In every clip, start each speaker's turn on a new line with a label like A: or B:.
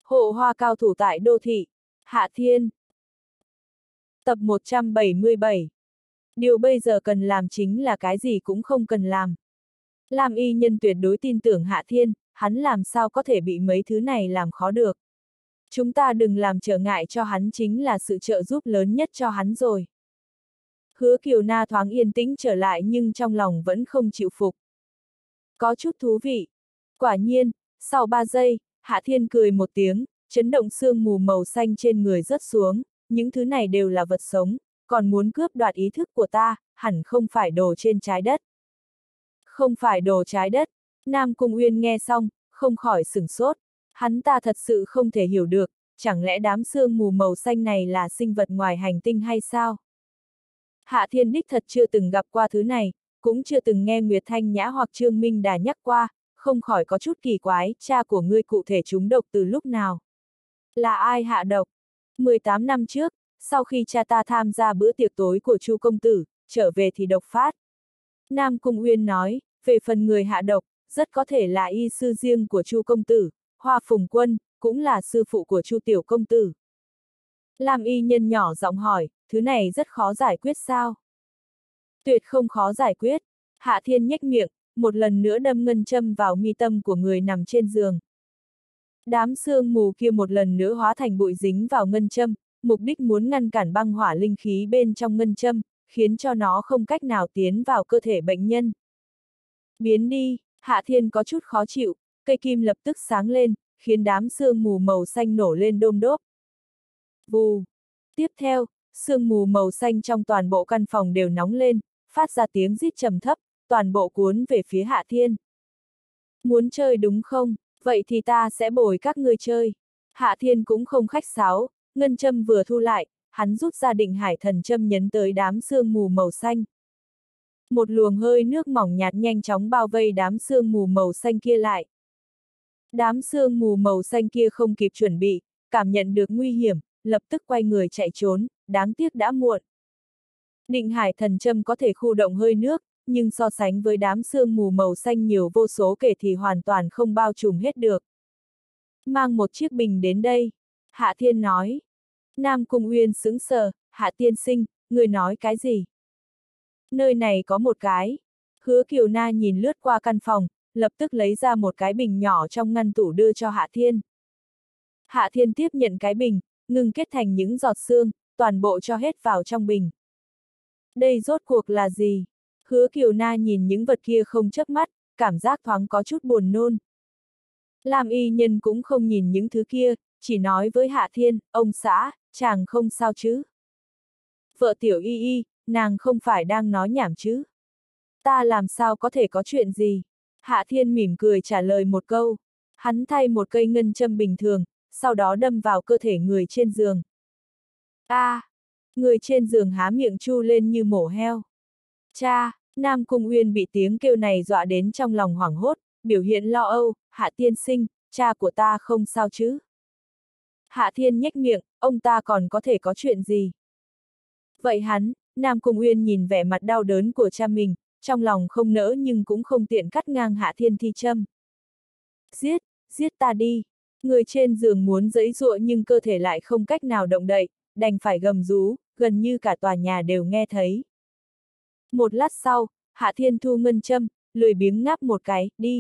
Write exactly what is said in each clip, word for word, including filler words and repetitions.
A: Hộ hoa cao thủ tại đô thị. Hạ Thiên. Tập một trăm bảy mươi bảy. Điều bây giờ cần làm chính là cái gì cũng không cần làm. Lam Y Nhân tuyệt đối tin tưởng Hạ Thiên, hắn làm sao có thể bị mấy thứ này làm khó được. Chúng ta đừng làm trở ngại cho hắn chính là sự trợ giúp lớn nhất cho hắn rồi. Hứa Kiều Na thoáng yên tĩnh trở lại nhưng trong lòng vẫn không chịu phục. Có chút thú vị. Quả nhiên, sau ba giây, Hạ Thiên cười một tiếng, chấn động sương mù màu xanh trên người rớt xuống, những thứ này đều là vật sống, còn muốn cướp đoạt ý thức của ta, hẳn không phải đồ trên trái đất. Không phải đồ trái đất, Nam Cung Uyên nghe xong, không khỏi sửng sốt, hắn ta thật sự không thể hiểu được, chẳng lẽ đám sương mù màu xanh này là sinh vật ngoài hành tinh hay sao? Hạ Thiên đích thật chưa từng gặp qua thứ này, cũng chưa từng nghe Nguyệt Thanh Nhã hoặc Trương Minh Đà nhắc qua, không khỏi có chút kỳ quái, cha của ngươi cụ thể trúng độc từ lúc nào? Là ai hạ độc? mười tám năm trước, sau khi cha ta tham gia bữa tiệc tối của Chu công tử, trở về thì độc phát. Nam Cung Uyên nói, về phần người hạ độc, rất có thể là y sư riêng của Chu công tử, Hoa Phùng Quân, cũng là sư phụ của Chu tiểu công tử. Lam Y Nhân nhỏ giọng hỏi, thứ này rất khó giải quyết sao? Tuyệt không khó giải quyết. Hạ Thiên nhếch miệng, một lần nữa đâm ngân châm vào mi tâm của người nằm trên giường. Đám sương mù kia một lần nữa hóa thành bụi dính vào ngân châm, mục đích muốn ngăn cản băng hỏa linh khí bên trong ngân châm, khiến cho nó không cách nào tiến vào cơ thể bệnh nhân. Biến đi, Hạ Thiên có chút khó chịu, cây kim lập tức sáng lên, khiến đám sương mù màu xanh nổ lên đôm đốp. Vù. Tiếp theo, sương mù màu xanh trong toàn bộ căn phòng đều nóng lên, phát ra tiếng rít trầm thấp, toàn bộ cuốn về phía Hạ Thiên. Muốn chơi đúng không? Vậy thì ta sẽ bồi các ngươi chơi. Hạ Thiên cũng không khách sáo, ngân châm vừa thu lại, hắn rút ra định hải thần châm nhấn tới đám sương mù màu xanh. Một luồng hơi nước mỏng nhạt nhanh chóng bao vây đám sương mù màu xanh kia lại. Đám sương mù màu xanh kia không kịp chuẩn bị, cảm nhận được nguy hiểm, lập tức quay người chạy trốn, đáng tiếc đã muộn. Định hải thần châm có thể khu động hơi nước, nhưng so sánh với đám sương mù màu xanh nhiều vô số kể thì hoàn toàn không bao trùm hết được. Mang một chiếc bình đến đây, Hạ Thiên nói. Nam Cung Uyên sững sờ, Hạ tiên sinh, người nói cái gì? Nơi này có một cái. Hứa Kiều Na nhìn lướt qua căn phòng, lập tức lấy ra một cái bình nhỏ trong ngăn tủ đưa cho Hạ Thiên. Hạ Thiên tiếp nhận cái bình, ngừng kết thành những giọt sương, toàn bộ cho hết vào trong bình. Đây rốt cuộc là gì? Hứa Kiều Na nhìn những vật kia không chớp mắt, cảm giác thoáng có chút buồn nôn. Lam Y Nhân cũng không nhìn những thứ kia, chỉ nói với Hạ Thiên, ông xã, chàng không sao chứ? Vợ tiểu Y Y, nàng không phải đang nói nhảm chứ? Ta làm sao có thể có chuyện gì? Hạ Thiên mỉm cười trả lời một câu. Hắn thay một cây ngân châm bình thường, sau đó đâm vào cơ thể người trên giường. A! À, người trên giường há miệng chu lên như mổ heo. Cha! Nam Cung Uyên bị tiếng kêu này dọa đến trong lòng hoảng hốt, biểu hiện lo âu, Hạ tiên sinh, cha của ta không sao chứ? Hạ Thiên nhếch miệng, ông ta còn có thể có chuyện gì? Vậy hắn, Nam Cung Uyên nhìn vẻ mặt đau đớn của cha mình, trong lòng không nỡ nhưng cũng không tiện cắt ngang Hạ Thiên thi châm. Giết, giết ta đi! Người trên giường muốn giãy giụa nhưng cơ thể lại không cách nào động đậy, đành phải gầm rú, gần như cả tòa nhà đều nghe thấy. Một lát sau, Hạ Thiên thu ngân châm, lười biếng ngáp một cái, đi.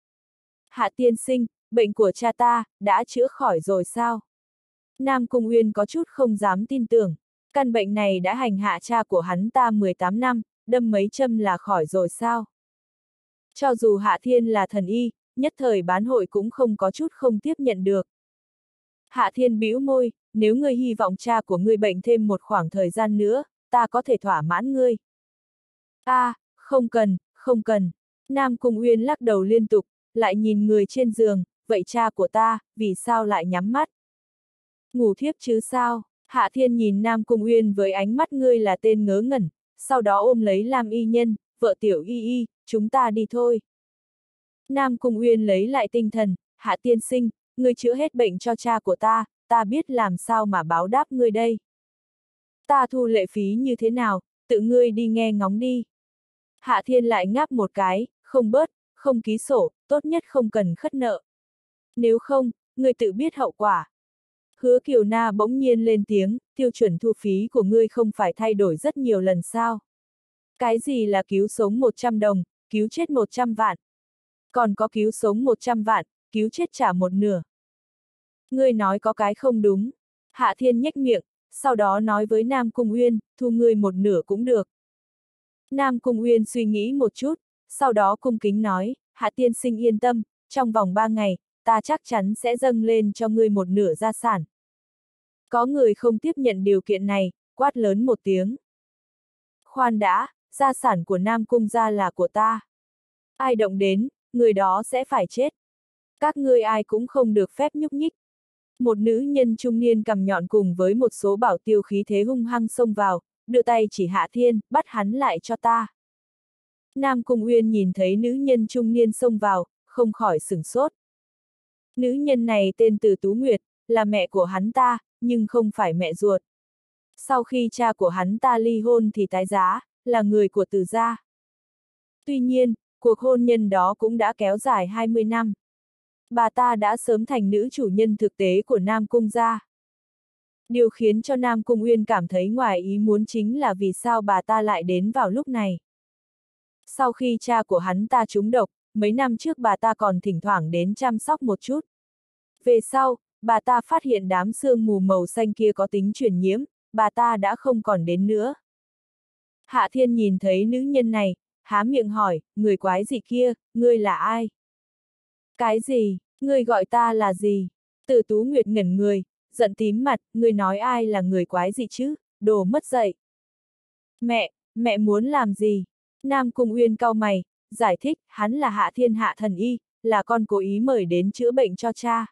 A: Hạ tiên sinh, bệnh của cha ta, đã chữa khỏi rồi sao? Nam Cung Uyên có chút không dám tin tưởng, căn bệnh này đã hành hạ cha của hắn ta mười tám năm, đâm mấy châm là khỏi rồi sao? Cho dù Hạ Thiên là thần y, nhất thời bán hội cũng không có chút không tiếp nhận được. Hạ Thiên bĩu môi, nếu ngươi hy vọng cha của ngươi bệnh thêm một khoảng thời gian nữa, ta có thể thỏa mãn ngươi. A, à, không cần, không cần. Nam Cung Uyên lắc đầu liên tục, lại nhìn người trên giường, vậy cha của ta, vì sao lại nhắm mắt? Ngủ thiếp chứ sao? Hạ Thiên nhìn Nam Cung Uyên với ánh mắt ngươi là tên ngớ ngẩn, sau đó ôm lấy Lam Y Nhân, vợ tiểu Y Y, chúng ta đi thôi. Nam Cung Uyên lấy lại tinh thần, Hạ tiên sinh, ngươi chữa hết bệnh cho cha của ta, ta biết làm sao mà báo đáp ngươi đây. Ta thu lệ phí như thế nào, tự ngươi đi nghe ngóng đi. Hạ Thiên lại ngáp một cái, không bớt, không ký sổ, tốt nhất không cần khất nợ. Nếu không, ngươi tự biết hậu quả. Hứa Kiều Na bỗng nhiên lên tiếng, tiêu chuẩn thu phí của ngươi không phải thay đổi rất nhiều lần sao? Cái gì là cứu sống một trăm đồng, cứu chết một trăm vạn? Còn có cứu sống một trăm vạn, cứu chết trả một nửa. Ngươi nói có cái không đúng. Hạ Thiên nhếch miệng, sau đó nói với Nam Cung Uyên, thu ngươi một nửa cũng được. Nam Cung Uyên suy nghĩ một chút, sau đó cung kính nói, Hạ tiên sinh yên tâm, trong vòng ba ngày, ta chắc chắn sẽ dâng lên cho ngươi một nửa gia sản. Có người không tiếp nhận điều kiện này, quát lớn một tiếng. Khoan đã, gia sản của Nam Cung gia là của ta. Ai động đến, người đó sẽ phải chết. Các ngươi ai cũng không được phép nhúc nhích. Một nữ nhân trung niên cầm nhọn cùng với một số bảo tiêu khí thế hung hăng xông vào, đưa tay chỉ Hạ Thiên, bắt hắn lại cho ta. Nam Cung Uyên nhìn thấy nữ nhân trung niên xông vào, không khỏi sửng sốt. Nữ nhân này tên Từ Tú Nguyệt, là mẹ của hắn ta, nhưng không phải mẹ ruột. Sau khi cha của hắn ta ly hôn thì tái giá, là người của Từ gia. Tuy nhiên, cuộc hôn nhân đó cũng đã kéo dài hai mươi năm. Bà ta đã sớm thành nữ chủ nhân thực tế của Nam Cung gia. Điều khiến cho Nam Cung Uyên cảm thấy ngoài ý muốn chính là vì sao bà ta lại đến vào lúc này. Sau khi cha của hắn ta trúng độc, mấy năm trước bà ta còn thỉnh thoảng đến chăm sóc một chút. Về sau, bà ta phát hiện đám sương mù màu xanh kia có tính truyền nhiễm, bà ta đã không còn đến nữa. Hạ Thiên nhìn thấy nữ nhân này, há miệng hỏi, người quái dị kia, ngươi là ai? Cái gì, ngươi gọi ta là gì? Từ Tú Nguyệt ngẩn người, giận tím mặt, ngươi nói ai là người quái dị chứ, đồ mất dạy. Mẹ, mẹ muốn làm gì? Nam Cung Uyên cau mày, giải thích, hắn là Hạ Thiên Hạ thần y, là con cố ý mời đến chữa bệnh cho cha.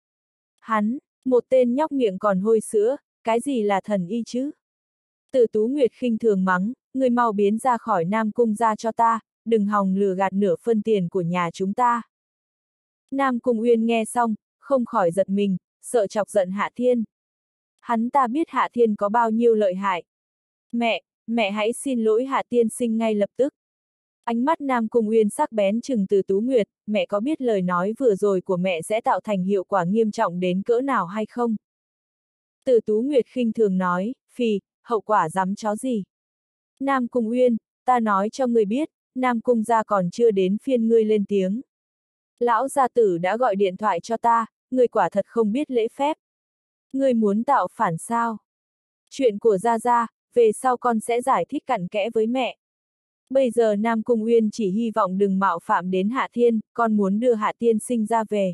A: Hắn, một tên nhóc miệng còn hôi sữa, cái gì là thần y chứ? Từ Tú Nguyệt khinh thường mắng, ngươi mau biến ra khỏi Nam Cung gia cho ta, đừng hòng lừa gạt nửa phân tiền của nhà chúng ta. Nam Cung Uyên nghe xong, không khỏi giật mình, sợ chọc giận Hạ Thiên. Hắn ta biết Hạ Thiên có bao nhiêu lợi hại. Mẹ, mẹ hãy xin lỗi Hạ tiên sinh ngay lập tức. Ánh mắt Nam Cung Uyên sắc bén trừng Từ Tú Nguyệt, mẹ có biết lời nói vừa rồi của mẹ sẽ tạo thành hiệu quả nghiêm trọng đến cỡ nào hay không? Từ Tú Nguyệt khinh thường nói, phì, hậu quả dám chó gì? Nam Cung Uyên, ta nói cho ngươi biết, Nam Cung gia còn chưa đến phiên ngươi lên tiếng. Lão gia tử đã gọi điện thoại cho ta, ngươi quả thật không biết lễ phép. Ngươi muốn tạo phản sao? Chuyện của Gia Gia, về sau con sẽ giải thích cặn kẽ với mẹ. Bây giờ Nam Cung Uyên chỉ hy vọng đừng mạo phạm đến Hạ Thiên, con muốn đưa Hạ Tiên sinh ra về.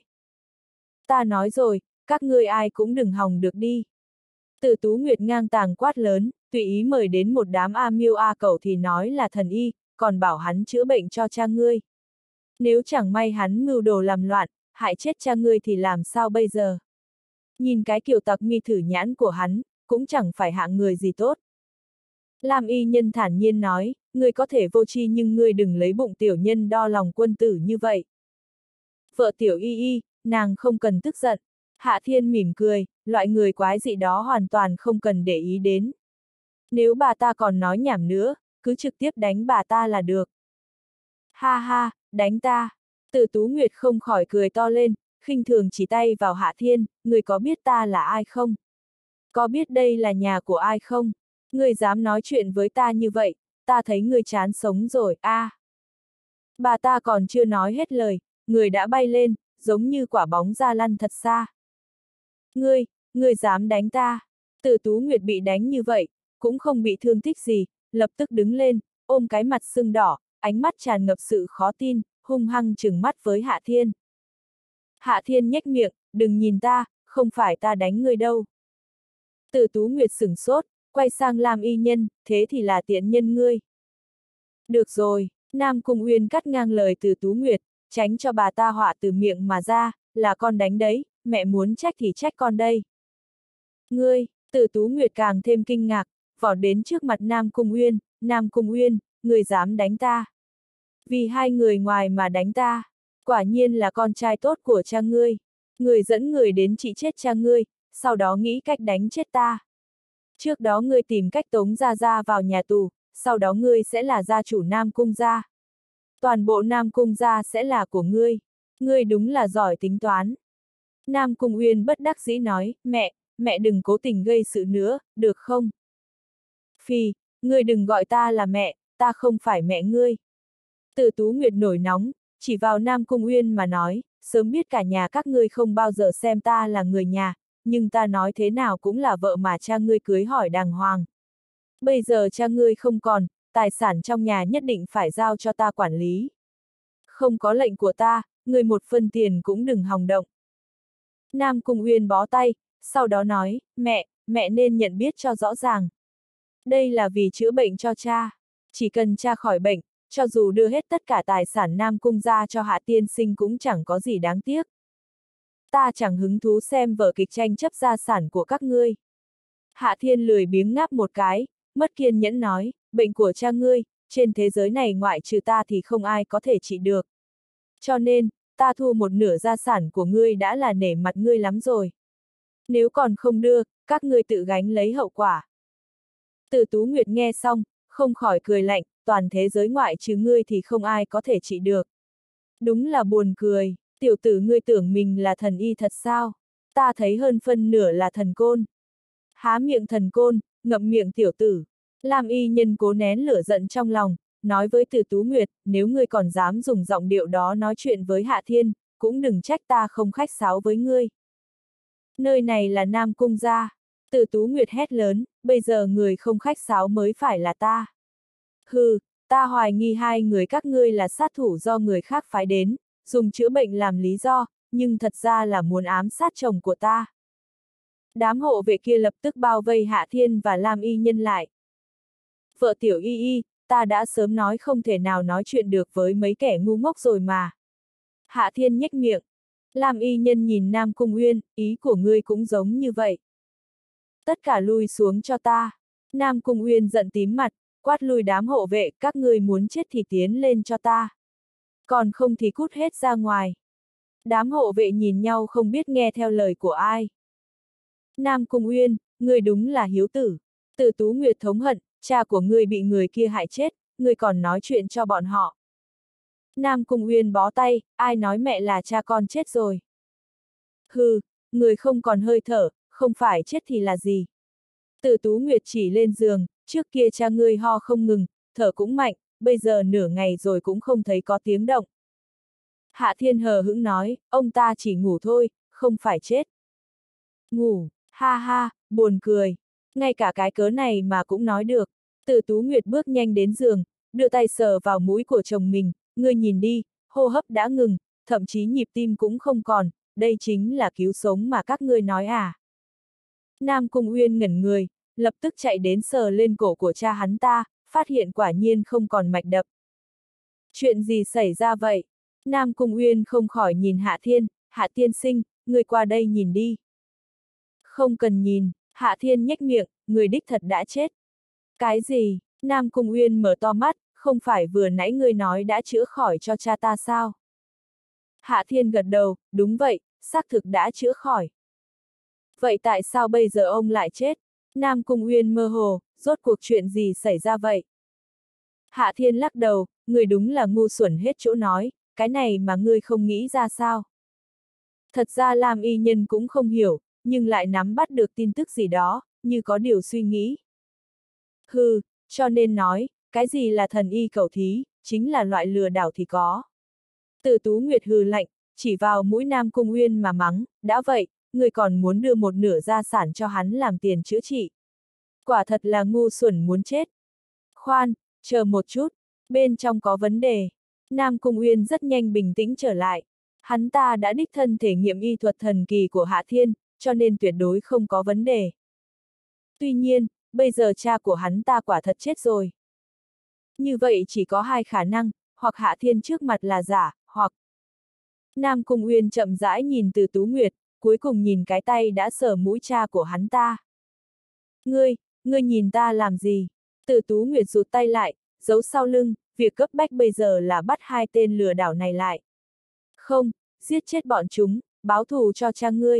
A: Ta nói rồi, các ngươi ai cũng đừng hòng được đi. Từ Tú Nguyệt ngang tàng quát lớn, tùy ý mời đến một đám A Miêu A Cẩu thì nói là thần y, còn bảo hắn chữa bệnh cho cha ngươi. Nếu chẳng may hắn mưu đồ làm loạn, hại chết cha ngươi thì làm sao bây giờ? Nhìn cái kiểu tặc mi thử nhãn của hắn, cũng chẳng phải hạng người gì tốt. Lam y nhân thản nhiên nói, ngươi có thể vô tri nhưng ngươi đừng lấy bụng tiểu nhân đo lòng quân tử như vậy. Vợ tiểu y y, nàng không cần tức giận. Hạ Thiên mỉm cười, loại người quái dị đó hoàn toàn không cần để ý đến. Nếu bà ta còn nói nhảm nữa, cứ trực tiếp đánh bà ta là được. Ha ha, đánh ta. Từ Tú Nguyệt không khỏi cười to lên, khinh thường chỉ tay vào Hạ Thiên, người có biết ta là ai không? Có biết đây là nhà của ai không? Người dám nói chuyện với ta như vậy, ta thấy người chán sống rồi, a. À. Bà ta còn chưa nói hết lời, người đã bay lên, giống như quả bóng ra lăn thật xa. Ngươi, ngươi dám đánh ta? Từ Tú Nguyệt bị đánh như vậy, cũng không bị thương tích gì, lập tức đứng lên, ôm cái mặt sưng đỏ, ánh mắt tràn ngập sự khó tin, hung hăng trừng mắt với Hạ Thiên. Hạ Thiên nhếch miệng, đừng nhìn ta, không phải ta đánh ngươi đâu. Từ Tú Nguyệt sửng sốt, quay sang Lam y nhân, thế thì là tiện nhân ngươi. Được rồi, Nam Cung Uyên cắt ngang lời Từ Tú Nguyệt, tránh cho bà ta họa từ miệng mà ra, là con đánh đấy, mẹ muốn trách thì trách con đây. Ngươi, Từ Tú Nguyệt càng thêm kinh ngạc, vọt đến trước mặt Nam Cung Uyên, Nam Cung Uyên, ngươi dám đánh ta. Vì hai người ngoài mà đánh ta, quả nhiên là con trai tốt của cha ngươi. Người dẫn người đến trị chết cha ngươi, sau đó nghĩ cách đánh chết ta. Trước đó ngươi tìm cách tống Gia Gia vào nhà tù, sau đó ngươi sẽ là gia chủ Nam Cung gia. Toàn bộ Nam Cung gia sẽ là của ngươi. Ngươi đúng là giỏi tính toán. Nam Cung Uyên bất đắc dĩ nói, mẹ, mẹ đừng cố tình gây sự nữa, được không? Phi, ngươi đừng gọi ta là mẹ, ta không phải mẹ ngươi. Từ Tú Nguyệt nổi nóng, chỉ vào Nam Cung Uyên mà nói, sớm biết cả nhà các ngươi không bao giờ xem ta là người nhà, nhưng ta nói thế nào cũng là vợ mà cha ngươi cưới hỏi đàng hoàng. Bây giờ cha ngươi không còn, tài sản trong nhà nhất định phải giao cho ta quản lý. Không có lệnh của ta, ngươi một phân tiền cũng đừng hòng động. Nam Cung Uyên bó tay, sau đó nói, mẹ, mẹ nên nhận biết cho rõ ràng. Đây là vì chữa bệnh cho cha. Chỉ cần cha khỏi bệnh, cho dù đưa hết tất cả tài sản Nam Cung ra cho Hạ tiên sinh cũng chẳng có gì đáng tiếc. Ta chẳng hứng thú xem vở kịch tranh chấp gia sản của các ngươi. Hạ Thiên lười biếng ngáp một cái, mất kiên nhẫn nói, bệnh của cha ngươi, trên thế giới này ngoại trừ ta thì không ai có thể trị được. Cho nên, ta thu một nửa gia sản của ngươi đã là nể mặt ngươi lắm rồi. Nếu còn không đưa, các ngươi tự gánh lấy hậu quả. Từ Tú Nguyệt nghe xong, không khỏi cười lạnh, toàn thế giới ngoại trừ ngươi thì không ai có thể trị được. Đúng là buồn cười, tiểu tử ngươi tưởng mình là thần y thật sao? Ta thấy hơn phân nửa là thần côn. Há miệng thần côn, ngậm miệng tiểu tử. Lam y nhân cố nén lửa giận trong lòng, nói với Từ Tú Nguyệt, nếu ngươi còn dám dùng giọng điệu đó nói chuyện với Hạ Thiên, cũng đừng trách ta không khách sáo với ngươi. Nơi này là Nam Cung gia. Từ Tú Nguyệt hét lớn, bây giờ người không khách sáo mới phải là ta. Hừ, ta hoài nghi hai người các ngươi là sát thủ do người khác phái đến, dùng chữa bệnh làm lý do, nhưng thật ra là muốn ám sát chồng của ta. Đám hộ vệ kia lập tức bao vây Hạ Thiên và Lam y nhân lại. Vợ tiểu y y, ta đã sớm nói không thể nào nói chuyện được với mấy kẻ ngu ngốc rồi mà. Hạ Thiên nhếch miệng. Lam y nhân nhìn Nam Cung Uyên, ý của ngươi cũng giống như vậy. Tất cả lui xuống cho ta. Nam Cung Uyên giận tím mặt, quát lui đám hộ vệ, các ngươi muốn chết thì tiến lên cho ta. Còn không thì cút hết ra ngoài. Đám hộ vệ nhìn nhau không biết nghe theo lời của ai. Nam Cung Uyên, ngươi đúng là hiếu tử. Từ Tú Nguyệt thống hận, cha của ngươi bị người kia hại chết, ngươi còn nói chuyện cho bọn họ. Nam Cung Uyên bó tay, ai nói mẹ là cha con chết rồi. Hừ, người không còn hơi thở, không phải chết thì là gì. Từ Tú Nguyệt chỉ lên giường, trước kia cha ngươi ho không ngừng, thở cũng mạnh, bây giờ nửa ngày rồi cũng không thấy có tiếng động. Hạ Thiên hờ hững nói, ông ta chỉ ngủ thôi, không phải chết. Ngủ, ha ha, buồn cười. Ngay cả cái cớ này mà cũng nói được. Từ Tú Nguyệt bước nhanh đến giường, đưa tay sờ vào mũi của chồng mình, ngươi nhìn đi, hô hấp đã ngừng, thậm chí nhịp tim cũng không còn, đây chính là cứu sống mà các ngươi nói à. Nam Cung Uyên ngẩn người, lập tức chạy đến sờ lên cổ của cha hắn ta, phát hiện quả nhiên không còn mạch đập. Chuyện gì xảy ra vậy? Nam Cung Uyên không khỏi nhìn Hạ Thiên, Hạ tiên sinh, ngươi qua đây nhìn đi. Không cần nhìn, Hạ Thiên nhếch miệng, người đích thật đã chết. Cái gì? Nam Cung Uyên mở to mắt, không phải vừa nãy ngươi nói đã chữa khỏi cho cha ta sao? Hạ Thiên gật đầu, đúng vậy, xác thực đã chữa khỏi. Vậy tại sao bây giờ ông lại chết? Nam Cung Uyên mơ hồ, rốt cuộc chuyện gì xảy ra vậy? Hạ Thiên lắc đầu, người đúng là ngu xuẩn hết chỗ nói, cái này mà ngươi không nghĩ ra sao? Thật ra Lam y nhân cũng không hiểu, nhưng lại nắm bắt được tin tức gì đó, như có điều suy nghĩ. Hừ, cho nên nói, cái gì là thần y cầu thí, chính là loại lừa đảo thì có. Từ Tú Nguyệt hừ lạnh, chỉ vào mũi Nam Cung Uyên mà mắng, đã vậy, người còn muốn đưa một nửa gia sản cho hắn làm tiền chữa trị. Quả thật là ngu xuẩn muốn chết. Khoan, chờ một chút, bên trong có vấn đề. Nam Cung Uyên rất nhanh bình tĩnh trở lại. Hắn ta đã đích thân thể nghiệm y thuật thần kỳ của Hạ Thiên, cho nên tuyệt đối không có vấn đề. Tuy nhiên, bây giờ cha của hắn ta quả thật chết rồi. Như vậy chỉ có hai khả năng, hoặc Hạ Thiên trước mặt là giả, hoặc... Nam Cung Uyên chậm rãi nhìn Từ Tú Nguyệt, cuối cùng nhìn cái tay đã sờ mũi cha của hắn ta. Ngươi, ngươi nhìn ta làm gì? Từ Tú Nguyệt rụt tay lại, giấu sau lưng, việc cấp bách bây giờ là bắt hai tên lừa đảo này lại. Không, giết chết bọn chúng, báo thù cho cha ngươi.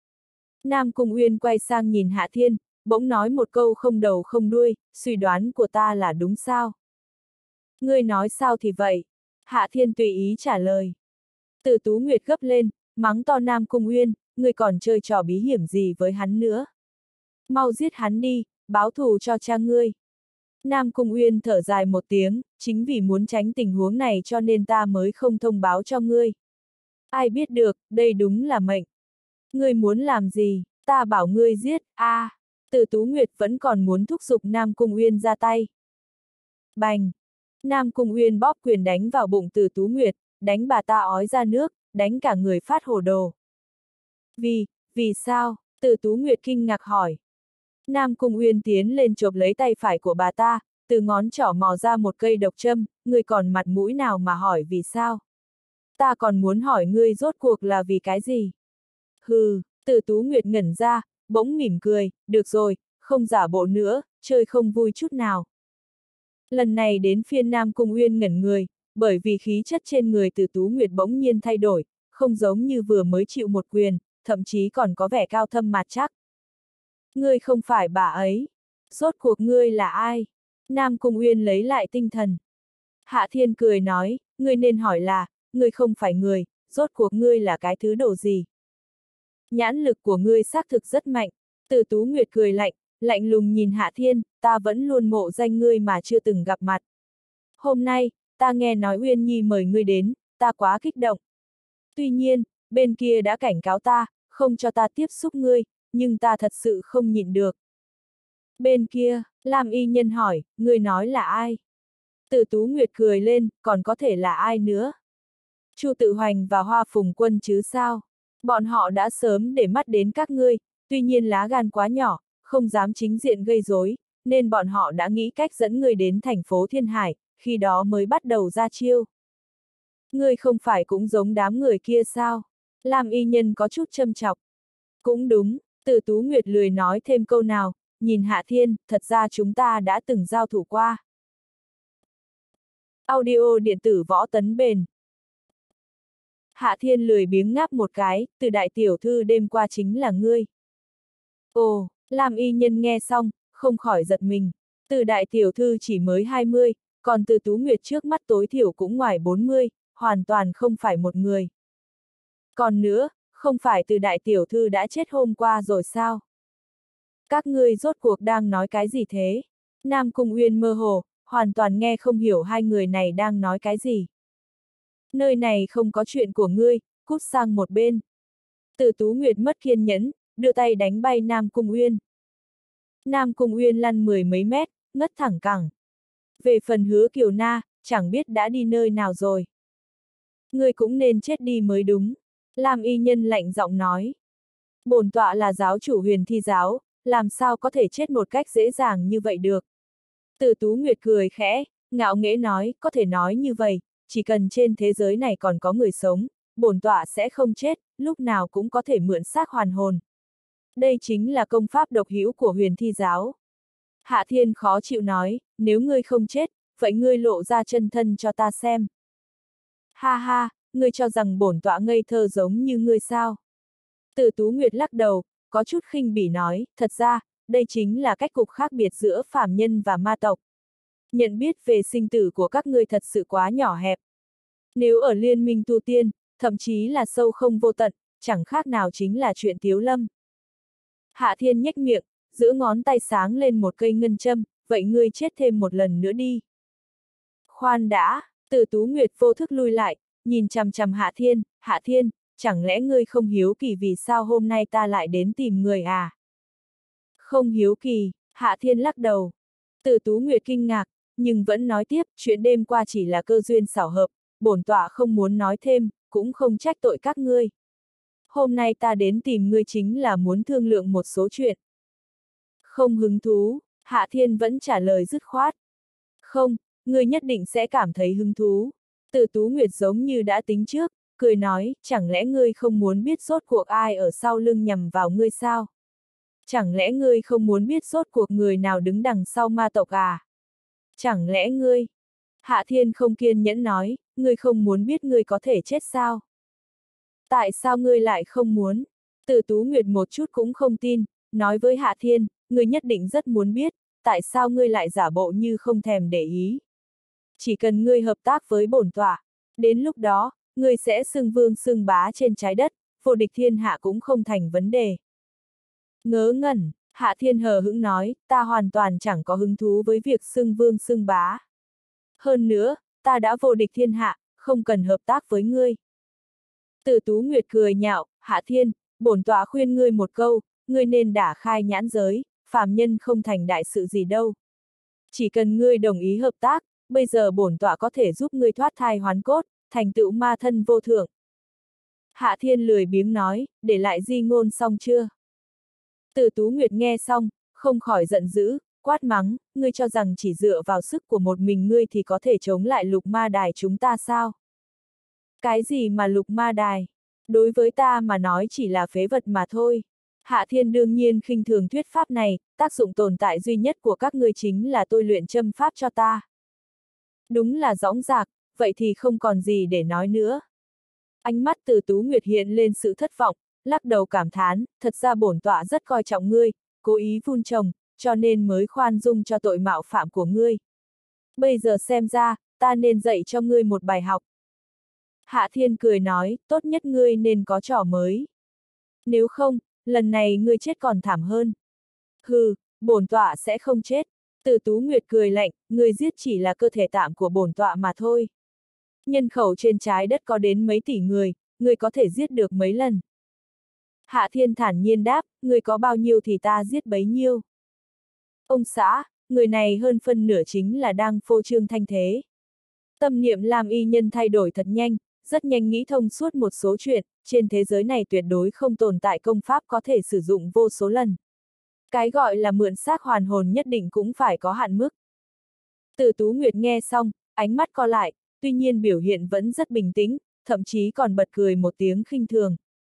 A: Nam Cung Uyên quay sang nhìn Hạ Thiên, bỗng nói một câu không đầu không đuôi, suy đoán của ta là đúng sao? Ngươi nói sao thì vậy? Hạ Thiên tùy ý trả lời. Từ Tú Nguyệt gấp lên, mắng to Nam Cung Uyên, ngươi còn chơi trò bí hiểm gì với hắn nữa. Mau giết hắn đi, báo thù cho cha ngươi. Nam Cung Uyên thở dài một tiếng, chính vì muốn tránh tình huống này cho nên ta mới không thông báo cho ngươi. Ai biết được, đây đúng là mệnh. Ngươi muốn làm gì, ta bảo ngươi giết, a. À, Từ Tú Nguyệt vẫn còn muốn thúc giục Nam Cung Uyên ra tay. Bành! Nam Cung Uyên bóp quyền đánh vào bụng Từ Tú Nguyệt, đánh bà ta ói ra nước, đánh cả người phát hồ đồ. Vì, vì sao? Từ Tú Nguyệt kinh ngạc hỏi. Nam Cung Uyên tiến lên chộp lấy tay phải của bà ta, từ ngón trỏ mò ra một cây độc châm, ngươi còn mặt mũi nào mà hỏi vì sao? Ta còn muốn hỏi ngươi rốt cuộc là vì cái gì? Hừ, Từ Tú Nguyệt ngẩn ra, bỗng mỉm cười, được rồi, không giả bộ nữa, chơi không vui chút nào. Lần này đến phiên Nam Cung Uyên ngẩn người, bởi vì khí chất trên người Từ Tú Nguyệt bỗng nhiên thay đổi, không giống như vừa mới chịu một quyền, thậm chí còn có vẻ cao thâm mạt chắc. Ngươi không phải bà ấy. Rốt cuộc ngươi là ai? Nam Cung Uyên lấy lại tinh thần. Hạ Thiên cười nói, ngươi nên hỏi là, ngươi không phải người, rốt cuộc ngươi là cái thứ đồ gì? Nhãn lực của ngươi xác thực rất mạnh. Từ Tú Nguyệt cười lạnh, lạnh lùng nhìn Hạ Thiên, ta vẫn luôn mộ danh ngươi mà chưa từng gặp mặt. Hôm nay, ta nghe nói Uyên Nhi mời ngươi đến, ta quá kích động. Tuy nhiên, bên kia đã cảnh cáo ta, không cho ta tiếp xúc ngươi, nhưng ta thật sự không nhịn được. Bên kia, Lam Y Nhân hỏi, ngươi nói là ai? Từ Tú Nguyệt cười lên, còn có thể là ai nữa? Chu Tự Hoành và Hoa Phùng Quân chứ sao? Bọn họ đã sớm để mắt đến các ngươi, tuy nhiên lá gan quá nhỏ, không dám chính diện gây rối, nên bọn họ đã nghĩ cách dẫn ngươi đến thành phố Thiên Hải, khi đó mới bắt đầu ra chiêu. Ngươi không phải cũng giống đám người kia sao? Lam Y Nhân có chút châm chọc. Cũng đúng, Từ Tú Nguyệt lười nói thêm câu nào, nhìn Hạ Thiên, thật ra chúng ta đã từng giao thủ qua. Audio điện tử Võ Tấn Bền. Hạ Thiên lười biếng ngáp một cái, Từ đại tiểu thư đêm qua chính là ngươi. Ồ, Lam Y Nhân nghe xong, không khỏi giật mình. Từ đại tiểu thư chỉ mới hai mươi, còn Từ Tú Nguyệt trước mắt tối thiểu cũng ngoài bốn mươi, hoàn toàn không phải một người. Còn nữa, không phải Từ đại tiểu thư đã chết hôm qua rồi sao? Các ngươi rốt cuộc đang nói cái gì thế? Nam Cung Uyên mơ hồ, hoàn toàn nghe không hiểu hai người này đang nói cái gì. Nơi này không có chuyện của ngươi, cút sang một bên. Từ Tú Nguyệt mất kiên nhẫn, đưa tay đánh bay Nam Cung Uyên. Nam Cung Uyên lăn mười mấy mét, ngất thẳng cẳng. Về phần Hứa Kiều Na, chẳng biết đã đi nơi nào rồi. Ngươi cũng nên chết đi mới đúng. Lam Y Nhân lạnh giọng nói. Bổn tọa là giáo chủ Huyền Thi giáo, làm sao có thể chết một cách dễ dàng như vậy được. Từ Tú Nguyệt cười khẽ, ngạo nghễ nói, có thể nói như vậy, chỉ cần trên thế giới này còn có người sống, bổn tọa sẽ không chết, lúc nào cũng có thể mượn xác hoàn hồn. Đây chính là công pháp độc hữu của Huyền Thi giáo. Hạ Thiên khó chịu nói, nếu ngươi không chết, vậy ngươi lộ ra chân thân cho ta xem. Ha ha, ngươi cho rằng bổn tọa ngây thơ giống như ngươi sao? Từ Tú Nguyệt lắc đầu, có chút khinh bỉ nói, thật ra, đây chính là cách cục khác biệt giữa phàm nhân và ma tộc. Nhận biết về sinh tử của các ngươi thật sự quá nhỏ hẹp. Nếu ở liên minh tu tiên, thậm chí là sâu không vô tận, chẳng khác nào chính là chuyện tiếu lâm. Hạ Thiên nhếch miệng, giữ ngón tay sáng lên một cây ngân châm, vậy ngươi chết thêm một lần nữa đi. Khoan đã, Từ Tú Nguyệt vô thức lui lại, nhìn chằm chằm Hạ Thiên, Hạ Thiên, chẳng lẽ ngươi không hiếu kỳ vì sao hôm nay ta lại đến tìm người à? Không hiếu kỳ, Hạ Thiên lắc đầu. Từ Tú Nguyệt kinh ngạc, nhưng vẫn nói tiếp, chuyện đêm qua chỉ là cơ duyên xảo hợp, bổn tọa không muốn nói thêm, cũng không trách tội các ngươi. Hôm nay ta đến tìm ngươi chính là muốn thương lượng một số chuyện. Không hứng thú, Hạ Thiên vẫn trả lời dứt khoát. Không, ngươi nhất định sẽ cảm thấy hứng thú. Từ Tú Nguyệt giống như đã tính trước, cười nói, chẳng lẽ ngươi không muốn biết rốt cuộc ai ở sau lưng nhằm vào ngươi sao? Chẳng lẽ ngươi không muốn biết rốt cuộc người nào đứng đằng sau ma tộc à? Chẳng lẽ ngươi... Hạ Thiên không kiên nhẫn nói, ngươi không muốn biết ngươi có thể chết sao? Tại sao ngươi lại không muốn? Từ Tú Nguyệt một chút cũng không tin, nói với Hạ Thiên, ngươi nhất định rất muốn biết, tại sao ngươi lại giả bộ như không thèm để ý. Chỉ cần ngươi hợp tác với bổn tọa, đến lúc đó, ngươi sẽ xưng vương xưng bá trên trái đất, vô địch thiên hạ cũng không thành vấn đề. Ngớ ngẩn, Hạ Thiên hờ hững nói, ta hoàn toàn chẳng có hứng thú với việc xưng vương xưng bá. Hơn nữa, ta đã vô địch thiên hạ, không cần hợp tác với ngươi. Từ Tú Nguyệt cười nhạo, Hạ Thiên, bổn tọa khuyên ngươi một câu, ngươi nên đả khai nhãn giới, phàm nhân không thành đại sự gì đâu. Chỉ cần ngươi đồng ý hợp tác, bây giờ bổn tọa có thể giúp ngươi thoát thai hoán cốt, thành tựu ma thân vô thượng. Hạ Thiên lười biếng nói, để lại di ngôn xong chưa? Từ Tú Nguyệt nghe xong, không khỏi giận dữ, quát mắng, ngươi cho rằng chỉ dựa vào sức của một mình ngươi thì có thể chống lại lục ma đài chúng ta sao? Cái gì mà lục ma đài? Đối với ta mà nói chỉ là phế vật mà thôi. Hạ Thiên đương nhiên khinh thường thuyết pháp này, tác dụng tồn tại duy nhất của các ngươi chính là tôi luyện châm pháp cho ta. Đúng là dõng dạc, vậy thì không còn gì để nói nữa. Ánh mắt Từ Tú Nguyệt hiện lên sự thất vọng, lắc đầu cảm thán, thật ra bổn tọa rất coi trọng ngươi, cố ý vun trồng, cho nên mới khoan dung cho tội mạo phạm của ngươi. Bây giờ xem ra, ta nên dạy cho ngươi một bài học. Hạ Thiên cười nói, tốt nhất ngươi nên có trò mới. Nếu không, lần này ngươi chết còn thảm hơn. Hừ, bổn tọa sẽ không chết. Từ Tú Nguyệt cười lạnh, ngươi giết chỉ là cơ thể tạm của bổn tọa mà thôi. Nhân khẩu trên trái đất có đến mấy tỷ người, ngươi có thể giết được mấy lần. Hạ Thiên thản nhiên đáp, ngươi có bao nhiêu thì ta giết bấy nhiêu. Ông xã, người này hơn phân nửa chính là đang phô trương thanh thế. Tâm niệm Lam Y Nhân thay đổi thật nhanh, rất nhanh nghĩ thông suốt một số chuyện, trên thế giới này tuyệt đối không tồn tại công pháp có thể sử dụng vô số lần. Cái gọi là mượn xác hoàn hồn nhất định cũng phải có hạn mức. Từ Tú Nguyệt nghe xong, ánh mắt co lại, tuy nhiên biểu hiện vẫn rất bình tĩnh, thậm chí còn bật cười một tiếng khinh thường.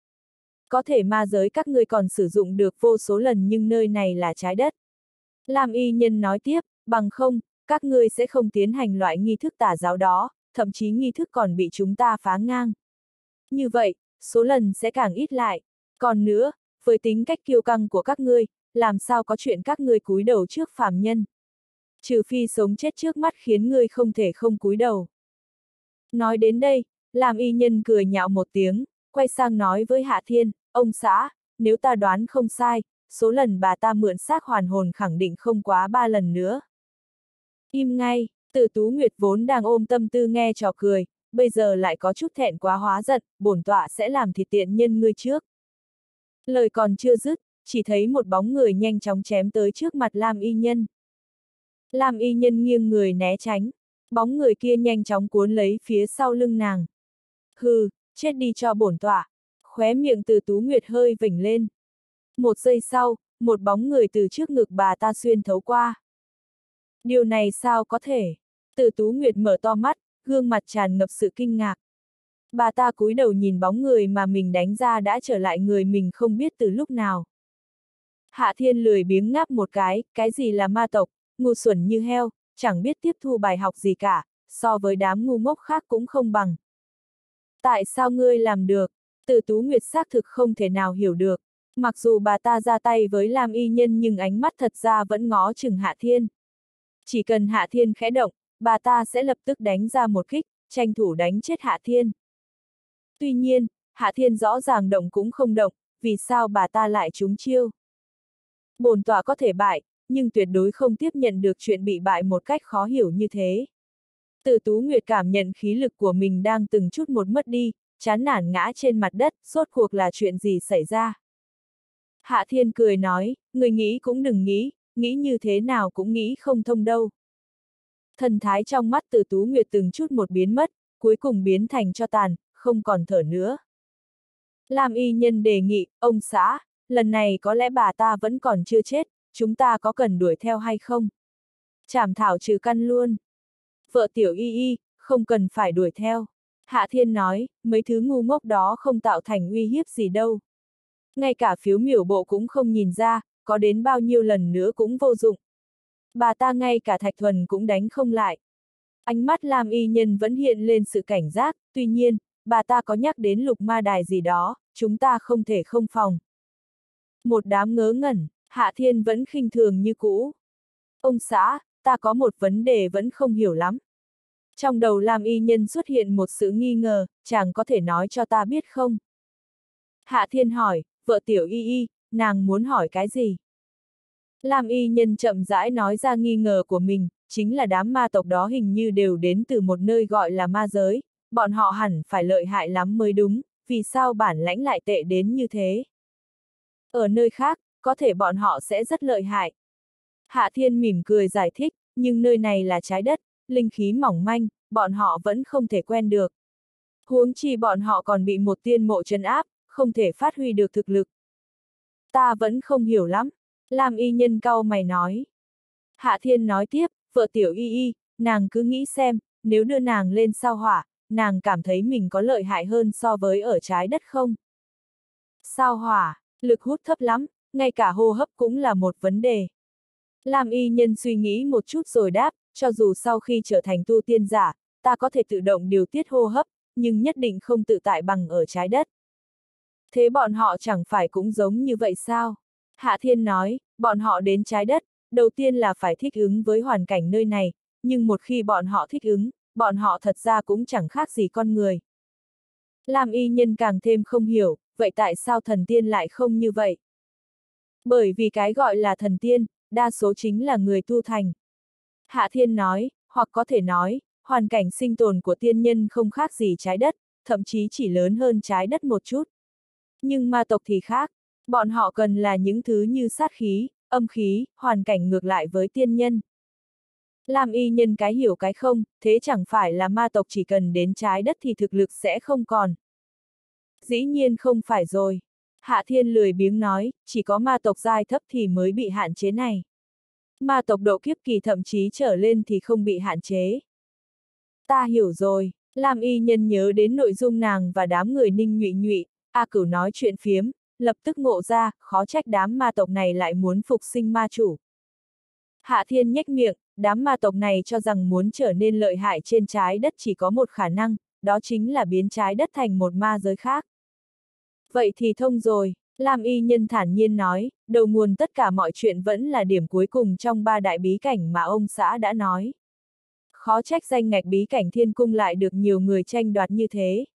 A: Có thể ma giới các ngươi còn sử dụng được vô số lần nhưng nơi này là trái đất. Lam Y Nhân nói tiếp, bằng không, các ngươi sẽ không tiến hành loại nghi thức tà giáo đó, thậm chí nghi thức còn bị chúng ta phá ngang. Như vậy, số lần sẽ càng ít lại. Còn nữa, với tính cách kiêu căng của các ngươi, làm sao có chuyện các ngươi cúi đầu trước phàm nhân. Trừ phi sống chết trước mắt khiến ngươi không thể không cúi đầu. Nói đến đây, Lam Y Nhân cười nhạo một tiếng, quay sang nói với Hạ Thiên, ông xã, nếu ta đoán không sai, số lần bà ta mượn xác hoàn hồn khẳng định không quá ba lần nữa. Im ngay, Từ Tú Nguyệt vốn đang ôm tâm tư nghe trò cười, bây giờ lại có chút thẹn quá hóa giận, bổn tọa sẽ làm thịt tiện nhân ngươi trước. Lời còn chưa dứt, chỉ thấy một bóng người nhanh chóng chém tới trước mặt Lam Y Nhân. Lam Y Nhân nghiêng người né tránh, bóng người kia nhanh chóng cuốn lấy phía sau lưng nàng. Hừ, chết đi cho bổn tọa, khóe miệng Từ Tú Nguyệt hơi vểnh lên. Một giây sau, một bóng người từ trước ngực bà ta xuyên thấu qua. Điều này sao có thể? Từ Tú Nguyệt mở to mắt, gương mặt tràn ngập sự kinh ngạc. Bà ta cúi đầu nhìn bóng người mà mình đánh ra đã trở lại người mình không biết từ lúc nào. Hạ Thiên lười biếng ngáp một cái, cái gì là ma tộc, ngu xuẩn như heo, chẳng biết tiếp thu bài học gì cả, so với đám ngu ngốc khác cũng không bằng. Tại sao ngươi làm được? Từ Tú Nguyệt xác thực không thể nào hiểu được. Mặc dù bà ta ra tay với Lam Y Nhân nhưng ánh mắt thật ra vẫn ngó chừng Hạ Thiên. Chỉ cần Hạ Thiên khẽ động, bà ta sẽ lập tức đánh ra một kích, tranh thủ đánh chết Hạ Thiên. Tuy nhiên, Hạ Thiên rõ ràng động cũng không động, vì sao bà ta lại trúng chiêu? Bổn tọa có thể bại, nhưng tuyệt đối không tiếp nhận được chuyện bị bại một cách khó hiểu như thế. Từ Tú Nguyệt cảm nhận khí lực của mình đang từng chút một mất đi, chán nản ngã trên mặt đất, rốt cuộc là chuyện gì xảy ra? Hạ Thiên cười nói, người nghĩ cũng đừng nghĩ, nghĩ như thế nào cũng nghĩ không thông đâu. Thần thái trong mắt Từ Tú Nguyệt từng chút một biến mất, cuối cùng biến thành tro tàn, không còn thở nữa. Lam Y Nhân đề nghị, ông xã, lần này có lẽ bà ta vẫn còn chưa chết, chúng ta có cần đuổi theo hay không? Trảm thảo trừ căn luôn. Vợ Tiểu Y Y, không cần phải đuổi theo. Hạ Thiên nói, mấy thứ ngu ngốc đó không tạo thành uy hiếp gì đâu. Ngay cả phiếu miểu bộ cũng không nhìn ra, có đến bao nhiêu lần nữa cũng vô dụng. Bà ta ngay cả Thạch Thuần cũng đánh không lại. Ánh mắt Lam Y Nhân vẫn hiện lên sự cảnh giác, tuy nhiên, bà ta có nhắc đến lục ma đài gì đó, chúng ta không thể không phòng. Một đám ngớ ngẩn, Hạ Thiên vẫn khinh thường như cũ. Ông xã, ta có một vấn đề vẫn không hiểu lắm. Trong đầu Lam Y Nhân xuất hiện một sự nghi ngờ, chàng có thể nói cho ta biết không? Hạ Thiên hỏi, vợ Tiểu Y Y, nàng muốn hỏi cái gì? Lam y nhân chậm rãi nói ra nghi ngờ của mình, chính là đám ma tộc đó hình như đều đến từ một nơi gọi là ma giới, bọn họ hẳn phải lợi hại lắm mới đúng, vì sao bản lãnh lại tệ đến như thế? Ở nơi khác, có thể bọn họ sẽ rất lợi hại. Hạ Thiên mỉm cười giải thích, nhưng nơi này là trái đất, linh khí mỏng manh, bọn họ vẫn không thể quen được. Huống chi bọn họ còn bị một tiên mộ trấn áp, không thể phát huy được thực lực. Ta vẫn không hiểu lắm, Lam y nhân cau mày nói. Hạ Thiên nói tiếp, vợ Tiểu Y Y, nàng cứ nghĩ xem, nếu đưa nàng lên sao hỏa, nàng cảm thấy mình có lợi hại hơn so với ở trái đất không? Sao hỏa, lực hút thấp lắm, ngay cả hô hấp cũng là một vấn đề. Lam y nhân suy nghĩ một chút rồi đáp, cho dù sau khi trở thành tu tiên giả, ta có thể tự động điều tiết hô hấp, nhưng nhất định không tự tại bằng ở trái đất. Thế bọn họ chẳng phải cũng giống như vậy sao? Hạ Thiên nói, bọn họ đến trái đất, đầu tiên là phải thích ứng với hoàn cảnh nơi này, nhưng một khi bọn họ thích ứng, bọn họ thật ra cũng chẳng khác gì con người. Lam y nhân càng thêm không hiểu, vậy tại sao thần tiên lại không như vậy? Bởi vì cái gọi là thần tiên, đa số chính là người tu thành. Hạ Thiên nói, hoặc có thể nói, hoàn cảnh sinh tồn của tiên nhân không khác gì trái đất, thậm chí chỉ lớn hơn trái đất một chút. Nhưng ma tộc thì khác, bọn họ cần là những thứ như sát khí, âm khí, hoàn cảnh ngược lại với tiên nhân. Lam y nhân cái hiểu cái không, thế chẳng phải là ma tộc chỉ cần đến trái đất thì thực lực sẽ không còn. Dĩ nhiên không phải rồi. Hạ Thiên lười biếng nói, chỉ có ma tộc giai thấp thì mới bị hạn chế này. Ma tộc độ kiếp kỳ thậm chí trở lên thì không bị hạn chế. Ta hiểu rồi, Lam y nhân nhớ đến nội dung nàng và đám người Ninh Nhụy Nhụy, A Cửu nói chuyện phiếm, lập tức ngộ ra, khó trách đám ma tộc này lại muốn phục sinh ma chủ. Hạ Thiên nhếch miệng, đám ma tộc này cho rằng muốn trở nên lợi hại trên trái đất chỉ có một khả năng, đó chính là biến trái đất thành một ma giới khác. Vậy thì thông rồi, Lam y nhân thản nhiên nói, đầu nguồn tất cả mọi chuyện vẫn là điểm cuối cùng trong ba đại bí cảnh mà ông xã đã nói. Khó trách danh ngạch bí cảnh thiên cung lại được nhiều người tranh đoạt như thế.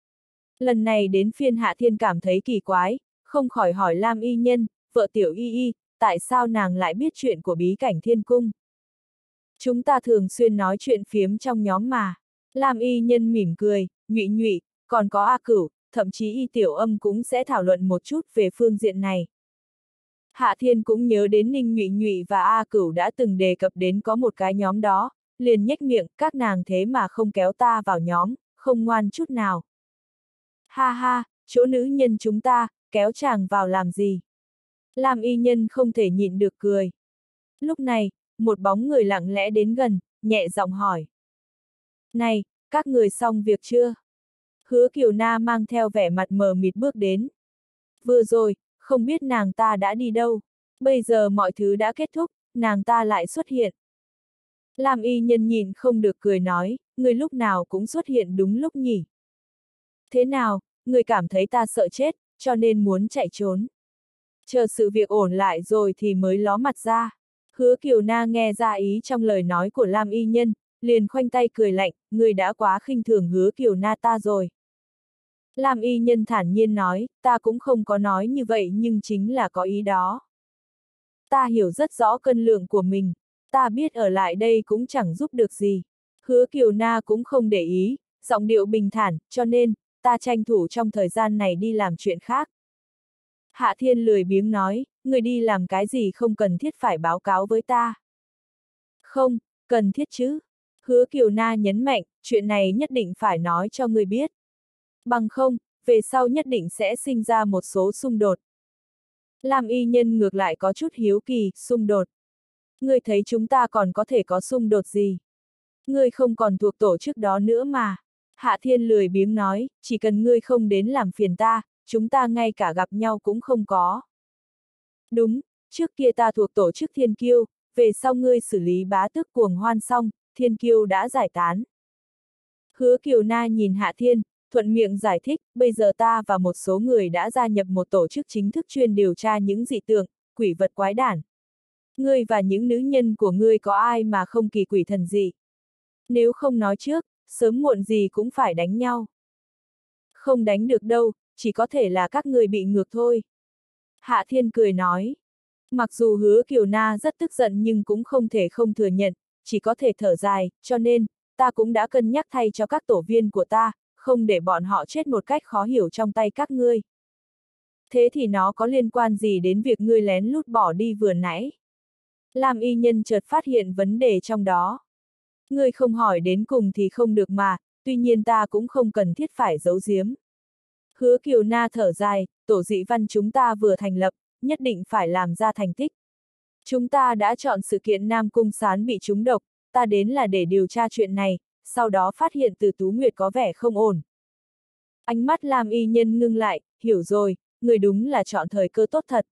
A: Lần này đến phiên Hạ Thiên cảm thấy kỳ quái, không khỏi hỏi Lam y nhân, vợ Tiểu Y Y, tại sao nàng lại biết chuyện của bí cảnh thiên cung? Chúng ta thường xuyên nói chuyện phiếm trong nhóm mà. Lam y nhân mỉm cười, Nhụy Nhụy, còn có A Cửu, thậm chí Y Tiểu Âm cũng sẽ thảo luận một chút về phương diện này. Hạ Thiên cũng nhớ đến Ninh Nhụy Nhụy và A Cửu đã từng đề cập đến có một cái nhóm đó, liền nhếch miệng, các nàng thế mà không kéo ta vào nhóm, không ngoan chút nào. Ha ha, chỗ nữ nhân chúng ta, kéo chàng vào làm gì? Lam y nhân không thể nhịn được cười. Lúc này, một bóng người lặng lẽ đến gần, nhẹ giọng hỏi. Này, các người xong việc chưa? Hứa Kiều Na mang theo vẻ mặt mờ mịt bước đến. Vừa rồi, không biết nàng ta đã đi đâu. Bây giờ mọi thứ đã kết thúc, nàng ta lại xuất hiện. Lam y nhân nhìn không được cười nói, người lúc nào cũng xuất hiện đúng lúc nhỉ. Thế nào, người cảm thấy ta sợ chết, cho nên muốn chạy trốn. Chờ sự việc ổn lại rồi thì mới ló mặt ra. Hứa Kiều Na nghe ra ý trong lời nói của Lam y nhân, liền khoanh tay cười lạnh, người đã quá khinh thường Hứa Kiều Na ta rồi. Lam y nhân thản nhiên nói, ta cũng không có nói như vậy nhưng chính là có ý đó. Ta hiểu rất rõ cân lượng của mình, ta biết ở lại đây cũng chẳng giúp được gì. Hứa Kiều Na cũng không để ý, giọng điệu bình thản, cho nên, ta tranh thủ trong thời gian này đi làm chuyện khác. Hạ Thiên lười biếng nói, người đi làm cái gì không cần thiết phải báo cáo với ta. Không, cần thiết chứ. Hứa Kiều Na nhấn mạnh, chuyện này nhất định phải nói cho người biết. Bằng không, về sau nhất định sẽ sinh ra một số xung đột. Lam y nhân ngược lại có chút hiếu kỳ, xung đột. Ngươi thấy chúng ta còn có thể có xung đột gì? Ngươi không còn thuộc tổ chức đó nữa mà. Hạ Thiên lười biếng nói, chỉ cần ngươi không đến làm phiền ta, chúng ta ngay cả gặp nhau cũng không có. Đúng, trước kia ta thuộc tổ chức Thiên Kiêu, về sau ngươi xử lý bá tước cuồng hoan xong, Thiên Kiêu đã giải tán. Hứa Kiều Na nhìn Hạ Thiên, thuận miệng giải thích, bây giờ ta và một số người đã gia nhập một tổ chức chính thức chuyên điều tra những dị tượng, quỷ vật quái đản. Ngươi và những nữ nhân của ngươi có ai mà không kỳ quỷ thần dị? Nếu không nói trước, sớm muộn gì cũng phải đánh nhau. Không đánh được đâu, chỉ có thể là các người bị ngược thôi. Hạ Thiên cười nói. Mặc dù Hứa Kiều Na rất tức giận nhưng cũng không thể không thừa nhận, chỉ có thể thở dài, cho nên, ta cũng đã cân nhắc thay cho các tổ viên của ta, không để bọn họ chết một cách khó hiểu trong tay các ngươi. Thế thì nó có liên quan gì đến việc ngươi lén lút bỏ đi vừa nãy? Lam y nhân chợt phát hiện vấn đề trong đó. Ngươi không hỏi đến cùng thì không được mà, tuy nhiên ta cũng không cần thiết phải giấu giếm. Hứa Kiều Na thở dài, tổ dị văn chúng ta vừa thành lập, nhất định phải làm ra thành tích. Chúng ta đã chọn sự kiện Nam Cung Sán bị trúng độc, ta đến là để điều tra chuyện này, sau đó phát hiện Từ Tú Nguyệt có vẻ không ổn. Ánh mắt Lam y nhân ngưng lại, hiểu rồi, người đúng là chọn thời cơ tốt thật.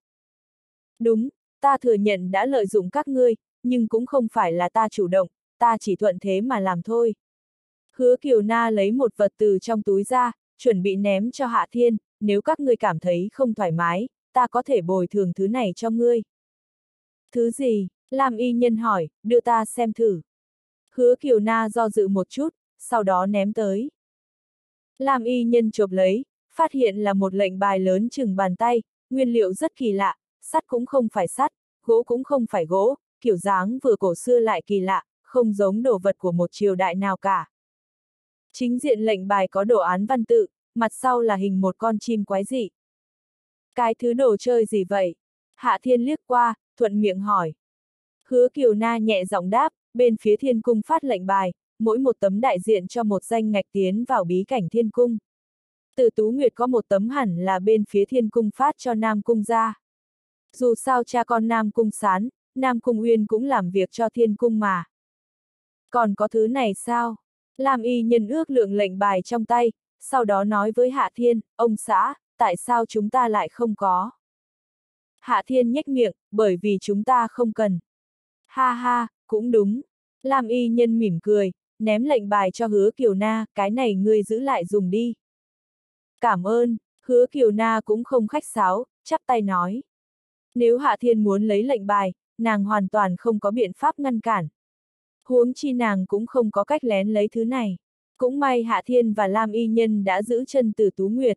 A: Đúng, ta thừa nhận đã lợi dụng các ngươi, nhưng cũng không phải là ta chủ động, ta chỉ thuận thế mà làm thôi. Hứa Kiều Na lấy một vật từ trong túi ra, chuẩn bị ném cho Hạ Thiên, nếu các ngươi cảm thấy không thoải mái, ta có thể bồi thường thứ này cho ngươi. Thứ gì? Lam y nhân hỏi, đưa ta xem thử. Hứa Kiều Na do dự một chút, sau đó ném tới. Lam y nhân chộp lấy, phát hiện là một lệnh bài lớn chừng bàn tay, nguyên liệu rất kỳ lạ, sắt cũng không phải sắt, gỗ cũng không phải gỗ, kiểu dáng vừa cổ xưa lại kỳ lạ, không giống đồ vật của một triều đại nào cả. Chính diện lệnh bài có đồ án văn tự, mặt sau là hình một con chim quái dị. Cái thứ đồ chơi gì vậy? Hạ Thiên liếc qua, thuận miệng hỏi. Hứa Kiều Na nhẹ giọng đáp, bên phía Thiên Cung phát lệnh bài, mỗi một tấm đại diện cho một danh ngạch tiến vào bí cảnh Thiên Cung. Từ Tú Nguyệt có một tấm hẳn là bên phía Thiên Cung phát cho Nam Cung ra. Dù sao cha con Nam Cung Sán, Nam Cung Uyên cũng làm việc cho Thiên Cung mà. Còn có thứ này sao? Lam y nhân ước lượng lệnh bài trong tay, sau đó nói với Hạ Thiên, ông xã, tại sao chúng ta lại không có? Hạ Thiên nhếch miệng, bởi vì chúng ta không cần. Ha ha, cũng đúng. Lam y nhân mỉm cười, ném lệnh bài cho Hứa Kiều Na, cái này ngươi giữ lại dùng đi. Cảm ơn, Hứa Kiều Na cũng không khách sáo, chắp tay nói. Nếu Hạ Thiên muốn lấy lệnh bài, nàng hoàn toàn không có biện pháp ngăn cản. Huống chi nàng cũng không có cách lén lấy thứ này. Cũng may Hạ Thiên và Lam y nhân đã giữ chân Từ Tú Nguyệt.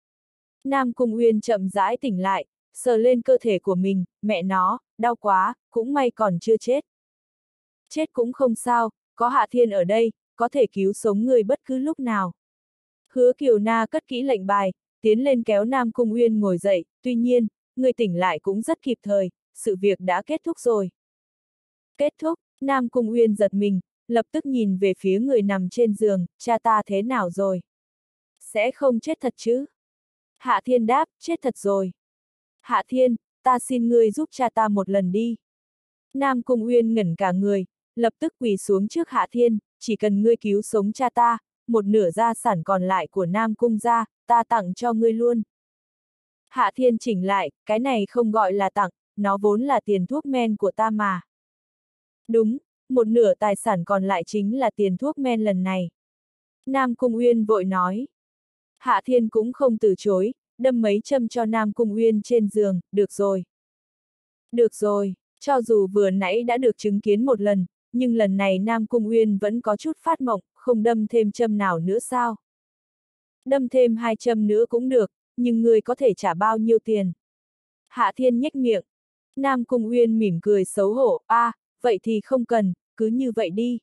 A: Nam Cung Uyên chậm rãi tỉnh lại, sờ lên cơ thể của mình, mẹ nó, đau quá, cũng may còn chưa chết. Chết cũng không sao, có Hạ Thiên ở đây, có thể cứu sống người bất cứ lúc nào. Hứa Kiều Na cất kỹ lệnh bài, tiến lên kéo Nam Cung Uyên ngồi dậy, tuy nhiên, người tỉnh lại cũng rất kịp thời, sự việc đã kết thúc rồi. Kết thúc, Nam Cung Uyên giật mình, lập tức nhìn về phía người nằm trên giường, cha ta thế nào rồi? Sẽ không chết thật chứ? Hạ Thiên đáp, chết thật rồi. Hạ Thiên, ta xin ngươi giúp cha ta một lần đi. Nam Cung Uyên ngẩn cả người, lập tức quỳ xuống trước Hạ Thiên, chỉ cần ngươi cứu sống cha ta, một nửa gia sản còn lại của Nam Cung gia, ta tặng cho ngươi luôn. Hạ Thiên chỉnh lại, cái này không gọi là tặng, nó vốn là tiền thuốc men của ta mà. Đúng, một nửa tài sản còn lại chính là tiền thuốc men lần này. Nam Cung Uyên vội nói. Hạ Thiên cũng không từ chối, đâm mấy châm cho Nam Cung Uyên trên giường, được rồi. Được rồi, cho dù vừa nãy đã được chứng kiến một lần, nhưng lần này Nam Cung Uyên vẫn có chút phát mộng, không đâm thêm châm nào nữa sao? Đâm thêm hai châm nữa cũng được, nhưng người có thể trả bao nhiêu tiền? Hạ Thiên nhếch miệng. Nam Cung Uyên mỉm cười xấu hổ, a, à, vậy thì không cần, cứ như vậy đi.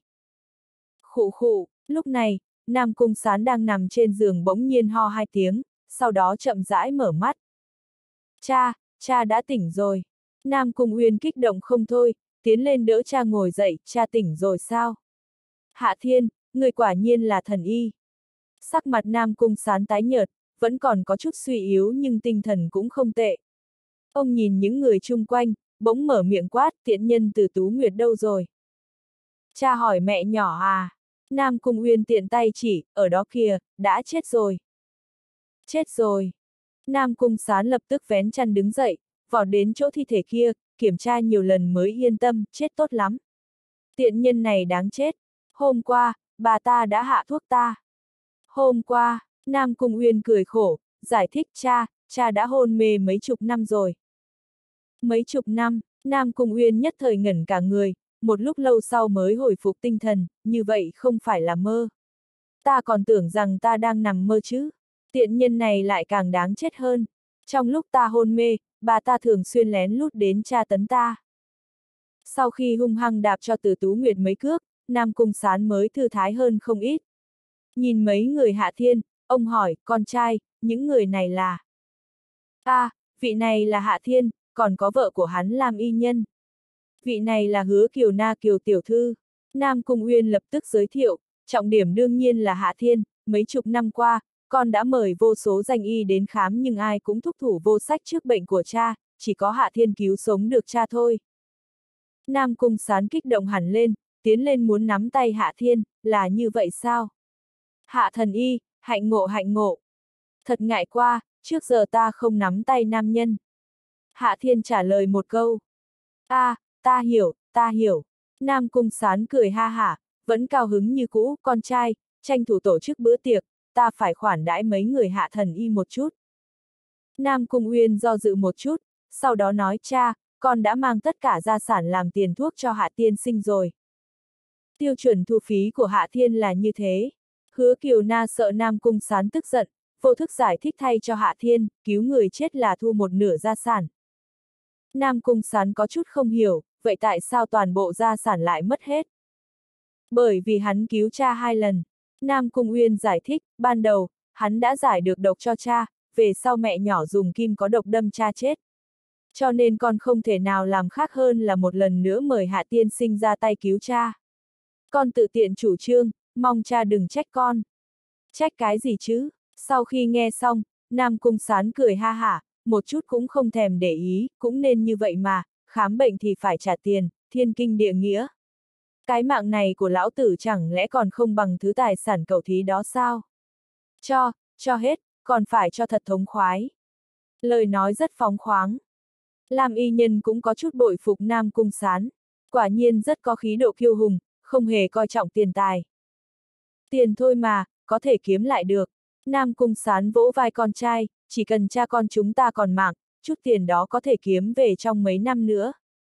A: Khụ khụ, lúc này, Nam Cung Sán đang nằm trên giường bỗng nhiên ho hai tiếng, sau đó chậm rãi mở mắt. Cha, cha đã tỉnh rồi. Nam Cung Uyên kích động không thôi, tiến lên đỡ cha ngồi dậy, cha tỉnh rồi sao? Hạ Thiên, người quả nhiên là thần y. Sắc mặt Nam Cung Sán tái nhợt, vẫn còn có chút suy yếu nhưng tinh thần cũng không tệ. Ông nhìn những người chung quanh, bỗng mở miệng quát, tiện nhân Từ Tú Nguyệt đâu rồi? Cha hỏi mẹ nhỏ à? Nam Cung Uyên tiện tay chỉ, ở đó kìa, đã chết rồi. Chết rồi. Nam Cung Sán lập tức vén chăn đứng dậy, vọt đến chỗ thi thể kia, kiểm tra nhiều lần mới yên tâm, chết tốt lắm. Tiện nhân này đáng chết. Hôm qua, bà ta đã hạ thuốc ta. Hôm qua, Nam Cung Uyên cười khổ, giải thích cha, cha đã hôn mê mấy chục năm rồi. Mấy chục năm, Nam Cung Uyên nhất thời ngẩn cả người, một lúc lâu sau mới hồi phục tinh thần, như vậy không phải là mơ. Ta còn tưởng rằng ta đang nằm mơ chứ. Tiện nhân này lại càng đáng chết hơn. Trong lúc ta hôn mê, bà ta thường xuyên lén lút đến tra tấn ta. Sau khi hung hăng đạp cho Từ Tú Nguyệt mấy cước, Nam Cung Sán mới thư thái hơn không ít. Nhìn mấy người Hạ Thiên, ông hỏi, con trai, những người này là... À, vị này là Hạ Thiên, còn có vợ của hắn Lam Y Nhân. Vị này là Hứa Kiều Na Kiều tiểu thư. Nam Cung Uyên lập tức giới thiệu, trọng điểm đương nhiên là Hạ Thiên, mấy chục năm qua, con đã mời vô số danh y đến khám nhưng ai cũng thúc thủ vô sách trước bệnh của cha, chỉ có Hạ Thiên cứu sống được cha thôi. Nam Cung Sán kích động hẳn lên, tiến lên muốn nắm tay Hạ Thiên, là như vậy sao? Hạ thần y, hạnh ngộ hạnh ngộ. Thật ngại qua, trước giờ ta không nắm tay nam nhân. Hạ Thiên trả lời một câu. A, à, ta hiểu, ta hiểu. Nam Cung Sán cười ha hả, vẫn cao hứng như cũ, con trai, tranh thủ tổ chức bữa tiệc, ta phải khoản đãi mấy người Hạ thần y một chút. Nam Cung Uyên do dự một chút, sau đó nói cha, con đã mang tất cả gia sản làm tiền thuốc cho Hạ tiên sinh rồi. Tiêu chuẩn thu phí của Hạ Thiên là như thế. Hứa Kiều Na sợ Nam Cung Sán tức giận, vô thức giải thích thay cho Hạ Thiên, cứu người chết là thu một nửa gia sản. Nam Cung Sán có chút không hiểu, vậy tại sao toàn bộ gia sản lại mất hết? Bởi vì hắn cứu cha hai lần. Nam Cung Uyên giải thích, ban đầu, hắn đã giải được độc cho cha, về sau mẹ nhỏ dùng kim có độc đâm cha chết. Cho nên con không thể nào làm khác hơn là một lần nữa mời Hạ tiên sinh ra tay cứu cha. Con tự tiện chủ trương, mong cha đừng trách con. Trách cái gì chứ? Sau khi nghe xong, Nam Cung Sán cười ha hả, một chút cũng không thèm để ý, cũng nên như vậy mà, khám bệnh thì phải trả tiền, thiên kinh địa nghĩa. Cái mạng này của lão tử chẳng lẽ còn không bằng thứ tài sản cẩu thí đó sao? Cho, cho hết, còn phải cho thật thống khoái. Lời nói rất phóng khoáng. Lam Y Nhân cũng có chút bội phục Nam Cung Sán. Quả nhiên rất có khí độ kiêu hùng, không hề coi trọng tiền tài. Tiền thôi mà, có thể kiếm lại được. Nam Cung Sán vỗ vai con trai, chỉ cần cha con chúng ta còn mạng, chút tiền đó có thể kiếm về trong mấy năm nữa.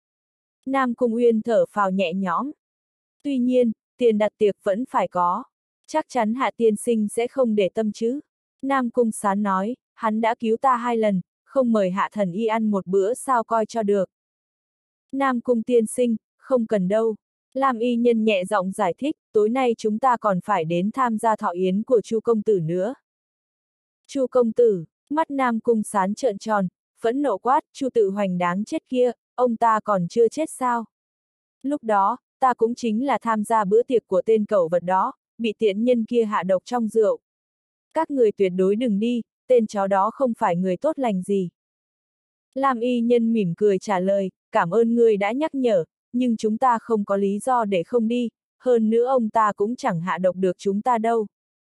A: Nam Cung Uyên thở phào nhẹ nhõm. Tuy nhiên, tiền đặt tiệc vẫn phải có. Chắc chắn Hạ tiên sinh sẽ không để tâm chứ. Nam Cung Sán nói, hắn đã cứu ta hai lần, không mời Hạ thần y ăn một bữa sao coi cho được. Nam Cung tiên sinh, không cần đâu. Lam Y Nhân nhẹ giọng giải thích, tối nay chúng ta còn phải đến tham gia thọ yến của Chu công tử nữa. Chu công tử, mắt Nam Cung Sán trợn tròn, phẫn nộ quát, Chu Tự Hoành đáng chết kia, ông ta còn chưa chết sao? Lúc đó, ta cũng chính là tham gia bữa tiệc của tên cẩu vật đó, bị tiện nhân kia hạ độc trong rượu. Các người tuyệt đối đừng đi, tên chó đó không phải người tốt lành gì. Lam Y Nhân mỉm cười trả lời, cảm ơn ngươi đã nhắc nhở, nhưng chúng ta không có lý do để không đi, hơn nữa ông ta cũng chẳng hạ độc được chúng ta đâu.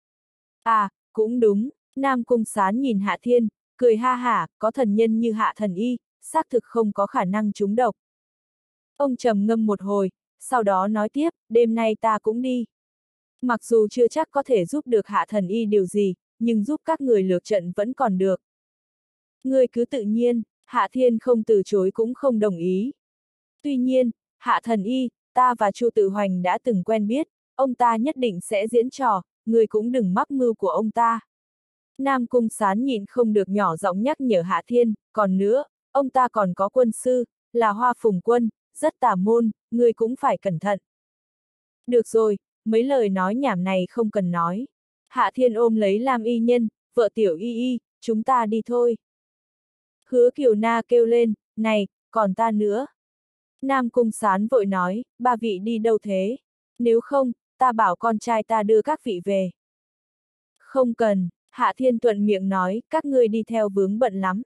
A: À, cũng đúng, Nam Cung Sán nhìn Hạ Thiên, cười ha hả, có thần nhân như Hạ thần y, xác thực không có khả năng trúng độc. Ông trầm ngâm một hồi, sau đó nói tiếp, đêm nay ta cũng đi. Mặc dù chưa chắc có thể giúp được Hạ thần y điều gì, nhưng giúp các người lược trận vẫn còn được. Người cứ tự nhiên, Hạ Thiên không từ chối cũng không đồng ý. Tuy nhiên, Hạ thần y, ta và Chu Tự Hoành đã từng quen biết, ông ta nhất định sẽ diễn trò, người cũng đừng mắc mưu của ông ta. Nam Cung Sán nhịn không được nhỏ giọng nhắc nhở Hạ Thiên, còn nữa, ông ta còn có quân sư, là Hoa Phùng Quân, rất tà môn, người cũng phải cẩn thận. Được rồi, mấy lời nói nhảm này không cần nói. Hạ Thiên ôm lấy Lam Y Nhân, vợ Tiểu Y Y, chúng ta đi thôi. Hứa Kiều Na kêu lên, này, còn ta nữa. Nam Cung Sán vội nói, ba vị đi đâu thế? Nếu không, ta bảo con trai ta đưa các vị về. Không cần, Hạ Thiên thuận miệng nói, các ngươi đi theo vướng bận lắm.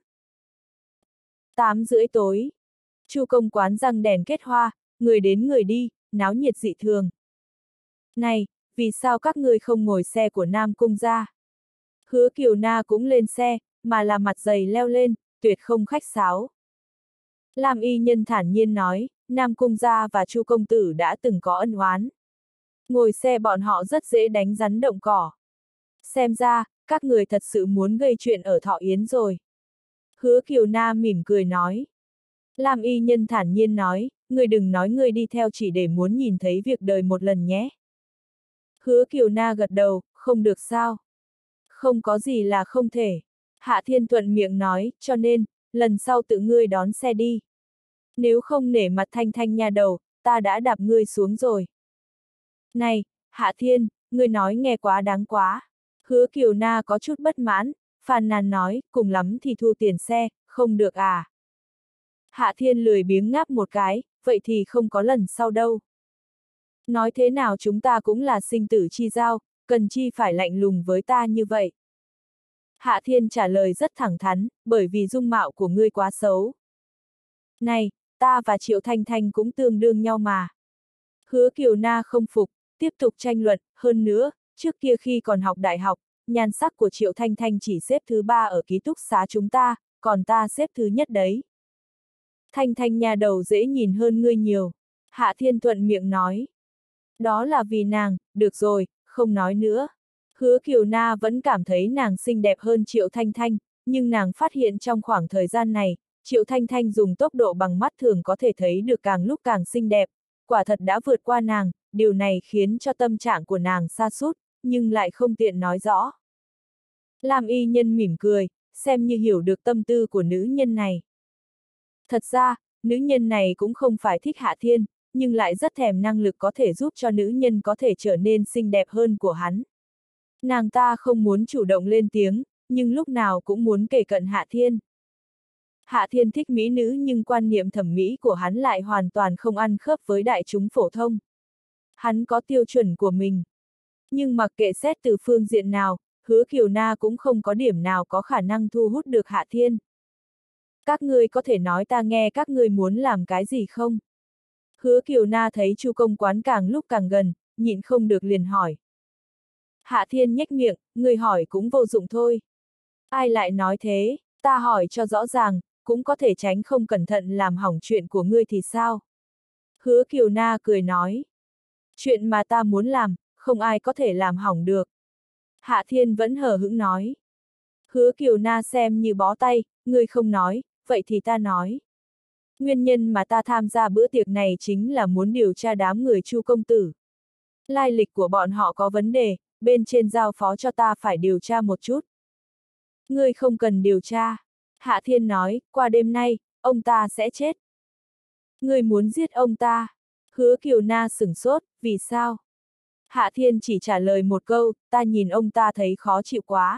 A: Tám rưỡi tối. Chu công quán răng đèn kết hoa, người đến người đi, náo nhiệt dị thường. Này, vì sao các ngươi không ngồi xe của Nam Cung ra? Hứa Kiều Na cũng lên xe, mà là mặt dày leo lên, tuyệt không khách sáo. Lam Y Nhân thản nhiên nói, Nam Cung gia và Chu công tử đã từng có ân oán. Ngồi xe bọn họ rất dễ đánh rắn động cỏ. Xem ra, các người thật sự muốn gây chuyện ở Thọ Yến rồi. Hứa Kiều Na mỉm cười nói. Lam Y Nhân thản nhiên nói, người đừng nói người đi theo chỉ để muốn nhìn thấy việc đời một lần nhé. Hứa Kiều Na gật đầu, không được sao. Không có gì là không thể. Hạ Thiên thuận miệng nói, cho nên, lần sau tự ngươi đón xe đi. Nếu không nể mặt Thanh Thanh nha đầu, ta đã đạp ngươi xuống rồi. Này, Hạ Thiên, ngươi nói nghe quá đáng quá. Hứa Kiều Na có chút bất mãn, phàn nàn nói, cùng lắm thì thu tiền xe, không được à. Hạ Thiên lười biếng ngáp một cái, vậy thì không có lần sau đâu. Nói thế nào chúng ta cũng là sinh tử chi giao, cần chi phải lạnh lùng với ta như vậy. Hạ Thiên trả lời rất thẳng thắn, bởi vì dung mạo của ngươi quá xấu. Này, ta và Triệu Thanh Thanh cũng tương đương nhau mà. Hứa Kiều Na không phục, tiếp tục tranh luận, hơn nữa, trước kia khi còn học đại học, nhan sắc của Triệu Thanh Thanh chỉ xếp thứ ba ở ký túc xá chúng ta, còn ta xếp thứ nhất đấy. Thanh Thanh nhà đầu dễ nhìn hơn ngươi nhiều. Hạ Thiên thuận miệng nói. Đó là vì nàng, được rồi, không nói nữa. Hứa Kiều Na vẫn cảm thấy nàng xinh đẹp hơn Triệu Thanh Thanh, nhưng nàng phát hiện trong khoảng thời gian này, Triệu Thanh Thanh dùng tốc độ bằng mắt thường có thể thấy được càng lúc càng xinh đẹp, quả thật đã vượt qua nàng, điều này khiến cho tâm trạng của nàng sa sút, nhưng lại không tiện nói rõ. Lam Y Nhân mỉm cười, xem như hiểu được tâm tư của nữ nhân này. Thật ra, nữ nhân này cũng không phải thích Hạ Thiên, nhưng lại rất thèm năng lực có thể giúp cho nữ nhân có thể trở nên xinh đẹp hơn của hắn. Nàng ta không muốn chủ động lên tiếng, nhưng lúc nào cũng muốn kề cận Hạ Thiên. Hạ Thiên thích mỹ nữ nhưng quan niệm thẩm mỹ của hắn lại hoàn toàn không ăn khớp với đại chúng phổ thông. Hắn có tiêu chuẩn của mình. Nhưng mặc kệ xét từ phương diện nào, Hứa Kiều Na cũng không có điểm nào có khả năng thu hút được Hạ Thiên. Các ngươi có thể nói ta nghe các ngươi muốn làm cái gì không? Hứa Kiều Na thấy Chu công quán càng lúc càng gần, nhịn không được liền hỏi. Hạ Thiên nhếch miệng, người hỏi cũng vô dụng thôi. Ai lại nói thế, ta hỏi cho rõ ràng, cũng có thể tránh không cẩn thận làm hỏng chuyện của ngươi thì sao? Hứa Kiều Na cười nói. Chuyện mà ta muốn làm, không ai có thể làm hỏng được. Hạ Thiên vẫn hờ hững nói. Hứa Kiều Na xem như bó tay, ngươi không nói, vậy thì ta nói. Nguyên nhân mà ta tham gia bữa tiệc này chính là muốn điều tra đám người Chu công tử. Lai lịch của bọn họ có vấn đề, bên trên giao phó cho ta phải điều tra một chút. Ngươi không cần điều tra. Hạ Thiên nói, qua đêm nay, ông ta sẽ chết. Ngươi muốn giết ông ta. Hứa Kiều Na sửng sốt, vì sao? Hạ Thiên chỉ trả lời một câu, ta nhìn ông ta thấy khó chịu quá.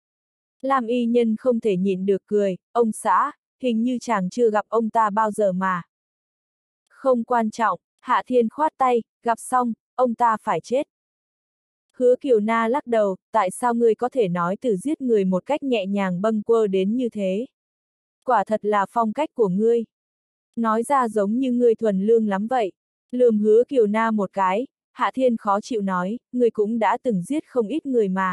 A: Lam Y Nhân không thể nhịn được cười, ông xã, hình như chàng chưa gặp ông ta bao giờ mà. Không quan trọng, Hạ Thiên khoát tay, gặp xong, ông ta phải chết. Hứa Kiều Na lắc đầu, tại sao ngươi có thể nói từ giết người một cách nhẹ nhàng bâng quơ đến như thế? Quả thật là phong cách của ngươi. Nói ra giống như ngươi thuần lương lắm vậy. Lườm Hứa Kiều Na một cái, Hạ Thiên khó chịu nói, ngươi cũng đã từng giết không ít người mà.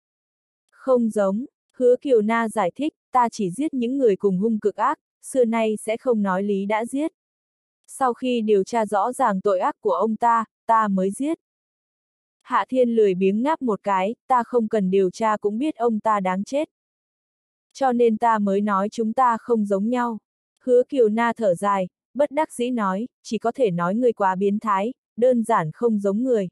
A: Không giống, Hứa Kiều Na giải thích, ta chỉ giết những người cùng hung cực ác, xưa nay sẽ không nói lý đã giết. Sau khi điều tra rõ ràng tội ác của ông ta, ta mới giết. Hạ Thiên lười biếng ngáp một cái, ta không cần điều tra cũng biết ông ta đáng chết. Cho nên ta mới nói chúng ta không giống nhau. Hứa Kiều Na thở dài, bất đắc dĩ nói, chỉ có thể nói ngươi quá biến thái, đơn giản không giống người.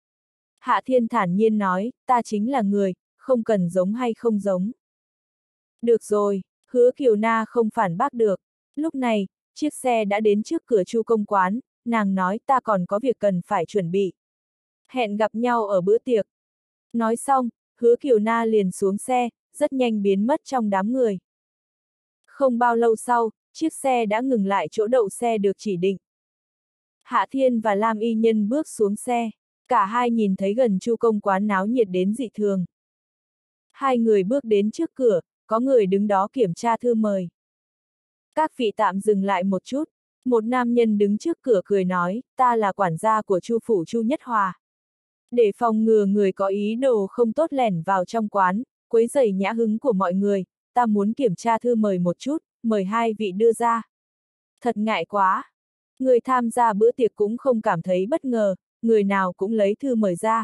A: Hạ Thiên thản nhiên nói, ta chính là người, không cần giống hay không giống. Được rồi, Hứa Kiều Na không phản bác được. Lúc này, chiếc xe đã đến trước cửa Chu công quán, nàng nói ta còn có việc cần phải chuẩn bị. Hẹn gặp nhau ở bữa tiệc. Nói xong, Hứa Kiều Na liền xuống xe, rất nhanh biến mất trong đám người. Không bao lâu sau, chiếc xe đã ngừng lại chỗ đậu xe được chỉ định. Hạ Thiên và Lam Y Nhân bước xuống xe, cả hai nhìn thấy gần Chu công quán náo nhiệt đến dị thường. Hai người bước đến trước cửa, có người đứng đó kiểm tra thư mời. Các vị tạm dừng lại một chút, một nam nhân đứng trước cửa cười nói, ta là quản gia của Chu phủ Chu Nhất Hòa. Để phòng ngừa người có ý đồ không tốt lẻn vào trong quán, quấy rầy nhã hứng của mọi người, ta muốn kiểm tra thư mời một chút, mời hai vị đưa ra. Thật ngại quá. Người tham gia bữa tiệc cũng không cảm thấy bất ngờ, người nào cũng lấy thư mời ra.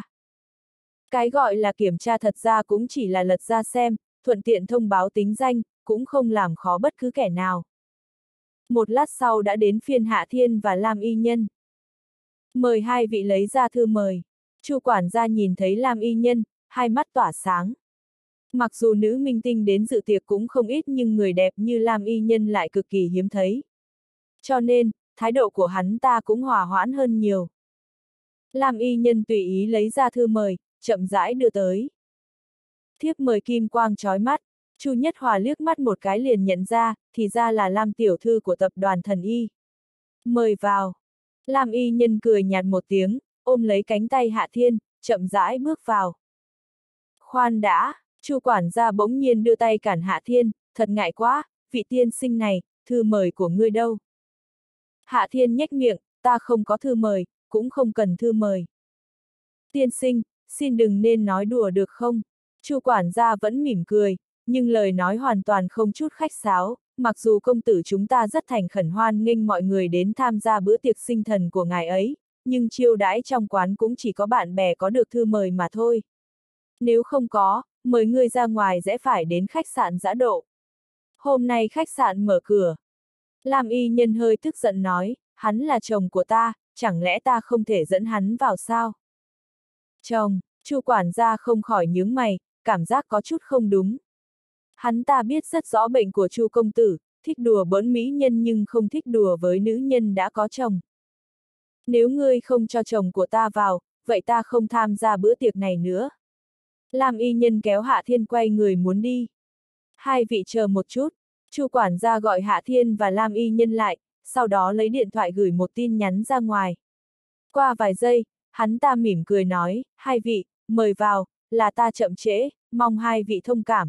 A: Cái gọi là kiểm tra thật ra cũng chỉ là lật ra xem, thuận tiện thông báo tính danh, cũng không làm khó bất cứ kẻ nào. Một lát sau đã đến phiên Hạ Thiên và Lam Y Nhân. Mời hai vị lấy ra thư mời. Chu quản gia nhìn thấy Lam Y Nhân, hai mắt tỏa sáng. Mặc dù nữ minh tinh đến dự tiệc cũng không ít nhưng người đẹp như Lam Y Nhân lại cực kỳ hiếm thấy. Cho nên, thái độ của hắn ta cũng hòa hoãn hơn nhiều. Lam Y Nhân tùy ý lấy ra thư mời, chậm rãi đưa tới. Thiếp mời kim quang chói mắt, Chu Nhất Hòa liếc mắt một cái liền nhận ra, thì ra là Lam tiểu thư của tập đoàn Thần Y. Mời vào. Lam Y Nhân cười nhạt một tiếng, ôm lấy cánh tay Hạ Thiên, chậm rãi bước vào. Khoan đã, Chu quản gia bỗng nhiên đưa tay cản Hạ Thiên, thật ngại quá, vị tiên sinh này, thư mời của ngươi đâu? Hạ Thiên nhếch miệng, ta không có thư mời, cũng không cần thư mời. Tiên sinh, xin đừng nên nói đùa được không? Chu quản gia vẫn mỉm cười, nhưng lời nói hoàn toàn không chút khách sáo, mặc dù công tử chúng ta rất thành khẩn hoan nghênh mọi người đến tham gia bữa tiệc sinh thần của ngài ấy, nhưng chiêu đãi trong quán cũng chỉ có bạn bè có được thư mời mà thôi. Nếu không có, mời ngươi ra ngoài sẽ phải đến khách sạn Dã Độ. Hôm nay khách sạn mở cửa. Lam Y Nhân hơi tức giận nói, hắn là chồng của ta, chẳng lẽ ta không thể dẫn hắn vào sao? Chồng, Chu quản gia không khỏi nhướng mày, cảm giác có chút không đúng. Hắn ta biết rất rõ bệnh của Chu công tử, thích đùa bỡn mỹ nhân nhưng không thích đùa với nữ nhân đã có chồng. Nếu ngươi không cho chồng của ta vào, vậy ta không tham gia bữa tiệc này nữa. Lam Y Nhân kéo Hạ Thiên quay người muốn đi. Hai vị chờ một chút, Chu quản gia gọi Hạ Thiên và Lam Y Nhân lại, sau đó lấy điện thoại gửi một tin nhắn ra ngoài. Qua vài giây, hắn ta mỉm cười nói, hai vị, mời vào, là ta chậm trễ, mong hai vị thông cảm.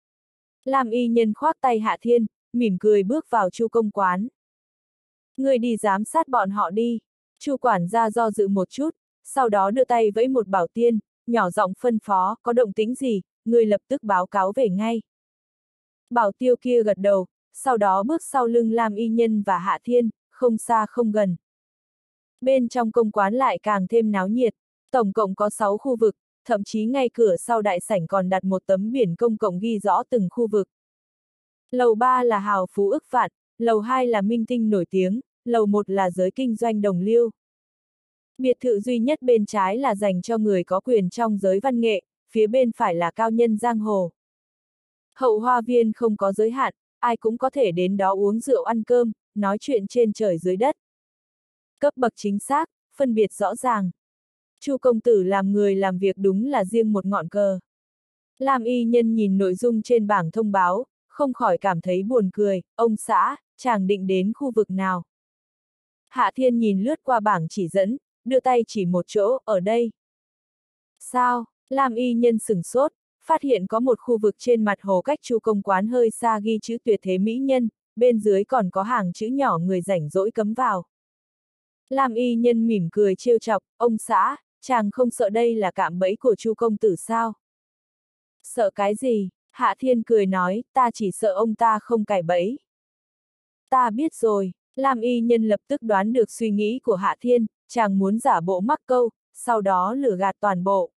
A: Lam Y Nhân khoác tay Hạ Thiên, mỉm cười bước vào Chu công quán. Ngươi đi giám sát bọn họ đi. Chu quản gia do dự một chút, sau đó đưa tay vẫy một bảo tiên, nhỏ giọng phân phó, có động tĩnh gì, ngươi lập tức báo cáo về ngay. Bảo tiêu kia gật đầu, sau đó bước sau lưng Lam Y Nhân và Hạ Thiên, không xa không gần. Bên trong công quán lại càng thêm náo nhiệt, tổng cộng có sáu khu vực, thậm chí ngay cửa sau đại sảnh còn đặt một tấm biển công cộng ghi rõ từng khu vực. Lầu ba là hào phú ức vạn, lầu hai là minh tinh nổi tiếng, lầu một là giới kinh doanh đồng liêu. Biệt thự duy nhất bên trái là dành cho người có quyền trong giới văn nghệ, phía bên phải là cao nhân giang hồ. Hậu hoa viên không có giới hạn, ai cũng có thể đến đó uống rượu ăn cơm, nói chuyện trên trời dưới đất. Cấp bậc chính xác, phân biệt rõ ràng. Chu công tử làm người làm việc đúng là riêng một ngọn cờ. Lam Y Nhân nhìn nội dung trên bảng thông báo, không khỏi cảm thấy buồn cười, ông xã, chàng định đến khu vực nào? Hạ Thiên nhìn lướt qua bảng chỉ dẫn, đưa tay chỉ một chỗ, ở đây. Sao? Lam Y Nhân sửng sốt, phát hiện có một khu vực trên mặt hồ cách Chu công quán hơi xa ghi chữ tuyệt thế mỹ nhân, bên dưới còn có hàng chữ nhỏ người rảnh rỗi cấm vào. Lam Y Nhân mỉm cười trêu chọc, ông xã, chàng không sợ đây là cạm bẫy của Chu công tử sao? Sợ cái gì? Hạ Thiên cười nói, ta chỉ sợ ông ta không cài bẫy. Ta biết rồi, Lam Y Nhân lập tức đoán được suy nghĩ của Hạ Thiên, chàng muốn giả bộ mắc câu, sau đó lừa gạt toàn bộ.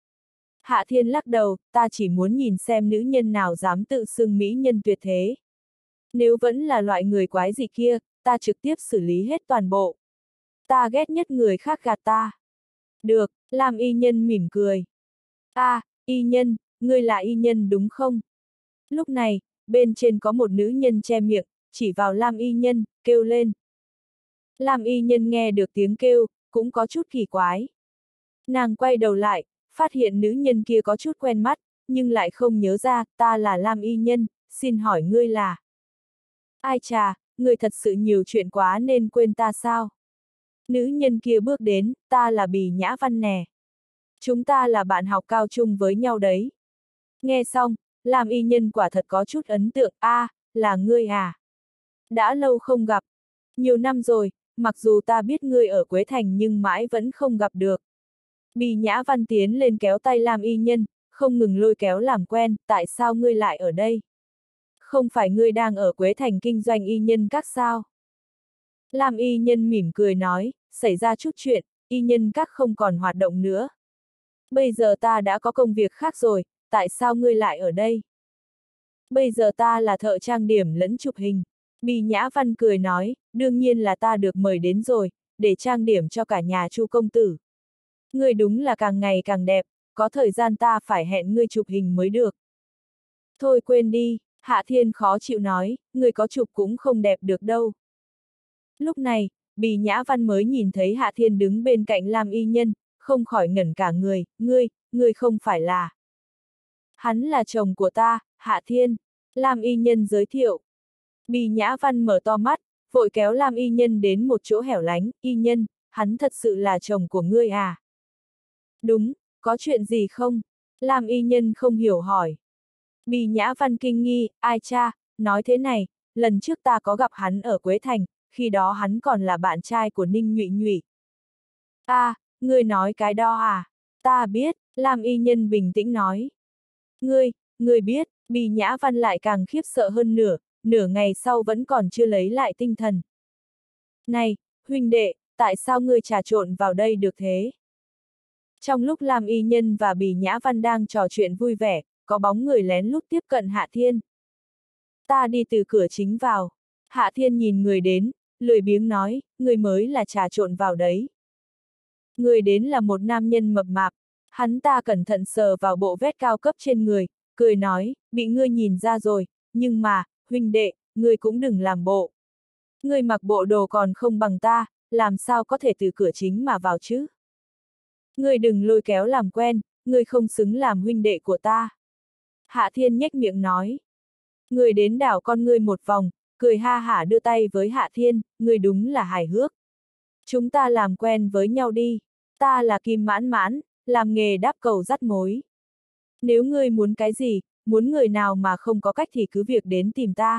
A: Hạ Thiên lắc đầu, ta chỉ muốn nhìn xem nữ nhân nào dám tự xưng mỹ nhân tuyệt thế. Nếu vẫn là loại người quái dị kia, ta trực tiếp xử lý hết toàn bộ. Ta ghét nhất người khác gạt ta. Được, Lam Y Nhân mỉm cười. A, à, Y Nhân, ngươi là Y Nhân đúng không? Lúc này, bên trên có một nữ nhân che miệng, chỉ vào Lam Y Nhân, kêu lên. Lam Y Nhân nghe được tiếng kêu, cũng có chút kỳ quái. Nàng quay đầu lại, phát hiện nữ nhân kia có chút quen mắt, nhưng lại không nhớ ra, ta là Lam Y Nhân, xin hỏi ngươi là. Ai chà, ngươi thật sự nhiều chuyện quá nên quên ta sao? Nữ nhân kia bước đến, ta là Bì Nhã Văn nè. Chúng ta là bạn học cao trung với nhau đấy. Nghe xong, Lam Y Nhân quả thật có chút ấn tượng, a, à, là ngươi à? Đã lâu không gặp. Nhiều năm rồi, mặc dù ta biết ngươi ở Quế Thành nhưng mãi vẫn không gặp được. Bì Nhã Văn tiến lên kéo tay Lam Y Nhân, không ngừng lôi kéo làm quen, tại sao ngươi lại ở đây? Không phải ngươi đang ở Quế Thành kinh doanh y nhân các sao? Lam Y Nhân mỉm cười nói, xảy ra chút chuyện, y nhân các không còn hoạt động nữa. Bây giờ ta đã có công việc khác rồi, tại sao ngươi lại ở đây? Bây giờ ta là thợ trang điểm lẫn chụp hình. Bì Nhã Văn cười nói, đương nhiên là ta được mời đến rồi, để trang điểm cho cả nhà Chu công tử. Ngươi đúng là càng ngày càng đẹp, có thời gian ta phải hẹn ngươi chụp hình mới được. Thôi quên đi, Hạ Thiên khó chịu nói, người có chụp cũng không đẹp được đâu. Lúc này, Bì Nhã Văn mới nhìn thấy Hạ Thiên đứng bên cạnh Lam Y Nhân, không khỏi ngẩn cả người, ngươi, ngươi không phải là. Hắn là chồng của ta, Hạ Thiên. Lam Y Nhân giới thiệu. Bì Nhã Văn mở to mắt, vội kéo Lam Y Nhân đến một chỗ hẻo lánh, Y Nhân, hắn thật sự là chồng của ngươi à? Đúng, có chuyện gì không? Lam Y Nhân không hiểu hỏi. Bì Nhã Văn kinh nghi, ai cha, nói thế này, lần trước ta có gặp hắn ở Quế Thành, khi đó hắn còn là bạn trai của Ninh Nhụy Nhụy. À, ngươi nói cái đó à? Ta biết, Lam Y Nhân bình tĩnh nói. Ngươi, ngươi biết, Bì Nhã Văn lại càng khiếp sợ hơn nửa, nửa ngày sau vẫn còn chưa lấy lại tinh thần. Này, huynh đệ, tại sao ngươi trà trộn vào đây được thế? Trong lúc Lam Y Nhân và Bì Nhã Văn đang trò chuyện vui vẻ, có bóng người lén lút tiếp cận Hạ Thiên. Ta đi từ cửa chính vào. Hạ Thiên nhìn người đến, lười biếng nói, người mới là trà trộn vào đấy. Người đến là một nam nhân mập mạp, hắn ta cẩn thận sờ vào bộ vest cao cấp trên người, cười nói, bị ngươi nhìn ra rồi, nhưng mà, huynh đệ, ngươi cũng đừng làm bộ. Ngươi mặc bộ đồ còn không bằng ta, làm sao có thể từ cửa chính mà vào chứ? Ngươi đừng lôi kéo làm quen, ngươi không xứng làm huynh đệ của ta. Hạ Thiên nhếch miệng nói. Người đến đảo con ngươi một vòng, cười ha hả đưa tay với Hạ Thiên, ngươi đúng là hài hước. Chúng ta làm quen với nhau đi, ta là Kim Mãn Mãn, làm nghề đáp cầu dắt mối. Nếu ngươi muốn cái gì, muốn người nào mà không có cách thì cứ việc đến tìm ta.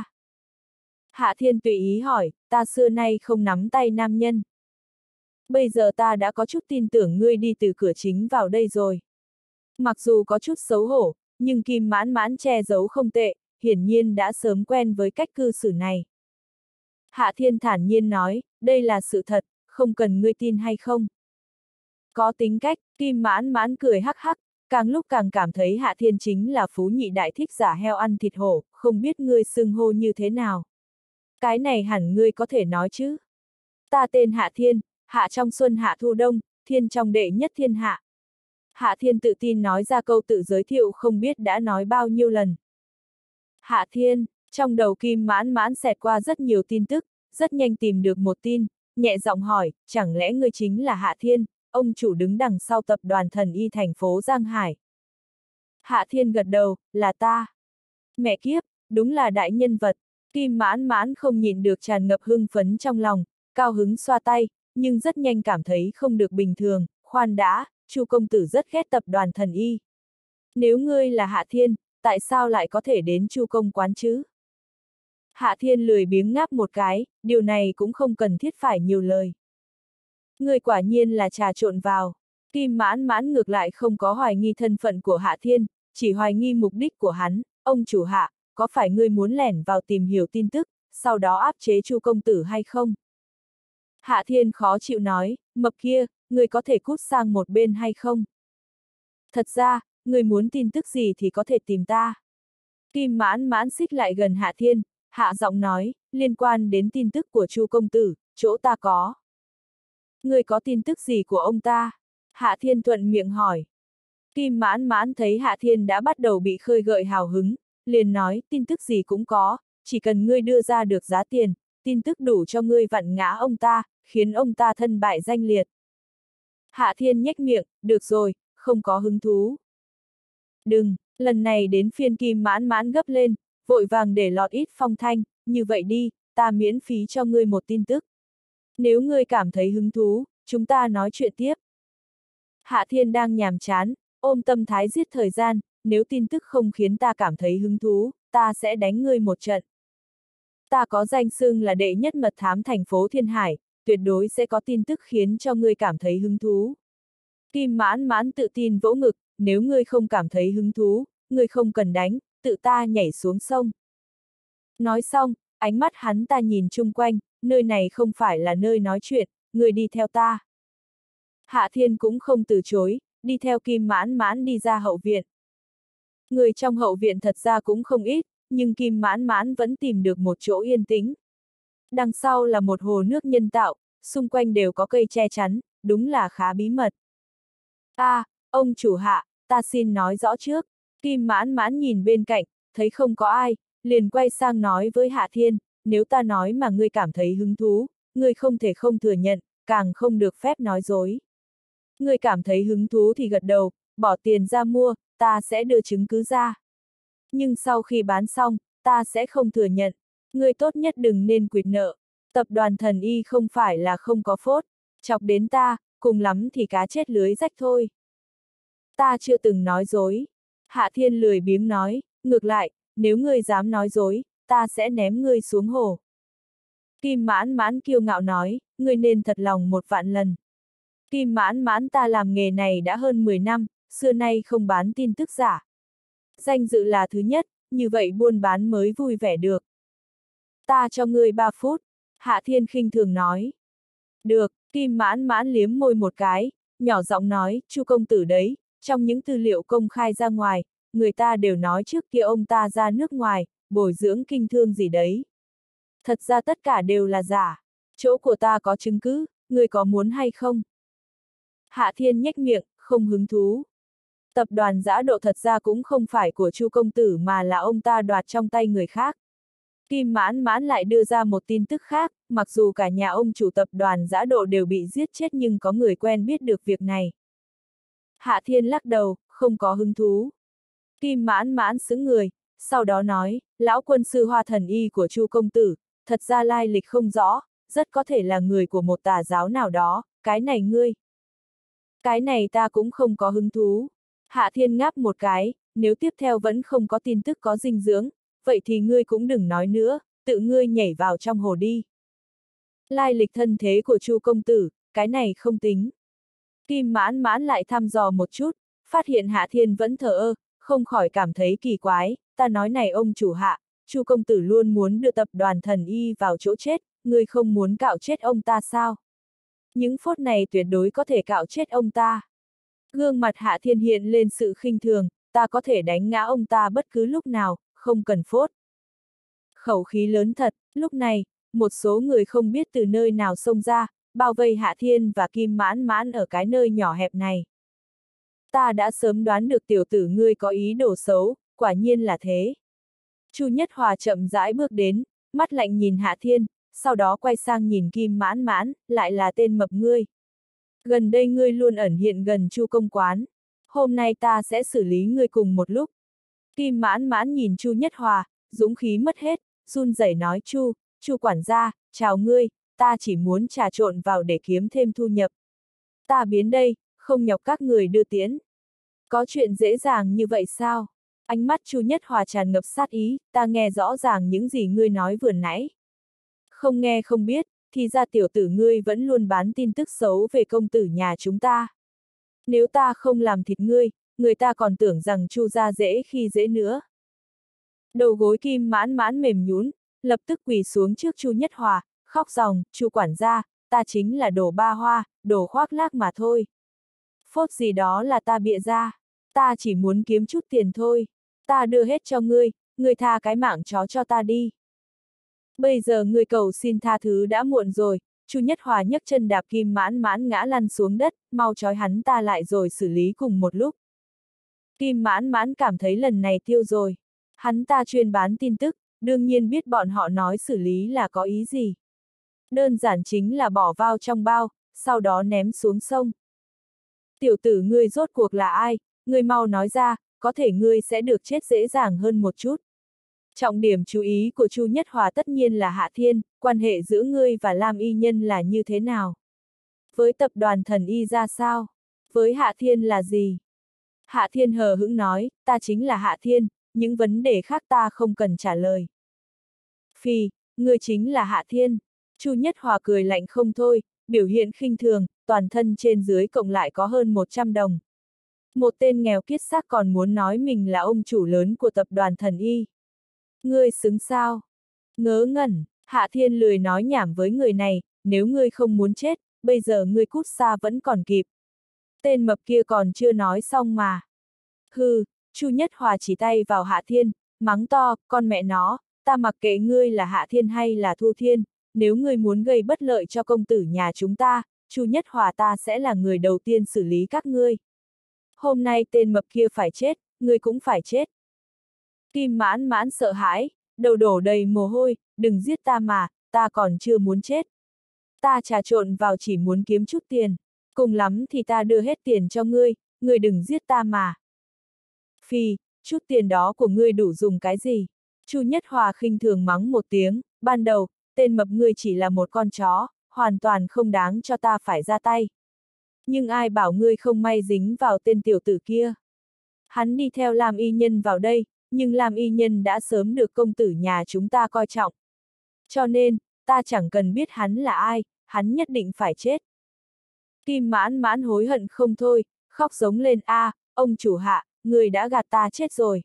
A: Hạ Thiên tùy ý hỏi, ta xưa nay không nắm tay nam nhân. Bây giờ ta đã có chút tin tưởng ngươi đi từ cửa chính vào đây rồi. Mặc dù có chút xấu hổ, nhưng Kim Mãn Mãn che giấu không tệ, hiển nhiên đã sớm quen với cách cư xử này. Hạ Thiên thản nhiên nói, đây là sự thật, không cần ngươi tin hay không. Có tính cách, Kim Mãn Mãn cười hắc hắc, càng lúc càng cảm thấy Hạ Thiên chính là phú nhị đại thích giả heo ăn thịt hổ, không biết ngươi xưng hô như thế nào. Cái này hẳn ngươi có thể nói chứ. Ta tên Hạ Thiên, Hạ trong xuân hạ thu đông, thiên trong đệ nhất thiên hạ. Hạ Thiên tự tin nói ra câu tự giới thiệu không biết đã nói bao nhiêu lần. Hạ Thiên, trong đầu Kim Mãn Mãn xẹt qua rất nhiều tin tức, rất nhanh tìm được một tin, nhẹ giọng hỏi, chẳng lẽ ngươi chính là Hạ Thiên, ông chủ đứng đằng sau tập đoàn Thần Y thành phố Giang Hải. Hạ Thiên gật đầu, là ta. Mẹ kiếp, đúng là đại nhân vật. Kim Mãn Mãn không nhịn được tràn ngập hưng phấn trong lòng, cao hứng xoa tay, nhưng rất nhanh cảm thấy không được bình thường, khoan đã, Chu công tử rất ghét tập đoàn Thần Y. Nếu ngươi là Hạ Thiên, tại sao lại có thể đến Chu công quán chứ? Hạ Thiên lười biếng ngáp một cái, điều này cũng không cần thiết phải nhiều lời. Ngươi quả nhiên là trà trộn vào. Kim Mãn Mãn ngược lại không có hoài nghi thân phận của Hạ Thiên, chỉ hoài nghi mục đích của hắn, ông chủ Hạ, có phải ngươi muốn lẻn vào tìm hiểu tin tức, sau đó áp chế Chu công tử hay không? Hạ Thiên khó chịu nói, mập kia, ngươi có thể cút sang một bên hay không? Thật ra, ngươi muốn tin tức gì thì có thể tìm ta. Kim Mãn Mãn xích lại gần Hạ Thiên, hạ giọng nói, liên quan đến tin tức của Chu công tử, chỗ ta có. Ngươi có tin tức gì của ông ta? Hạ Thiên thuận miệng hỏi. Kim Mãn Mãn thấy Hạ Thiên đã bắt đầu bị khơi gợi hào hứng, liền nói, tin tức gì cũng có, chỉ cần ngươi đưa ra được giá tiền, tin tức đủ cho ngươi vặn ngã ông ta, khiến ông ta thân bại danh liệt. Hạ Thiên nhếch miệng, được rồi, không có hứng thú. Đừng, lần này đến phiên Kim Mãn Mãn gấp lên, vội vàng để lọt ít phong thanh, như vậy đi, ta miễn phí cho ngươi một tin tức. Nếu ngươi cảm thấy hứng thú, chúng ta nói chuyện tiếp. Hạ Thiên đang nhàm chán, ôm tâm thái giết thời gian, nếu tin tức không khiến ta cảm thấy hứng thú, ta sẽ đánh ngươi một trận. Ta có danh xưng là đệ nhất mật thám thành phố Thiên Hải, tuyệt đối sẽ có tin tức khiến cho ngươi cảm thấy hứng thú. Kim Mãn Mãn tự tin vỗ ngực, nếu ngươi không cảm thấy hứng thú, ngươi không cần đánh, tự ta nhảy xuống sông. Nói xong, ánh mắt hắn ta nhìn chung quanh, nơi này không phải là nơi nói chuyện, ngươi đi theo ta. Hạ Thiên cũng không từ chối, đi theo Kim Mãn Mãn đi ra hậu viện. Người trong hậu viện thật ra cũng không ít, nhưng Kim Mãn Mãn vẫn tìm được một chỗ yên tĩnh. Đằng sau là một hồ nước nhân tạo, xung quanh đều có cây che chắn, đúng là khá bí mật. À, ông chủ Hạ, ta xin nói rõ trước. Kim Mãn Mãn nhìn bên cạnh, thấy không có ai, liền quay sang nói với Hạ Thiên, nếu ta nói mà ngươi cảm thấy hứng thú, ngươi không thể không thừa nhận, càng không được phép nói dối. Ngươi cảm thấy hứng thú thì gật đầu, bỏ tiền ra mua, ta sẽ đưa chứng cứ ra. Nhưng sau khi bán xong, ta sẽ không thừa nhận. Ngươi tốt nhất đừng nên quỵt nợ. Tập đoàn Thần Y không phải là không có phốt. Chọc đến ta, cùng lắm thì cá chết lưới rách thôi. Ta chưa từng nói dối. Hạ Thiên lười biếng nói, ngược lại, nếu ngươi dám nói dối, ta sẽ ném ngươi xuống hồ. Kim Mãn Mãn kiêu ngạo nói, ngươi nên thật lòng một vạn lần. Kim Mãn Mãn ta làm nghề này đã hơn mười năm, xưa nay không bán tin tức giả. Danh dự là thứ nhất, như vậy buôn bán mới vui vẻ được. Ta cho ngươi ba phút, Hạ Thiên khinh thường nói. Được, Kim Mãn Mãn liếm môi một cái, nhỏ giọng nói, Chu công tử đấy, trong những tư liệu công khai ra ngoài, người ta đều nói trước kia ông ta ra nước ngoài, bồi dưỡng kinh thương gì đấy. Thật ra tất cả đều là giả, chỗ của ta có chứng cứ, ngươi có muốn hay không? Hạ Thiên nhếch miệng, không hứng thú. Tập đoàn Giã Độ thật ra cũng không phải của Chu công tử mà là ông ta đoạt trong tay người khác. Kim Mãn Mãn lại đưa ra một tin tức khác, mặc dù cả nhà ông chủ tập đoàn Giã Độ đều bị giết chết nhưng có người quen biết được việc này. Hạ Thiên lắc đầu, không có hứng thú. Kim Mãn Mãn sững người, sau đó nói, lão quân sư Hoa Thần Y của Chu công tử, thật ra lai lịch không rõ, rất có thể là người của một tà giáo nào đó, cái này ngươi. Cái này ta cũng không có hứng thú. Hạ Thiên ngáp một cái, nếu tiếp theo vẫn không có tin tức có dinh dưỡng, vậy thì ngươi cũng đừng nói nữa, tự ngươi nhảy vào trong hồ đi. Lai lịch thân thế của Chu công tử, cái này không tính. Kim Mãn Mãn lại thăm dò một chút, phát hiện Hạ Thiên vẫn thờ ơ, không khỏi cảm thấy kỳ quái, ta nói này ông chủ Hạ, Chu công tử luôn muốn đưa tập đoàn Thần Y vào chỗ chết, ngươi không muốn cạo chết ông ta sao? Những phốt này tuyệt đối có thể cạo chết ông ta. Gương mặt Hạ Thiên hiện lên sự khinh thường, ta có thể đánh ngã ông ta bất cứ lúc nào, không cần phốt. Khẩu khí lớn thật, lúc này, một số người không biết từ nơi nào xông ra, bao vây Hạ Thiên và Kim Mãn Mãn ở cái nơi nhỏ hẹp này. Ta đã sớm đoán được tiểu tử ngươi có ý đồ xấu, quả nhiên là thế. Chu Nhất Hòa chậm rãi bước đến, mắt lạnh nhìn Hạ Thiên, sau đó quay sang nhìn Kim Mãn Mãn, lại là tên mập ngươi. Gần đây ngươi luôn ẩn hiện gần Chu công quán. Hôm nay ta sẽ xử lý ngươi cùng một lúc. Kim Mãn Mãn nhìn Chu Nhất Hòa, dũng khí mất hết, run rẩy nói Chu, Chu quản gia, chào ngươi, ta chỉ muốn trà trộn vào để kiếm thêm thu nhập. Ta biến đây, không nhọc các người đưa tiễn. Có chuyện dễ dàng như vậy sao? Ánh mắt Chu Nhất Hòa tràn ngập sát ý, ta nghe rõ ràng những gì ngươi nói vừa nãy. Không nghe không biết, thì ra tiểu tử ngươi vẫn luôn bán tin tức xấu về công tử nhà chúng ta. Nếu ta không làm thịt ngươi, người ta còn tưởng rằng Chu gia dễ khi dễ nữa. Đầu gối Kim Mãn Mãn mềm nhũn, lập tức quỳ xuống trước Chu Nhất Hòa, khóc ròng, Chu quản gia, ta chính là đồ ba hoa, đồ khoác lác mà thôi. Phốt gì đó là ta bịa ra, ta chỉ muốn kiếm chút tiền thôi, ta đưa hết cho ngươi, ngươi tha cái mạng chó cho ta đi. Bây giờ ngươi cầu xin tha thứ đã muộn rồi, Chu Nhất Hòa nhấc chân đạp Kim Mãn Mãn ngã lăn xuống đất, mau trói hắn ta lại rồi xử lý cùng một lúc. Kim Mãn Mãn cảm thấy lần này tiêu rồi. Hắn ta chuyên bán tin tức, đương nhiên biết bọn họ nói xử lý là có ý gì. Đơn giản chính là bỏ vào trong bao, sau đó ném xuống sông. Tiểu tử ngươi rốt cuộc là ai, ngươi mau nói ra, có thể ngươi sẽ được chết dễ dàng hơn một chút. Trọng điểm chú ý của Chu Nhất Hòa tất nhiên là Hạ Thiên, quan hệ giữa ngươi và Lam Y Nhân là như thế nào? Với tập đoàn Thần Y ra sao? Với Hạ Thiên là gì? Hạ Thiên hờ hững nói, ta chính là Hạ Thiên, những vấn đề khác ta không cần trả lời. Phi, ngươi chính là Hạ Thiên. Chu Nhất Hòa cười lạnh không thôi, biểu hiện khinh thường, toàn thân trên dưới cộng lại có hơn một trăm đồng. Một tên nghèo kiết xác còn muốn nói mình là ông chủ lớn của tập đoàn Thần Y. Ngươi xứng sao? Ngớ ngẩn, Hạ Thiên lười nói nhảm với người này, nếu ngươi không muốn chết, bây giờ ngươi cút xa vẫn còn kịp. Tên mập kia còn chưa nói xong mà. Hừ, Chu Nhất Hòa chỉ tay vào Hạ Thiên, mắng to, con mẹ nó, ta mặc kệ ngươi là Hạ Thiên hay là Thu Thiên, nếu ngươi muốn gây bất lợi cho công tử nhà chúng ta, Chu Nhất Hòa ta sẽ là người đầu tiên xử lý các ngươi. Hôm nay tên mập kia phải chết, ngươi cũng phải chết. Kim mãn mãn sợ hãi, đầu đổ đầy mồ hôi, đừng giết ta mà, ta còn chưa muốn chết. Ta trà trộn vào chỉ muốn kiếm chút tiền, cùng lắm thì ta đưa hết tiền cho ngươi, ngươi đừng giết ta mà. Phi, chút tiền đó của ngươi đủ dùng cái gì? Chu Nhất Hòa khinh thường mắng một tiếng, ban đầu, tên mập ngươi chỉ là một con chó, hoàn toàn không đáng cho ta phải ra tay. Nhưng ai bảo ngươi không may dính vào tên tiểu tử kia? Hắn đi theo Lam Y Nhân vào đây, nhưng Lam Y Nhân đã sớm được công tử nhà chúng ta coi trọng. Cho nên, ta chẳng cần biết hắn là ai, hắn nhất định phải chết. Kim mãn mãn hối hận không thôi, khóc giống lên a, à, ông chủ hạ, người đã gạt ta chết rồi.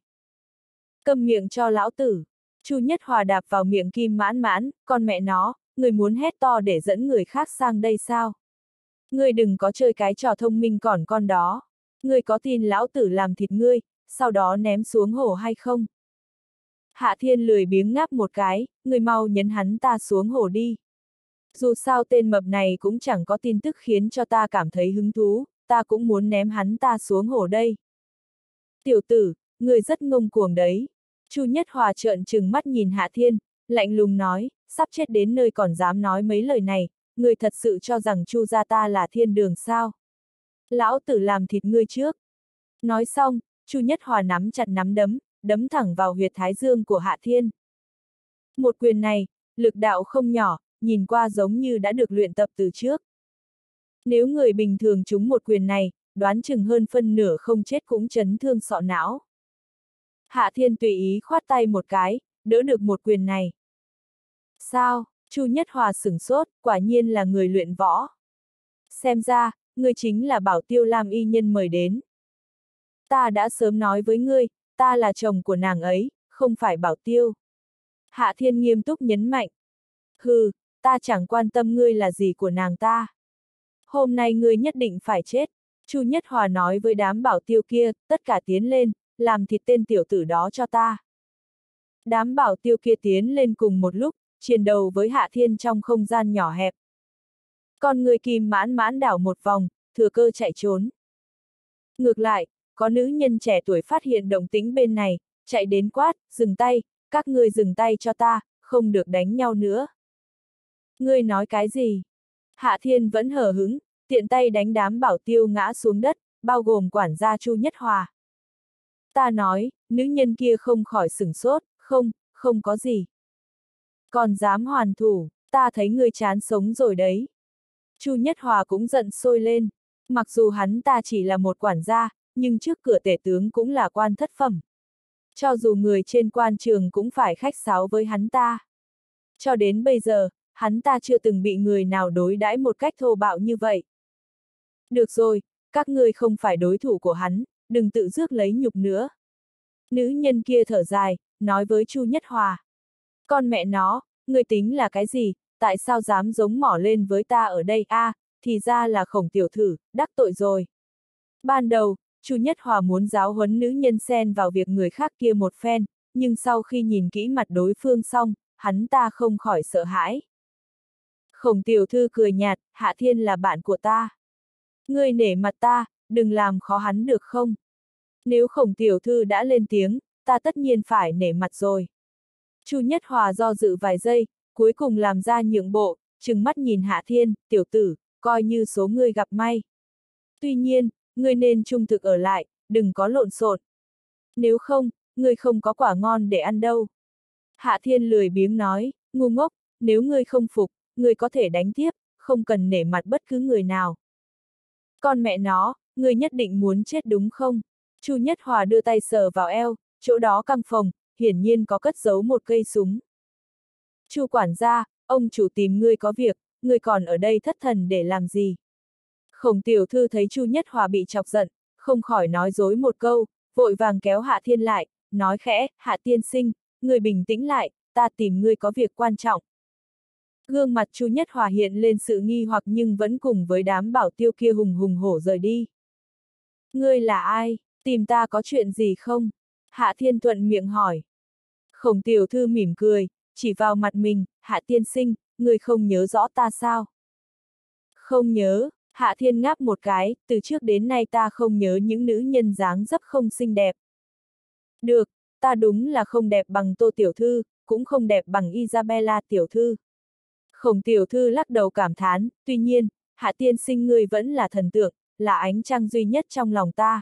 A: Câm miệng cho lão tử. Chu Nhất Hòa đạp vào miệng Kim mãn mãn, con mẹ nó, người muốn hét to để dẫn người khác sang đây sao? Ngươi đừng có chơi cái trò thông minh còn con đó. Ngươi có tin lão tử làm thịt ngươi, sau đó ném xuống hồ hay không? Hạ Thiên lười biếng ngáp một cái, ngươi mau nhấn hắn ta xuống hồ đi. Dù sao tên mập này cũng chẳng có tin tức khiến cho ta cảm thấy hứng thú, ta cũng muốn ném hắn ta xuống hồ đây. Tiểu tử, ngươi rất ngông cuồng đấy. Chu Nhất Hòa trợn trừng mắt nhìn Hạ Thiên, lạnh lùng nói, sắp chết đến nơi còn dám nói mấy lời này, ngươi thật sự cho rằng Chu gia ta là thiên đường sao? Lão tử làm thịt ngươi trước. Nói xong, Chu Nhất Hòa nắm chặt nắm đấm, đấm thẳng vào huyệt thái dương của Hạ Thiên. Một quyền này, lực đạo không nhỏ, nhìn qua giống như đã được luyện tập từ trước. Nếu người bình thường trúng một quyền này, đoán chừng hơn phân nửa không chết cũng chấn thương sọ não. Hạ Thiên tùy ý khoát tay một cái, đỡ được một quyền này. Sao? Chu Nhất Hòa sửng sốt, quả nhiên là người luyện võ. Xem ra, ngươi chính là Bảo Tiêu Lam Y Nhân mời đến. Ta đã sớm nói với ngươi, ta là chồng của nàng ấy, không phải Bảo Tiêu. Hạ Thiên nghiêm túc nhấn mạnh. Hừ, ta chẳng quan tâm ngươi là gì của nàng ta. Hôm nay ngươi nhất định phải chết. Chu Nhất Hòa nói với đám Bảo Tiêu kia, tất cả tiến lên, làm thịt tên tiểu tử đó cho ta. Đám Bảo Tiêu kia tiến lên cùng một lúc, chiến đầu với Hạ Thiên trong không gian nhỏ hẹp. Con người Kim mãn mãn đảo một vòng, thừa cơ chạy trốn. Ngược lại, có nữ nhân trẻ tuổi phát hiện động tĩnh bên này, chạy đến quát, dừng tay, các ngươi dừng tay cho ta, không được đánh nhau nữa. Ngươi nói cái gì? Hạ Thiên vẫn hờ hững, tiện tay đánh đám Bảo Tiêu ngã xuống đất, bao gồm quản gia Chu Nhất Hòa. Ta nói, nữ nhân kia không khỏi sửng sốt, không, không có gì. Còn dám hoàn thủ, ta thấy ngươi chán sống rồi đấy. Chu Nhất Hòa cũng giận sôi lên, mặc dù hắn ta chỉ là một quản gia, nhưng trước cửa tể tướng cũng là quan thất phẩm. Cho dù người trên quan trường cũng phải khách sáo với hắn ta. Cho đến bây giờ, hắn ta chưa từng bị người nào đối đãi một cách thô bạo như vậy. Được rồi, các ngươi không phải đối thủ của hắn, đừng tự rước lấy nhục nữa. Nữ nhân kia thở dài, nói với Chu Nhất Hòa. Con mẹ nó, ngươi tính là cái gì, tại sao dám giống mỏ lên với ta ở đây a? À, thì ra là Khổng tiểu thư, đắc tội rồi. Ban đầu, Chu Nhất Hòa muốn giáo huấn nữ nhân xen vào việc người khác kia một phen, nhưng sau khi nhìn kỹ mặt đối phương xong, hắn ta không khỏi sợ hãi. Khổng tiểu thư cười nhạt, Hạ Thiên là bạn của ta. Ngươi nể mặt ta, đừng làm khó hắn được không? Nếu Khổng tiểu thư đã lên tiếng, ta tất nhiên phải nể mặt rồi. Chu Nhất Hòa do dự vài giây, cuối cùng làm ra nhượng bộ, trừng mắt nhìn Hạ Thiên, tiểu tử, coi như số ngươi gặp may. Tuy nhiên, ngươi nên trung thực ở lại, đừng có lộn xộn. Nếu không, ngươi không có quả ngon để ăn đâu. Hạ Thiên lười biếng nói, ngu ngốc, nếu ngươi không phục, ngươi có thể đánh tiếp, không cần nể mặt bất cứ người nào. Con mẹ nó, ngươi nhất định muốn chết đúng không? Chu Nhất Hòa đưa tay sờ vào eo, chỗ đó căng phồng, hiển nhiên có cất giấu một cây súng. Chu quản gia, ông chủ tìm ngươi có việc, ngươi còn ở đây thất thần để làm gì? Khổng tiểu thư thấy Chu Nhất Hòa bị chọc giận, không khỏi nói dối một câu, vội vàng kéo Hạ Thiên lại, nói khẽ, Hạ tiên sinh, ngươi bình tĩnh lại, ta tìm ngươi có việc quan trọng. Gương mặt Chu Nhất Hòa hiện lên sự nghi hoặc nhưng vẫn cùng với đám Bảo Tiêu kia hùng hùng hổ rời đi. Ngươi là ai, tìm ta có chuyện gì không? Hạ Thiên thuận miệng hỏi. Khổng tiểu thư mỉm cười, chỉ vào mặt mình, Hạ tiên sinh, ngươi không nhớ rõ ta sao? Không nhớ, Hạ Thiên ngáp một cái, từ trước đến nay ta không nhớ những nữ nhân dáng dấp không xinh đẹp. Được, ta đúng là không đẹp bằng Tô tiểu thư, cũng không đẹp bằng Isabella tiểu thư. Khổng tiểu thư lắc đầu cảm thán, tuy nhiên, Hạ tiên sinh ngươi vẫn là thần tượng, là ánh trăng duy nhất trong lòng ta.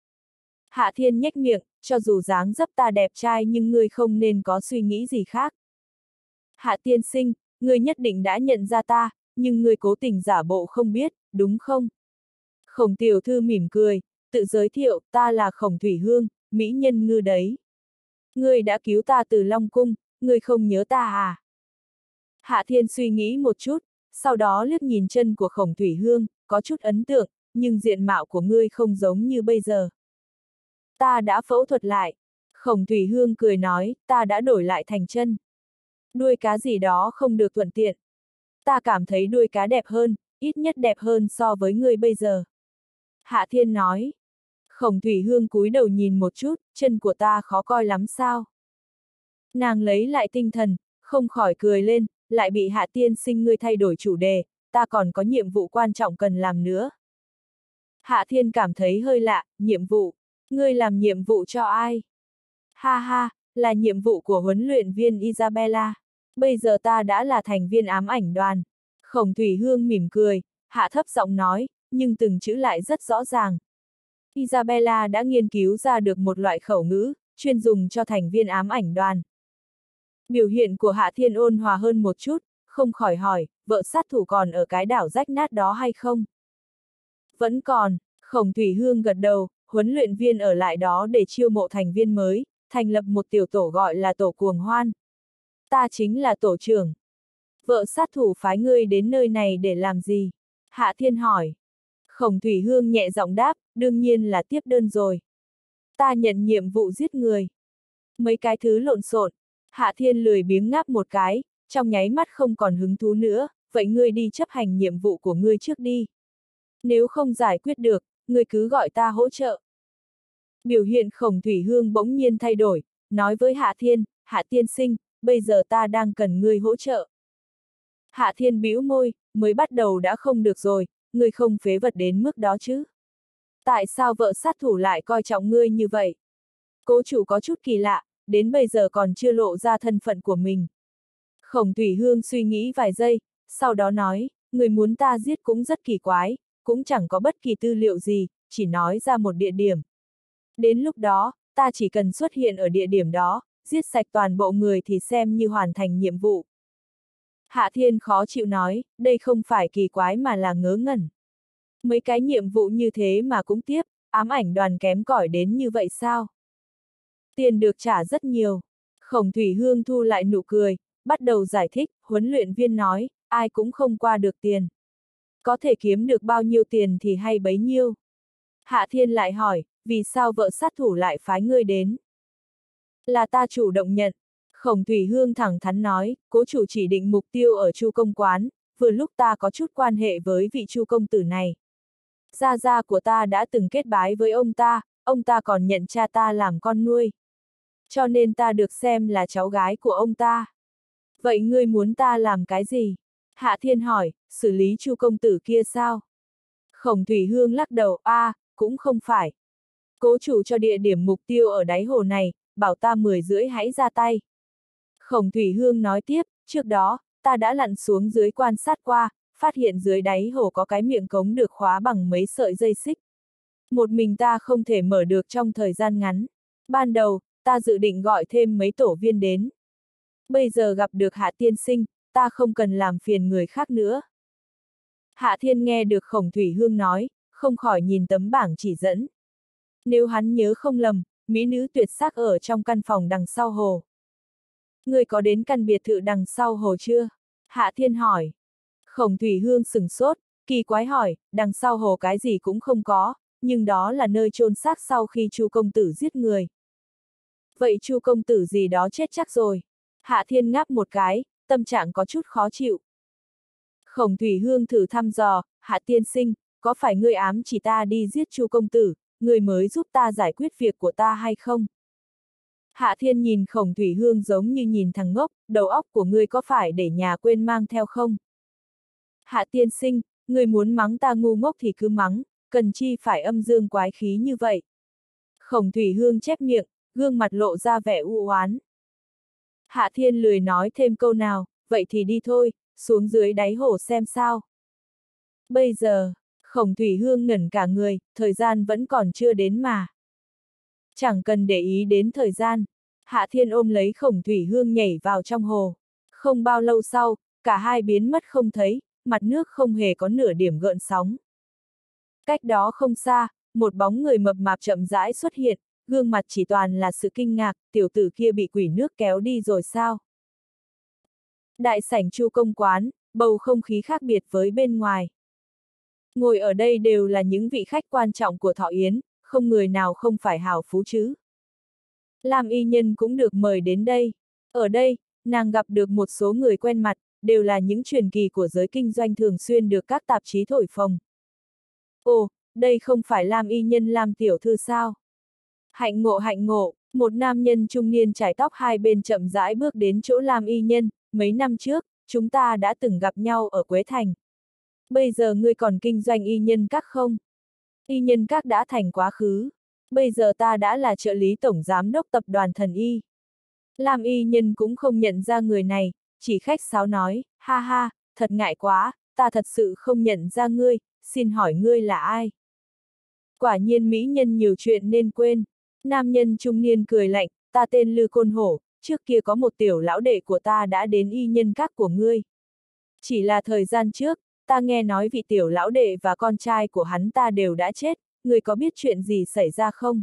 A: Hạ Thiên nhếch miệng, cho dù dáng dấp ta đẹp trai nhưng ngươi không nên có suy nghĩ gì khác. Hạ tiên sinh, ngươi nhất định đã nhận ra ta, nhưng ngươi cố tình giả bộ không biết, đúng không? Khổng tiểu thư mỉm cười, tự giới thiệu, ta là Khổng Thủy Hương, mỹ nhân ngư đấy. Ngươi đã cứu ta từ Long Cung, ngươi không nhớ ta à? Hạ Thiên suy nghĩ một chút, sau đó liếc nhìn chân của Khổng Thủy Hương, có chút ấn tượng, nhưng diện mạo của ngươi không giống như bây giờ. Ta đã phẫu thuật lại. Khổng Thủy Hương cười nói, ta đã đổi lại thành chân. Đuôi cá gì đó không được thuận tiện. Ta cảm thấy đuôi cá đẹp hơn, ít nhất đẹp hơn so với ngươi bây giờ. Hạ Thiên nói. Khổng Thủy Hương cúi đầu nhìn một chút, chân của ta khó coi lắm sao? Nàng lấy lại tinh thần, không khỏi cười lên, lại bị Hạ tiên sinh ngươi thay đổi chủ đề, ta còn có nhiệm vụ quan trọng cần làm nữa. Hạ Thiên cảm thấy hơi lạ, nhiệm vụ, ngươi làm nhiệm vụ cho ai? Ha ha, là nhiệm vụ của huấn luyện viên Isabella. Bây giờ ta đã là thành viên ám ảnh đoàn. Khổng Thủy Hương mỉm cười, hạ thấp giọng nói, nhưng từng chữ lại rất rõ ràng. Isabella đã nghiên cứu ra được một loại khẩu ngữ, chuyên dùng cho thành viên ám ảnh đoàn. Biểu hiện của Hạ Thiên ôn hòa hơn một chút, không khỏi hỏi, vợ sát thủ còn ở cái đảo rách nát đó hay không? Vẫn còn, Khổng Thủy Hương gật đầu, huấn luyện viên ở lại đó để chiêu mộ thành viên mới, thành lập một tiểu tổ gọi là tổ cuồng hoan. Ta chính là tổ trưởng. Vợ sát thủ phái ngươi đến nơi này để làm gì? Hạ Thiên hỏi. Khổng Thủy Hương nhẹ giọng đáp, đương nhiên là tiếp đơn rồi. Ta nhận nhiệm vụ giết người. Mấy cái thứ lộn xộn. Hạ Thiên lười biếng ngáp một cái, trong nháy mắt không còn hứng thú nữa, vậy ngươi đi chấp hành nhiệm vụ của ngươi trước đi. Nếu không giải quyết được, ngươi cứ gọi ta hỗ trợ. Biểu hiện Khổng Thủy Hương bỗng nhiên thay đổi, nói với Hạ Thiên, Hạ tiên sinh, bây giờ ta đang cần ngươi hỗ trợ. Hạ Thiên bĩu môi, mới bắt đầu đã không được rồi, ngươi không phế vật đến mức đó chứ. Tại sao vợ sát thủ lại coi trọng ngươi như vậy? Cố chủ có chút kỳ lạ, đến bây giờ còn chưa lộ ra thân phận của mình. Khổng Thủy Hương suy nghĩ vài giây, sau đó nói, người muốn ta giết cũng rất kỳ quái, cũng chẳng có bất kỳ tư liệu gì, chỉ nói ra một địa điểm. Đến lúc đó, ta chỉ cần xuất hiện ở địa điểm đó, giết sạch toàn bộ người thì xem như hoàn thành nhiệm vụ. Hạ Thiên khó chịu nói, đây không phải kỳ quái mà là ngớ ngẩn. Mấy cái nhiệm vụ như thế mà cũng tiếp, ám ảnh đoàn kém cỏi đến như vậy sao? Tiền được trả rất nhiều. Khổng Thủy Hương thu lại nụ cười, bắt đầu giải thích, huấn luyện viên nói, ai cũng không qua được tiền. Có thể kiếm được bao nhiêu tiền thì hay bấy nhiêu. Hạ Thiên lại hỏi, vì sao vợ sát thủ lại phái ngươi đến? Là ta chủ động nhận. Khổng Thủy Hương thẳng thắn nói, cố chủ chỉ định mục tiêu ở Chu công quán, vừa lúc ta có chút quan hệ với vị Chu công tử này. Gia gia của ta đã từng kết bái với ông ta, ông ta còn nhận cha ta làm con nuôi. Cho nên ta được xem là cháu gái của ông ta. Vậy ngươi muốn ta làm cái gì? Hạ Thiên hỏi, xử lý Chu công tử kia sao? Khổng Thủy Hương lắc đầu, a, à, cũng không phải. Cố chủ cho địa điểm mục tiêu ở đáy hồ này, bảo ta mười rưỡi hãy ra tay. Khổng Thủy Hương nói tiếp, trước đó, ta đã lặn xuống dưới quan sát qua, phát hiện dưới đáy hồ có cái miệng cống được khóa bằng mấy sợi dây xích. Một mình ta không thể mở được trong thời gian ngắn. Ban đầu, ta dự định gọi thêm mấy tổ viên đến. Bây giờ gặp được Hạ tiên sinh, ta không cần làm phiền người khác nữa. Hạ Thiên nghe được Khổng Thủy Hương nói, không khỏi nhìn tấm bảng chỉ dẫn. Nếu hắn nhớ không lầm, mỹ nữ tuyệt sắc ở trong căn phòng đằng sau hồ. Người có đến căn biệt thự đằng sau hồ chưa? Hạ Thiên hỏi. Khổng Thủy Hương sửng sốt, kỳ quái hỏi, đằng sau hồ cái gì cũng không có, nhưng đó là nơi chôn xác sau khi Chu công tử giết người. Vậy Chu công tử gì đó chết chắc rồi. Hạ Thiên ngáp một cái, tâm trạng có chút khó chịu. Khổng Thủy Hương thử thăm dò, Hạ tiên sinh, có phải ngươi ám chỉ ta đi giết Chu công tử, ngươi mới giúp ta giải quyết việc của ta hay không? Hạ Thiên nhìn Khổng Thủy Hương giống như nhìn thằng ngốc, đầu óc của ngươi có phải để nhà quên mang theo không? Hạ tiên sinh, ngươi muốn mắng ta ngu ngốc thì cứ mắng, cần chi phải âm dương quái khí như vậy? Khổng Thủy Hương chép miệng, gương mặt lộ ra vẻ u oán. Hạ Thiên lười nói thêm câu nào, vậy thì đi thôi, xuống dưới đáy hồ xem sao. Bây giờ, Khổng Thủy Hương ngẩn cả người, thời gian vẫn còn chưa đến mà. Chẳng cần để ý đến thời gian, Hạ Thiên ôm lấy Khổng Thủy Hương nhảy vào trong hồ. Không bao lâu sau, cả hai biến mất không thấy, mặt nước không hề có nửa điểm gợn sóng. Cách đó không xa, một bóng người mập mạp chậm rãi xuất hiện, gương mặt chỉ toàn là sự kinh ngạc, tiểu tử kia bị quỷ nước kéo đi rồi sao? Đại sảnh Chu công quán, bầu không khí khác biệt với bên ngoài. Ngồi ở đây đều là những vị khách quan trọng của Thọ Yến, không người nào không phải hào phú chứ. Lam Y Nhân cũng được mời đến đây. Ở đây, nàng gặp được một số người quen mặt, đều là những truyền kỳ của giới kinh doanh thường xuyên được các tạp chí thổi phồng. Ồ, đây không phải Lam Y Nhân Lam tiểu thư sao? Hạnh ngộ hạnh ngộ, một nam nhân trung niên trải tóc hai bên chậm rãi bước đến chỗ Lam Y Nhân, mấy năm trước, chúng ta đã từng gặp nhau ở Quế Thành. Bây giờ ngươi còn kinh doanh y nhân các không? Y nhân các đã thành quá khứ. Bây giờ ta đã là trợ lý tổng giám đốc tập đoàn Thần Y. Lam Y Nhân cũng không nhận ra người này, chỉ khách sáo nói, ha ha, thật ngại quá, ta thật sự không nhận ra ngươi, xin hỏi ngươi là ai? Quả nhiên mỹ nhân nhiều chuyện nên quên. Nam nhân trung niên cười lạnh, ta tên Lư Côn Hổ, trước kia có một tiểu lão đệ của ta đã đến y nhân các của ngươi. Chỉ là thời gian trước, ta nghe nói vị tiểu lão đệ và con trai của hắn ta đều đã chết, ngươi có biết chuyện gì xảy ra không?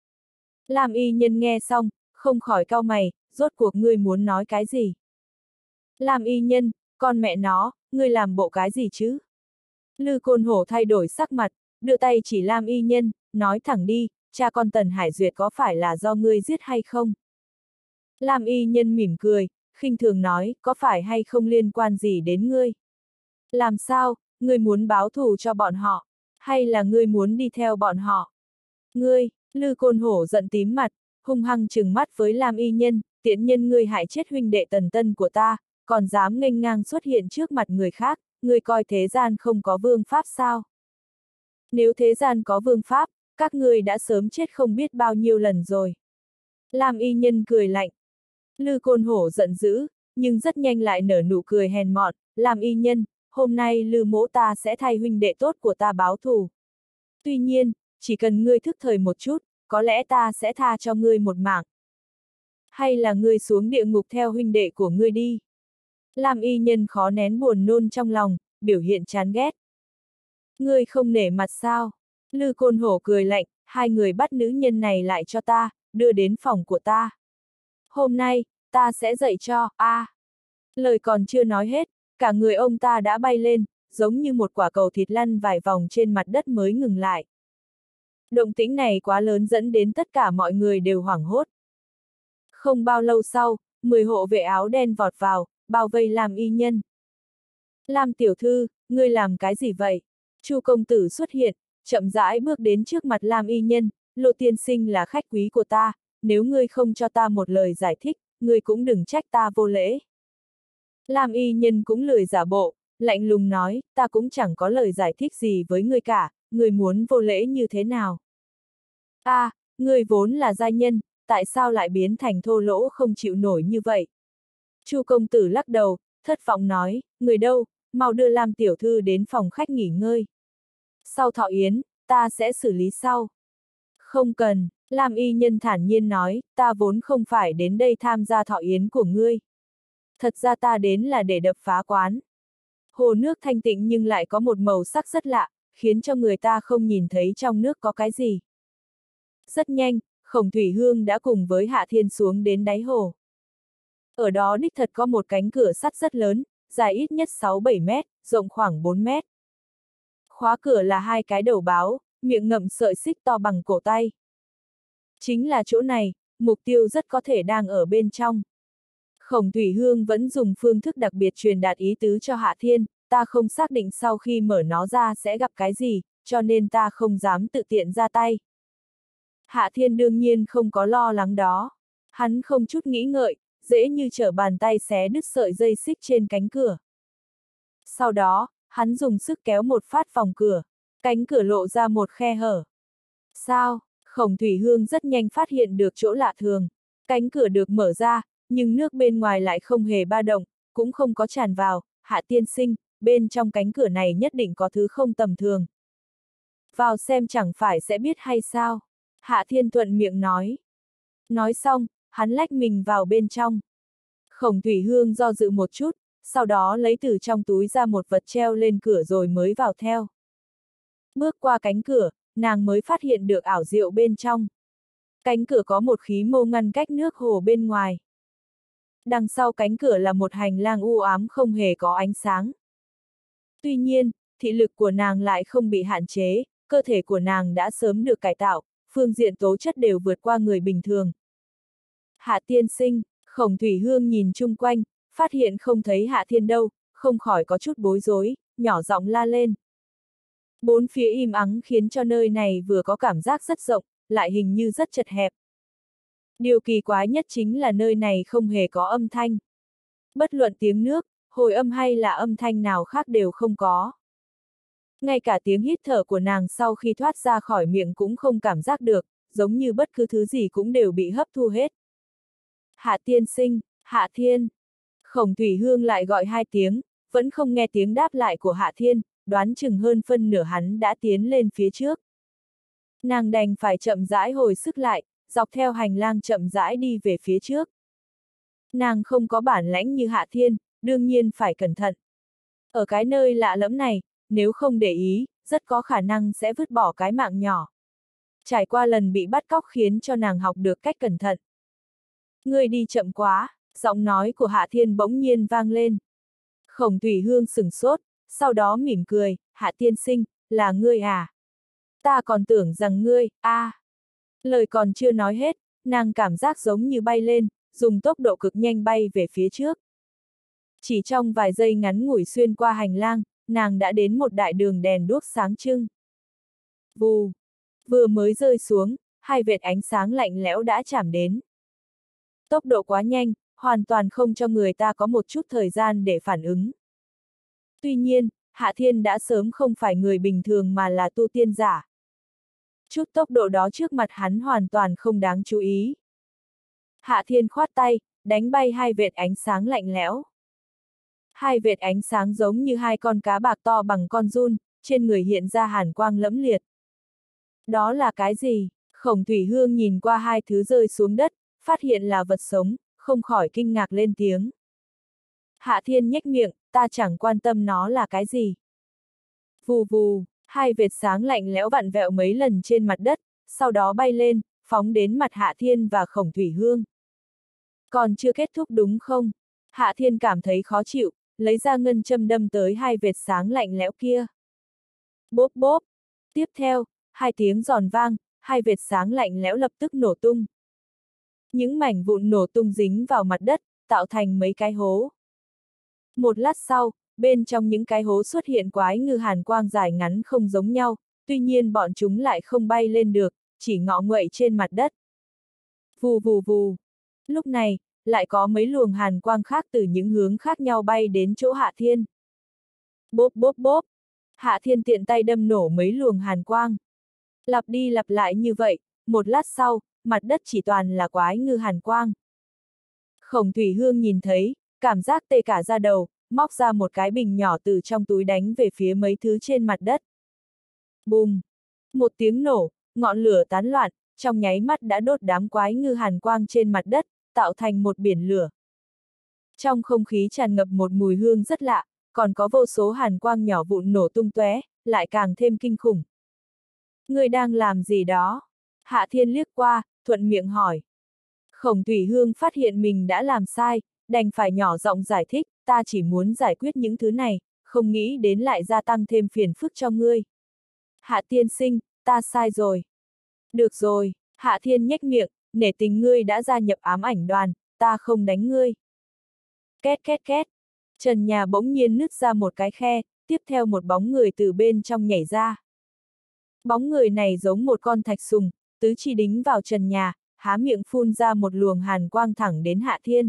A: Lam Y Nhân nghe xong, không khỏi cau mày, rốt cuộc ngươi muốn nói cái gì? Lam Y Nhân, con mẹ nó, ngươi làm bộ cái gì chứ? Lư Côn Hổ thay đổi sắc mặt, đưa tay chỉ Lam Y Nhân, nói thẳng đi, cha con Tần Hải Duyệt có phải là do ngươi giết hay không? Lam Y Nhân mỉm cười, khinh thường nói, có phải hay không liên quan gì đến ngươi? Làm sao, ngươi muốn báo thù cho bọn họ, hay là ngươi muốn đi theo bọn họ? Ngươi, Lư Côn Hổ giận tím mặt, hung hăng trừng mắt với Lam Y Nhân, tiện nhân ngươi hại chết huynh đệ Tần Tân của ta, còn dám nghênh ngang xuất hiện trước mặt người khác, ngươi coi thế gian không có vương pháp sao? Nếu thế gian có vương pháp, các ngươi đã sớm chết không biết bao nhiêu lần rồi. Lam Y Nhân cười lạnh. Lư Côn Hổ giận dữ, nhưng rất nhanh lại nở nụ cười hèn mọn, Lam Y Nhân, hôm nay Lư mỗ ta sẽ thay huynh đệ tốt của ta báo thù. Tuy nhiên, chỉ cần ngươi thức thời một chút, có lẽ ta sẽ tha cho ngươi một mạng. Hay là ngươi xuống địa ngục theo huynh đệ của ngươi đi. Lam Y Nhân khó nén buồn nôn trong lòng, biểu hiện chán ghét. Ngươi không nể mặt sao? Lư Côn Hổ cười lạnh, hai người bắt nữ nhân này lại cho ta, đưa đến phòng của ta. Hôm nay, ta sẽ dạy cho, a. À. Lời còn chưa nói hết, cả người ông ta đã bay lên, giống như một quả cầu thịt lăn vài vòng trên mặt đất mới ngừng lại. Động tĩnh này quá lớn dẫn đến tất cả mọi người đều hoảng hốt. Không bao lâu sau, mười hộ vệ áo đen vọt vào, bao vây Lam Y Nhân. Lam tiểu thư, ngươi làm cái gì vậy? Chu công tử xuất hiện, chậm rãi bước đến trước mặt Lam Y Nhân, Lộ tiên sinh là khách quý của ta, nếu ngươi không cho ta một lời giải thích, ngươi cũng đừng trách ta vô lễ. Lam Y Nhân cũng lười giả bộ, lạnh lùng nói, ta cũng chẳng có lời giải thích gì với ngươi cả, ngươi muốn vô lễ như thế nào? A, à, ngươi vốn là giai nhân, tại sao lại biến thành thô lỗ không chịu nổi như vậy? Chu công tử lắc đầu, thất vọng nói, người đâu, mau đưa Lam tiểu thư đến phòng khách nghỉ ngơi. Sau Thọ Yến, ta sẽ xử lý sau. Không cần, Lam Y Nhân thản nhiên nói, ta vốn không phải đến đây tham gia Thọ Yến của ngươi. Thật ra ta đến là để đập phá quán. Hồ nước thanh tịnh nhưng lại có một màu sắc rất lạ, khiến cho người ta không nhìn thấy trong nước có cái gì. Rất nhanh, Khổng Thủy Hương đã cùng với Hạ Thiên xuống đến đáy hồ. Ở đó đích thật có một cánh cửa sắt rất lớn, dài ít nhất sáu bảy mét, rộng khoảng bốn mét. Khóa cửa là hai cái đầu báo, miệng ngậm sợi xích to bằng cổ tay. Chính là chỗ này, mục tiêu rất có thể đang ở bên trong. Khổng Thủy Hương vẫn dùng phương thức đặc biệt truyền đạt ý tứ cho Hạ Thiên, ta không xác định sau khi mở nó ra sẽ gặp cái gì, cho nên ta không dám tự tiện ra tay. Hạ Thiên đương nhiên không có lo lắng đó. Hắn không chút nghĩ ngợi, dễ như trở bàn tay xé đứt sợi dây xích trên cánh cửa. Sau đó, hắn dùng sức kéo một phát vòng cửa, cánh cửa lộ ra một khe hở. Sao? Khổng Thủy Hương rất nhanh phát hiện được chỗ lạ thường. Cánh cửa được mở ra, nhưng nước bên ngoài lại không hề ba động, cũng không có tràn vào. Hạ tiên sinh, bên trong cánh cửa này nhất định có thứ không tầm thường. Vào xem chẳng phải sẽ biết hay sao? Hạ Thiên thuận miệng nói. Nói xong, hắn lách mình vào bên trong. Khổng Thủy Hương do dự một chút, sau đó lấy từ trong túi ra một vật treo lên cửa rồi mới vào theo. Bước qua cánh cửa, nàng mới phát hiện được ảo diệu bên trong. Cánh cửa có một khí mô ngăn cách nước hồ bên ngoài. Đằng sau cánh cửa là một hành lang u ám không hề có ánh sáng. Tuy nhiên, thị lực của nàng lại không bị hạn chế, cơ thể của nàng đã sớm được cải tạo, phương diện tố chất đều vượt qua người bình thường. Hạ tiên sinh, Khổng Thủy Hương nhìn chung quanh, phát hiện không thấy Hạ Thiên đâu, không khỏi có chút bối rối, nhỏ giọng la lên. Bốn phía im ắng khiến cho nơi này vừa có cảm giác rất rộng, lại hình như rất chật hẹp. Điều kỳ quái nhất chính là nơi này không hề có âm thanh. Bất luận tiếng nước, hồi âm hay là âm thanh nào khác đều không có. Ngay cả tiếng hít thở của nàng sau khi thoát ra khỏi miệng cũng không cảm giác được, giống như bất cứ thứ gì cũng đều bị hấp thu hết. Hạ tiên sinh, Hạ Thiên. Khổng Thủy Hương lại gọi hai tiếng, vẫn không nghe tiếng đáp lại của Hạ Thiên, đoán chừng hơn phân nửa hắn đã tiến lên phía trước. Nàng đành phải chậm rãi hồi sức lại, dọc theo hành lang chậm rãi đi về phía trước. Nàng không có bản lãnh như Hạ Thiên, đương nhiên phải cẩn thận. Ở cái nơi lạ lẫm này, nếu không để ý, rất có khả năng sẽ vứt bỏ cái mạng nhỏ. Trải qua lần bị bắt cóc khiến cho nàng học được cách cẩn thận. Ngươi đi chậm quá, giọng nói của Hạ Thiên bỗng nhiên vang lên. Khổng Thủy Hương sửng sốt, sau đó mỉm cười, Hạ tiên sinh, là ngươi à? Ta còn tưởng rằng ngươi, a. À. Lời còn chưa nói hết, nàng cảm giác giống như bay lên, dùng tốc độ cực nhanh bay về phía trước. Chỉ trong vài giây ngắn ngủi xuyên qua hành lang, nàng đã đến một đại đường đèn đuốc sáng trưng. Vù, vừa mới rơi xuống, hai vệt ánh sáng lạnh lẽo đã chạm đến. Tốc độ quá nhanh, hoàn toàn không cho người ta có một chút thời gian để phản ứng. Tuy nhiên, Hạ Thiên đã sớm không phải người bình thường mà là tu tiên giả. Chút tốc độ đó trước mặt hắn hoàn toàn không đáng chú ý. Hạ Thiên khoát tay, đánh bay hai vệt ánh sáng lạnh lẽo. Hai vệt ánh sáng giống như hai con cá bạc to bằng con giun, trên người hiện ra hàn quang lẫm liệt. Đó là cái gì? Khổng Thủy Hương nhìn qua hai thứ rơi xuống đất, phát hiện là vật sống, không khỏi kinh ngạc lên tiếng. Hạ Thiên nhếch miệng, ta chẳng quan tâm nó là cái gì. Vù vù, hai vệt sáng lạnh lẽo vặn vẹo mấy lần trên mặt đất, sau đó bay lên, phóng đến mặt Hạ Thiên và Khổng Thủy Hương. Còn chưa kết thúc đúng không? Hạ Thiên cảm thấy khó chịu, lấy ra ngân châm đâm tới hai vệt sáng lạnh lẽo kia. Bốp bốp. Tiếp theo, hai tiếng giòn vang, hai vệt sáng lạnh lẽo lập tức nổ tung. Những mảnh vụn nổ tung dính vào mặt đất, tạo thành mấy cái hố. Một lát sau, bên trong những cái hố xuất hiện quái ngư hàn quang dài ngắn không giống nhau, tuy nhiên bọn chúng lại không bay lên được, chỉ ngọ nguậy trên mặt đất. Vù vù vù. Lúc này, lại có mấy luồng hàn quang khác từ những hướng khác nhau bay đến chỗ Hạ Thiên. Bốp bốp bốp. Hạ Thiên tiện tay đâm nổ mấy luồng hàn quang. Lặp đi lặp lại như vậy, một lát sau, mặt đất chỉ toàn là quái ngư hàn quang. Khổng Thủy Hương nhìn thấy, cảm giác tê cả da đầu, móc ra một cái bình nhỏ từ trong túi đánh về phía mấy thứ trên mặt đất. Bùm! Một tiếng nổ, ngọn lửa tán loạn, trong nháy mắt đã đốt đám quái ngư hàn quang trên mặt đất, tạo thành một biển lửa. Trong không khí tràn ngập một mùi hương rất lạ, còn có vô số hàn quang nhỏ vụn nổ tung tóe, lại càng thêm kinh khủng. Người đang làm gì đó? Hạ Thiên liếc qua, thuận miệng hỏi. Khổng Thủy Hương phát hiện mình đã làm sai, đành phải nhỏ giọng giải thích, ta chỉ muốn giải quyết những thứ này, không nghĩ đến lại gia tăng thêm phiền phức cho ngươi. Hạ tiên sinh, ta sai rồi. Được rồi, Hạ Thiên nhếch miệng, nể tình ngươi đã gia nhập ám ảnh đoàn, ta không đánh ngươi. Két két két, trần nhà bỗng nhiên nứt ra một cái khe, tiếp theo một bóng người từ bên trong nhảy ra. Bóng người này giống một con thạch sùng, tứ chi đính vào trần nhà, há miệng phun ra một luồng hàn quang thẳng đến Hạ Thiên.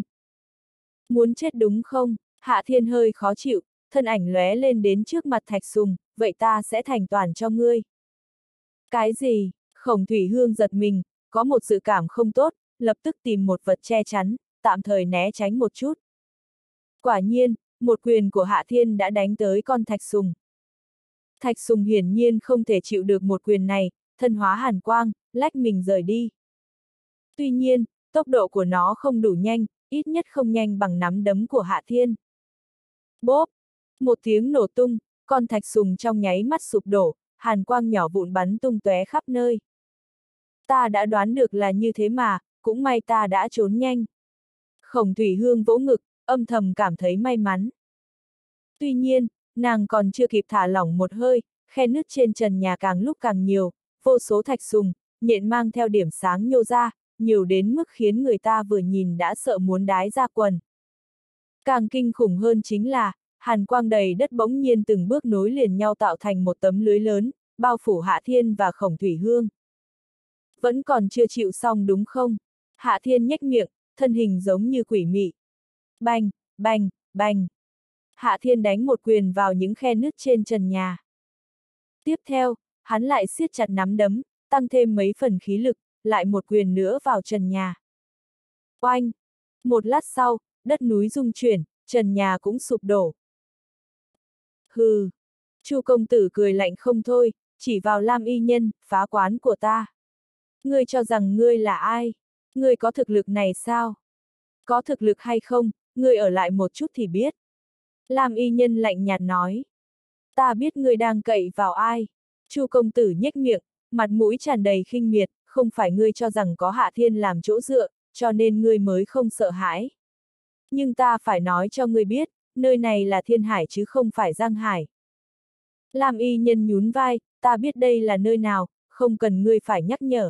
A: Muốn chết đúng không? Hạ Thiên hơi khó chịu, thân ảnh lóe lên đến trước mặt thạch sùng, vậy ta sẽ thành toàn cho ngươi. Cái gì? Khổng Thủy Hương giật mình, có một dự cảm không tốt, lập tức tìm một vật che chắn, tạm thời né tránh một chút. Quả nhiên, một quyền của Hạ Thiên đã đánh tới con Thạch Sùng. Thạch Sùng hiển nhiên không thể chịu được một quyền này, thân hóa hàn quang, lách mình rời đi. Tuy nhiên, tốc độ của nó không đủ nhanh, ít nhất không nhanh bằng nắm đấm của Hạ Thiên. Bốp! Một tiếng nổ tung, con Thạch Sùng trong nháy mắt sụp đổ, hàn quang nhỏ vụn bắn tung tóe khắp nơi. Ta đã đoán được là như thế mà, cũng may ta đã trốn nhanh. Khổng Thủy Hương vỗ ngực, âm thầm cảm thấy may mắn. Tuy nhiên, nàng còn chưa kịp thả lỏng một hơi, khe nứt trên trần nhà càng lúc càng nhiều, vô số thạch sùng, nhện mang theo điểm sáng nhô ra, nhiều đến mức khiến người ta vừa nhìn đã sợ muốn đái ra quần. Càng kinh khủng hơn chính là, hàn quang đầy đất bỗng nhiên từng bước nối liền nhau tạo thành một tấm lưới lớn, bao phủ Hạ Thiên và Khổng Thủy Hương. Vẫn còn chưa chịu xong đúng không? Hạ Thiên nhếch miệng, thân hình giống như quỷ mị. Bành, bành, bành. Hạ Thiên đánh một quyền vào những khe nứt trên trần nhà. Tiếp theo, hắn lại siết chặt nắm đấm, tăng thêm mấy phần khí lực, lại một quyền nữa vào trần nhà. Oanh! Một lát sau, đất núi rung chuyển, trần nhà cũng sụp đổ. Hừ! Chu công tử cười lạnh không thôi, chỉ vào Lam y nhân, phá quán của ta. Ngươi cho rằng ngươi là ai? Ngươi có thực lực này sao? Có thực lực hay không, ngươi ở lại một chút thì biết. Lam y nhân lạnh nhạt nói. Ta biết ngươi đang cậy vào ai. Chu công tử nhếch miệng, mặt mũi tràn đầy khinh miệt, không phải ngươi cho rằng có Hạ Thiên làm chỗ dựa, cho nên ngươi mới không sợ hãi. Nhưng ta phải nói cho ngươi biết, nơi này là Thiên Hải chứ không phải Giang Hải. Lam y nhân nhún vai, ta biết đây là nơi nào, không cần ngươi phải nhắc nhở.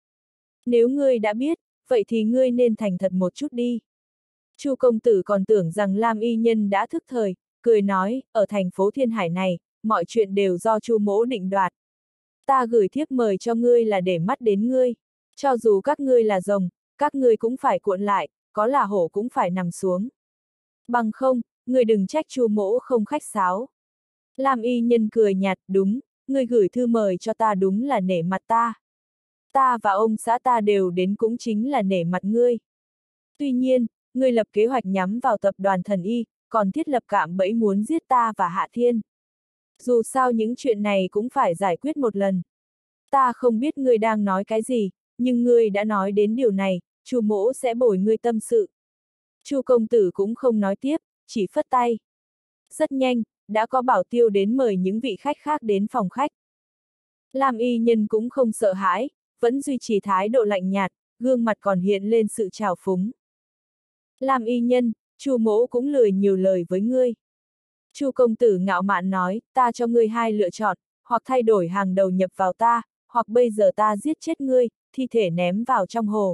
A: Nếu ngươi đã biết, vậy thì ngươi nên thành thật một chút đi. Chu công tử còn tưởng rằng Lam y nhân đã thức thời, cười nói, ở thành phố Thiên Hải này, mọi chuyện đều do Chu mỗ định đoạt. Ta gửi thiếp mời cho ngươi là để mắt đến ngươi. Cho dù các ngươi là rồng, các ngươi cũng phải cuộn lại, có là hổ cũng phải nằm xuống. Bằng không, ngươi đừng trách Chu mỗ không khách sáo. Lam y nhân cười nhạt, đúng, ngươi gửi thư mời cho ta đúng là nể mặt ta. Ta và ông xã ta đều đến cũng chính là nể mặt ngươi. Tuy nhiên, ngươi lập kế hoạch nhắm vào tập đoàn Thần Y, còn thiết lập cạm bẫy muốn giết ta và Hạ Thiên. Dù sao những chuyện này cũng phải giải quyết một lần. Ta không biết ngươi đang nói cái gì, nhưng ngươi đã nói đến điều này, Chu mỗ sẽ bồi ngươi tâm sự. Chu công tử cũng không nói tiếp, chỉ phất tay. Rất nhanh, đã có bảo tiêu đến mời những vị khách khác đến phòng khách. Lam y nhân cũng không sợ hãi, vẫn duy trì thái độ lạnh nhạt, gương mặt còn hiện lên sự trào phúng. Lam y nhân, Chu mỗ cũng lười nhiều lời với ngươi. Chu công tử ngạo mạn nói, ta cho ngươi hai lựa chọn, hoặc thay đổi hàng đầu nhập vào ta, hoặc bây giờ ta giết chết ngươi, thi thể ném vào trong hồ.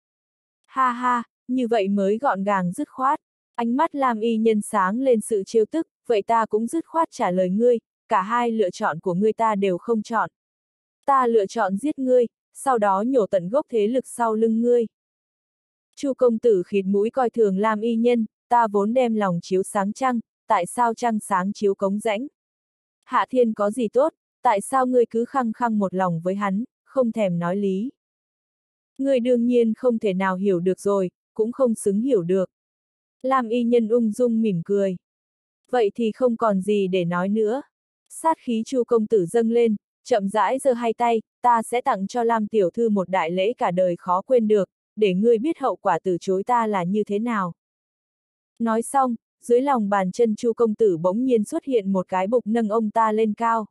A: Ha ha, như vậy mới gọn gàng dứt khoát. Ánh mắt Lam y nhân sáng lên sự trêu tức, vậy ta cũng dứt khoát trả lời ngươi, cả hai lựa chọn của ngươi ta đều không chọn. Ta lựa chọn giết ngươi, sau đó nhổ tận gốc thế lực sau lưng ngươi. Chu công tử khịt mũi coi thường Lam y nhân, ta vốn đem lòng chiếu sáng trăng, tại sao trăng sáng chiếu cống rãnh? Hạ Thiên có gì tốt, tại sao ngươi cứ khăng khăng một lòng với hắn, không thèm nói lý? Ngươi đương nhiên không thể nào hiểu được rồi, cũng không xứng hiểu được. Lam y nhân ung dung mỉm cười. Vậy thì không còn gì để nói nữa. Sát khí Chu công tử dâng lên, chậm rãi giơ hai tay, ta sẽ tặng cho Lam tiểu thư một đại lễ cả đời khó quên được, để ngươi biết hậu quả từ chối ta là như thế nào. Nói xong, dưới lòng bàn chân Chu công tử bỗng nhiên xuất hiện một cái bục nâng ông ta lên cao.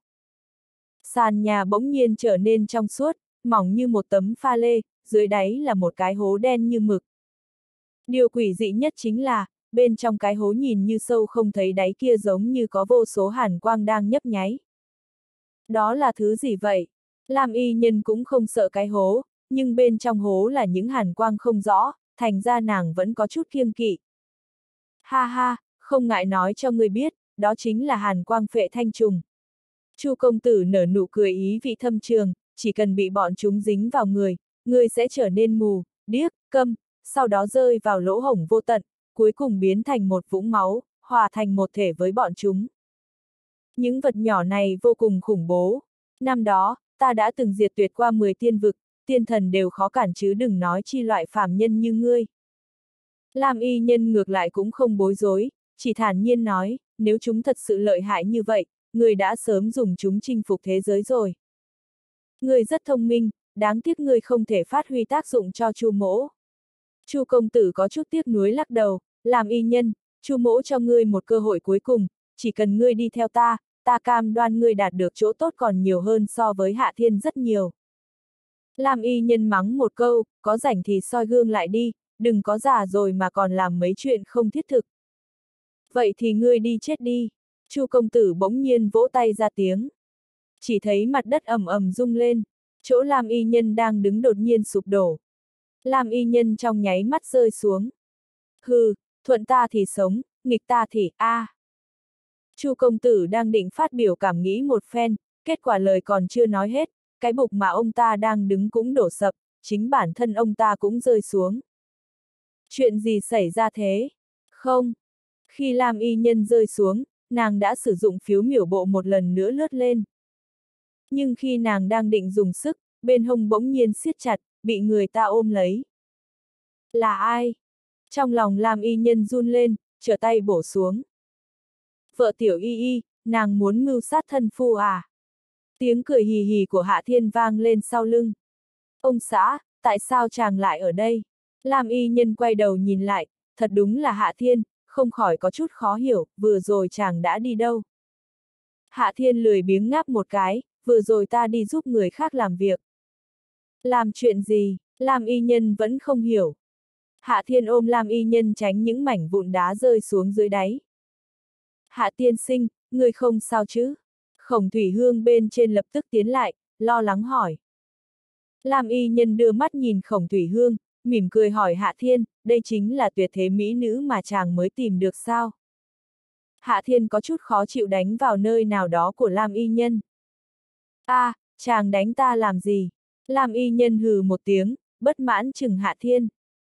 A: Sàn nhà bỗng nhiên trở nên trong suốt, mỏng như một tấm pha lê, dưới đáy là một cái hố đen như mực. Điều quỷ dị nhất chính là, bên trong cái hố nhìn như sâu không thấy đáy kia giống như có vô số hàn quang đang nhấp nháy. Đó là thứ gì vậy? Lam y nhân cũng không sợ cái hố, nhưng bên trong hố là những hàn quang không rõ, thành ra nàng vẫn có chút kiêng kỵ. Ha ha, không ngại nói cho ngươi biết, đó chính là hàn quang phệ thanh trùng. Chu công tử nở nụ cười ý vị thâm trường, chỉ cần bị bọn chúng dính vào người, ngươi sẽ trở nên mù, điếc, câm, sau đó rơi vào lỗ hổng vô tận, cuối cùng biến thành một vũng máu, hòa thành một thể với bọn chúng. Những vật nhỏ này vô cùng khủng bố. Năm đó, ta đã từng diệt tuyệt qua mười tiên vực, tiên thần đều khó cản chứ đừng nói chi loại phàm nhân như ngươi. Lam y nhân ngược lại cũng không bối rối, chỉ thản nhiên nói, nếu chúng thật sự lợi hại như vậy, ngươi đã sớm dùng chúng chinh phục thế giới rồi. Ngươi rất thông minh, đáng tiếc ngươi không thể phát huy tác dụng cho Chu mỗ. Chu công tử có chút tiếc nuối lắc đầu, làm y nhân, Chu mỗ cho ngươi một cơ hội cuối cùng, chỉ cần ngươi đi theo ta, ta cam đoan ngươi đạt được chỗ tốt còn nhiều hơn so với Hạ Thiên rất nhiều. Lam y nhân mắng một câu, có rảnh thì soi gương lại đi, đừng có già rồi mà còn làm mấy chuyện không thiết thực. Vậy thì ngươi đi chết đi. Chu công tử bỗng nhiên vỗ tay ra tiếng. Chỉ thấy mặt đất ầm ầm rung lên, chỗ Lam y nhân đang đứng đột nhiên sụp đổ. Lam y nhân trong nháy mắt rơi xuống. Hừ, thuận ta thì sống, nghịch ta thì a. À. Chu công tử đang định phát biểu cảm nghĩ một phen, kết quả lời còn chưa nói hết, cái bục mà ông ta đang đứng cũng đổ sập, chính bản thân ông ta cũng rơi xuống. Chuyện gì xảy ra thế? Không. Khi Lam y nhân rơi xuống, nàng đã sử dụng phiếu miểu bộ một lần nữa lướt lên. Nhưng khi nàng đang định dùng sức, bên hông bỗng nhiên siết chặt, bị người ta ôm lấy. Là ai? Trong lòng Lam y nhân run lên, trở tay bổ xuống. Vợ tiểu y y, nàng muốn mưu sát thân phu à? Tiếng cười hì hì của Hạ Thiên vang lên sau lưng. Ông xã, tại sao chàng lại ở đây? Lam y nhân quay đầu nhìn lại, thật đúng là Hạ Thiên, không khỏi có chút khó hiểu, vừa rồi chàng đã đi đâu? Hạ Thiên lười biếng ngáp một cái, vừa rồi ta đi giúp người khác làm việc. Làm chuyện gì? Lam y nhân vẫn không hiểu. Hạ Thiên ôm Lam y nhân tránh những mảnh vụn đá rơi xuống dưới đáy. Hạ tiên sinh, người không sao chứ? Khổng Thủy Hương bên trên lập tức tiến lại, lo lắng hỏi. Lam y nhân đưa mắt nhìn Khổng Thủy Hương, mỉm cười hỏi Hạ Thiên, đây chính là tuyệt thế mỹ nữ mà chàng mới tìm được sao? Hạ Thiên có chút khó chịu đánh vào nơi nào đó của Lam y nhân. A, à, chàng đánh ta làm gì? Lam y nhân hừ một tiếng, bất mãn chừng Hạ Thiên.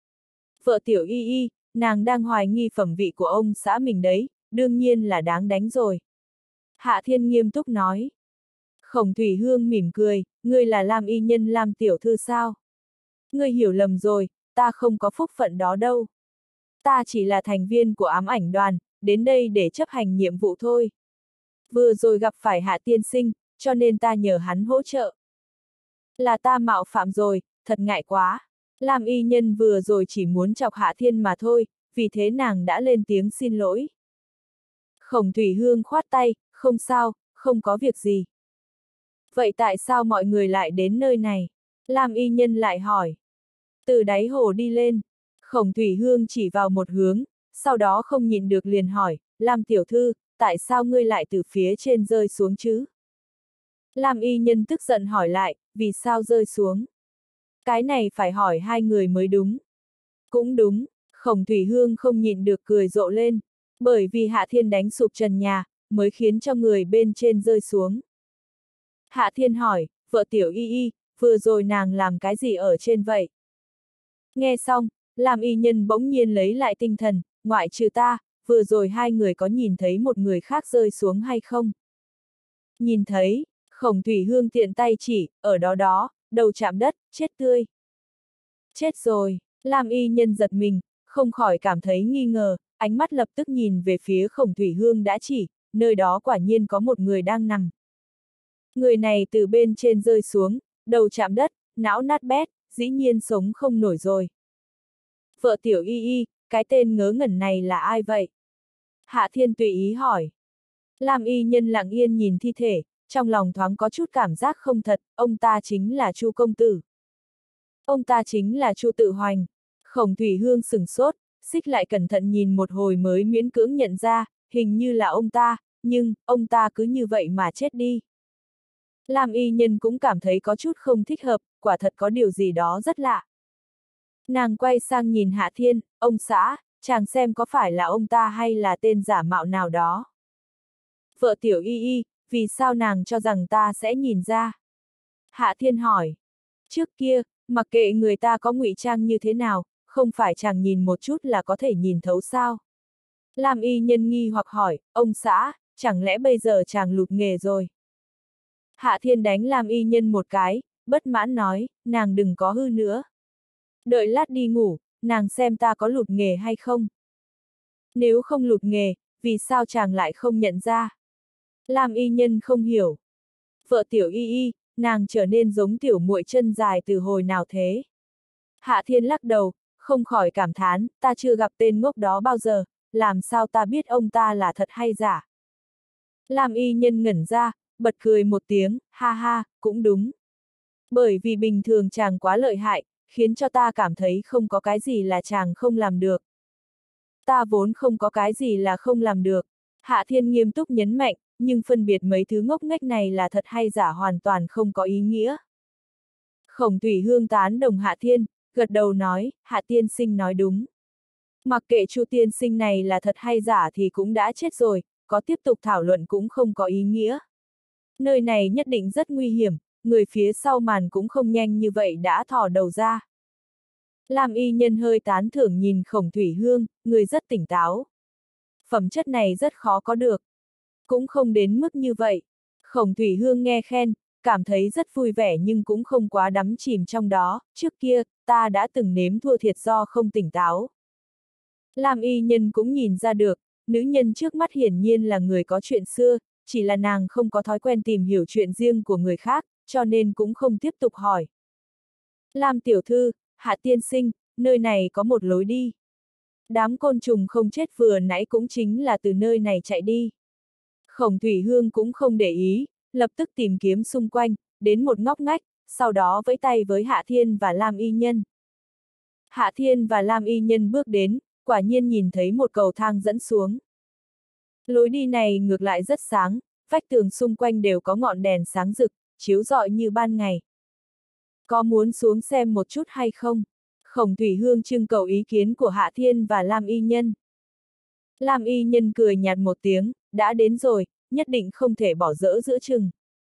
A: Vợ tiểu y y, nàng đang hoài nghi phẩm vị của ông xã mình đấy, đương nhiên là đáng đánh rồi. Hạ Thiên nghiêm túc nói. Khổng Thủy Hương mỉm cười, ngươi là Lam y nhân Lam tiểu thư sao? Ngươi hiểu lầm rồi, ta không có phúc phận đó đâu. Ta chỉ là thành viên của ám ảnh đoàn, đến đây để chấp hành nhiệm vụ thôi. Vừa rồi gặp phải Hạ tiên sinh, cho nên ta nhờ hắn hỗ trợ. Là ta mạo phạm rồi, thật ngại quá. Lam y nhân vừa rồi chỉ muốn chọc Hạ Thiên mà thôi, vì thế nàng đã lên tiếng xin lỗi. Khổng Thủy Hương khoát tay, không sao, không có việc gì. Vậy tại sao mọi người lại đến nơi này? Lam y nhân lại hỏi. Từ đáy hồ đi lên, Khổng Thủy Hương chỉ vào một hướng, sau đó không nhìn được liền hỏi, Lam tiểu thư, tại sao ngươi lại từ phía trên rơi xuống chứ? Lam y nhân tức giận hỏi lại, vì sao rơi xuống? Cái này phải hỏi hai người mới đúng. Cũng đúng, Khổng Thủy Hương không nhịn được cười rộ lên, bởi vì Hạ Thiên đánh sụp trần nhà, mới khiến cho người bên trên rơi xuống. Hạ Thiên hỏi, vợ tiểu y y, vừa rồi nàng làm cái gì ở trên vậy? Nghe xong, Lam y nhân bỗng nhiên lấy lại tinh thần, ngoại trừ ta, vừa rồi hai người có nhìn thấy một người khác rơi xuống hay không? Nhìn thấy, Khổng Thủy Hương tiện tay chỉ, ở đó đó, đầu chạm đất, chết tươi. Chết rồi, Lam y nhân giật mình, không khỏi cảm thấy nghi ngờ, ánh mắt lập tức nhìn về phía Khổng Thủy Hương đã chỉ, nơi đó quả nhiên có một người đang nằm. Người này từ bên trên rơi xuống, đầu chạm đất, não nát bét, dĩ nhiên sống không nổi rồi. Vợ tiểu y y, cái tên ngớ ngẩn này là ai vậy? Hạ Thiên tùy ý hỏi. Lam y nhân lặng yên nhìn thi thể, trong lòng thoáng có chút cảm giác không thật, ông ta chính là Chu công tử. Ông ta chính là Chu Tự Hoành. Khổng Thủy Hương sửng sốt, xích lại cẩn thận nhìn một hồi mới miễn cưỡng nhận ra, hình như là ông ta, nhưng, ông ta cứ như vậy mà chết đi. Lam y nhân cũng cảm thấy có chút không thích hợp, quả thật có điều gì đó rất lạ. Nàng quay sang nhìn Hạ Thiên, ông xã, chàng xem có phải là ông ta hay là tên giả mạo nào đó. Vợ tiểu y y, vì sao nàng cho rằng ta sẽ nhìn ra? Hạ Thiên hỏi. Trước kia, mặc kệ người ta có ngụy trang như thế nào, không phải chàng nhìn một chút là có thể nhìn thấu sao? Lam y nhân nghi hoặc hỏi, ông xã, chẳng lẽ bây giờ chàng lụt nghề rồi? Hạ Thiên đánh Lam Y Nhân một cái, bất mãn nói, nàng đừng có hư nữa. Đợi lát đi ngủ, nàng xem ta có lụt nghề hay không. Nếu không lụt nghề, vì sao chàng lại không nhận ra? Lam Y Nhân không hiểu. Vợ tiểu y y, nàng trở nên giống tiểu muội chân dài từ hồi nào thế? Hạ Thiên lắc đầu, không khỏi cảm thán, ta chưa gặp tên ngốc đó bao giờ, làm sao ta biết ông ta là thật hay giả? Lam Y Nhân ngẩn ra, bật cười một tiếng, ha ha, cũng đúng. Bởi vì bình thường chàng quá lợi hại, khiến cho ta cảm thấy không có cái gì là chàng không làm được. Ta vốn không có cái gì là không làm được. Hạ Thiên nghiêm túc nhấn mạnh, nhưng phân biệt mấy thứ ngốc nghếch này là thật hay giả hoàn toàn không có ý nghĩa. Khổng Thủy Hương tán đồng Hạ Thiên, gật đầu nói, Hạ tiên sinh nói đúng. Mặc kệ Chu tiên sinh này là thật hay giả thì cũng đã chết rồi, có tiếp tục thảo luận cũng không có ý nghĩa. Nơi này nhất định rất nguy hiểm, người phía sau màn cũng không nhanh như vậy đã thò đầu ra. Lam Y Nhân hơi tán thưởng nhìn Khổng Thủy Hương, người rất tỉnh táo. Phẩm chất này rất khó có được. Cũng không đến mức như vậy. Khổng Thủy Hương nghe khen, cảm thấy rất vui vẻ nhưng cũng không quá đắm chìm trong đó, trước kia, ta đã từng nếm thua thiệt do không tỉnh táo. Lam Y Nhân cũng nhìn ra được, nữ nhân trước mắt hiển nhiên là người có chuyện xưa, chỉ là nàng không có thói quen tìm hiểu chuyện riêng của người khác, cho nên cũng không tiếp tục hỏi. Lam tiểu thư, Hạ tiên sinh, nơi này có một lối đi. Đám côn trùng không chết vừa nãy cũng chính là từ nơi này chạy đi. Khổng Thủy Hương cũng không để ý, lập tức tìm kiếm xung quanh, đến một ngóc ngách, sau đó vẫy tay với Hạ Thiên và Lam Y Nhân. Hạ Thiên và Lam Y Nhân bước đến, quả nhiên nhìn thấy một cầu thang dẫn xuống. Lối đi này ngược lại rất sáng, vách tường xung quanh đều có ngọn đèn sáng rực, chiếu rọi như ban ngày. Có muốn xuống xem một chút hay không? Khổng Thủy Hương trưng cầu ý kiến của Hạ Thiên và Lam Y Nhân. Lam Y Nhân cười nhạt một tiếng, đã đến rồi, nhất định không thể bỏ dỡ giữa chừng.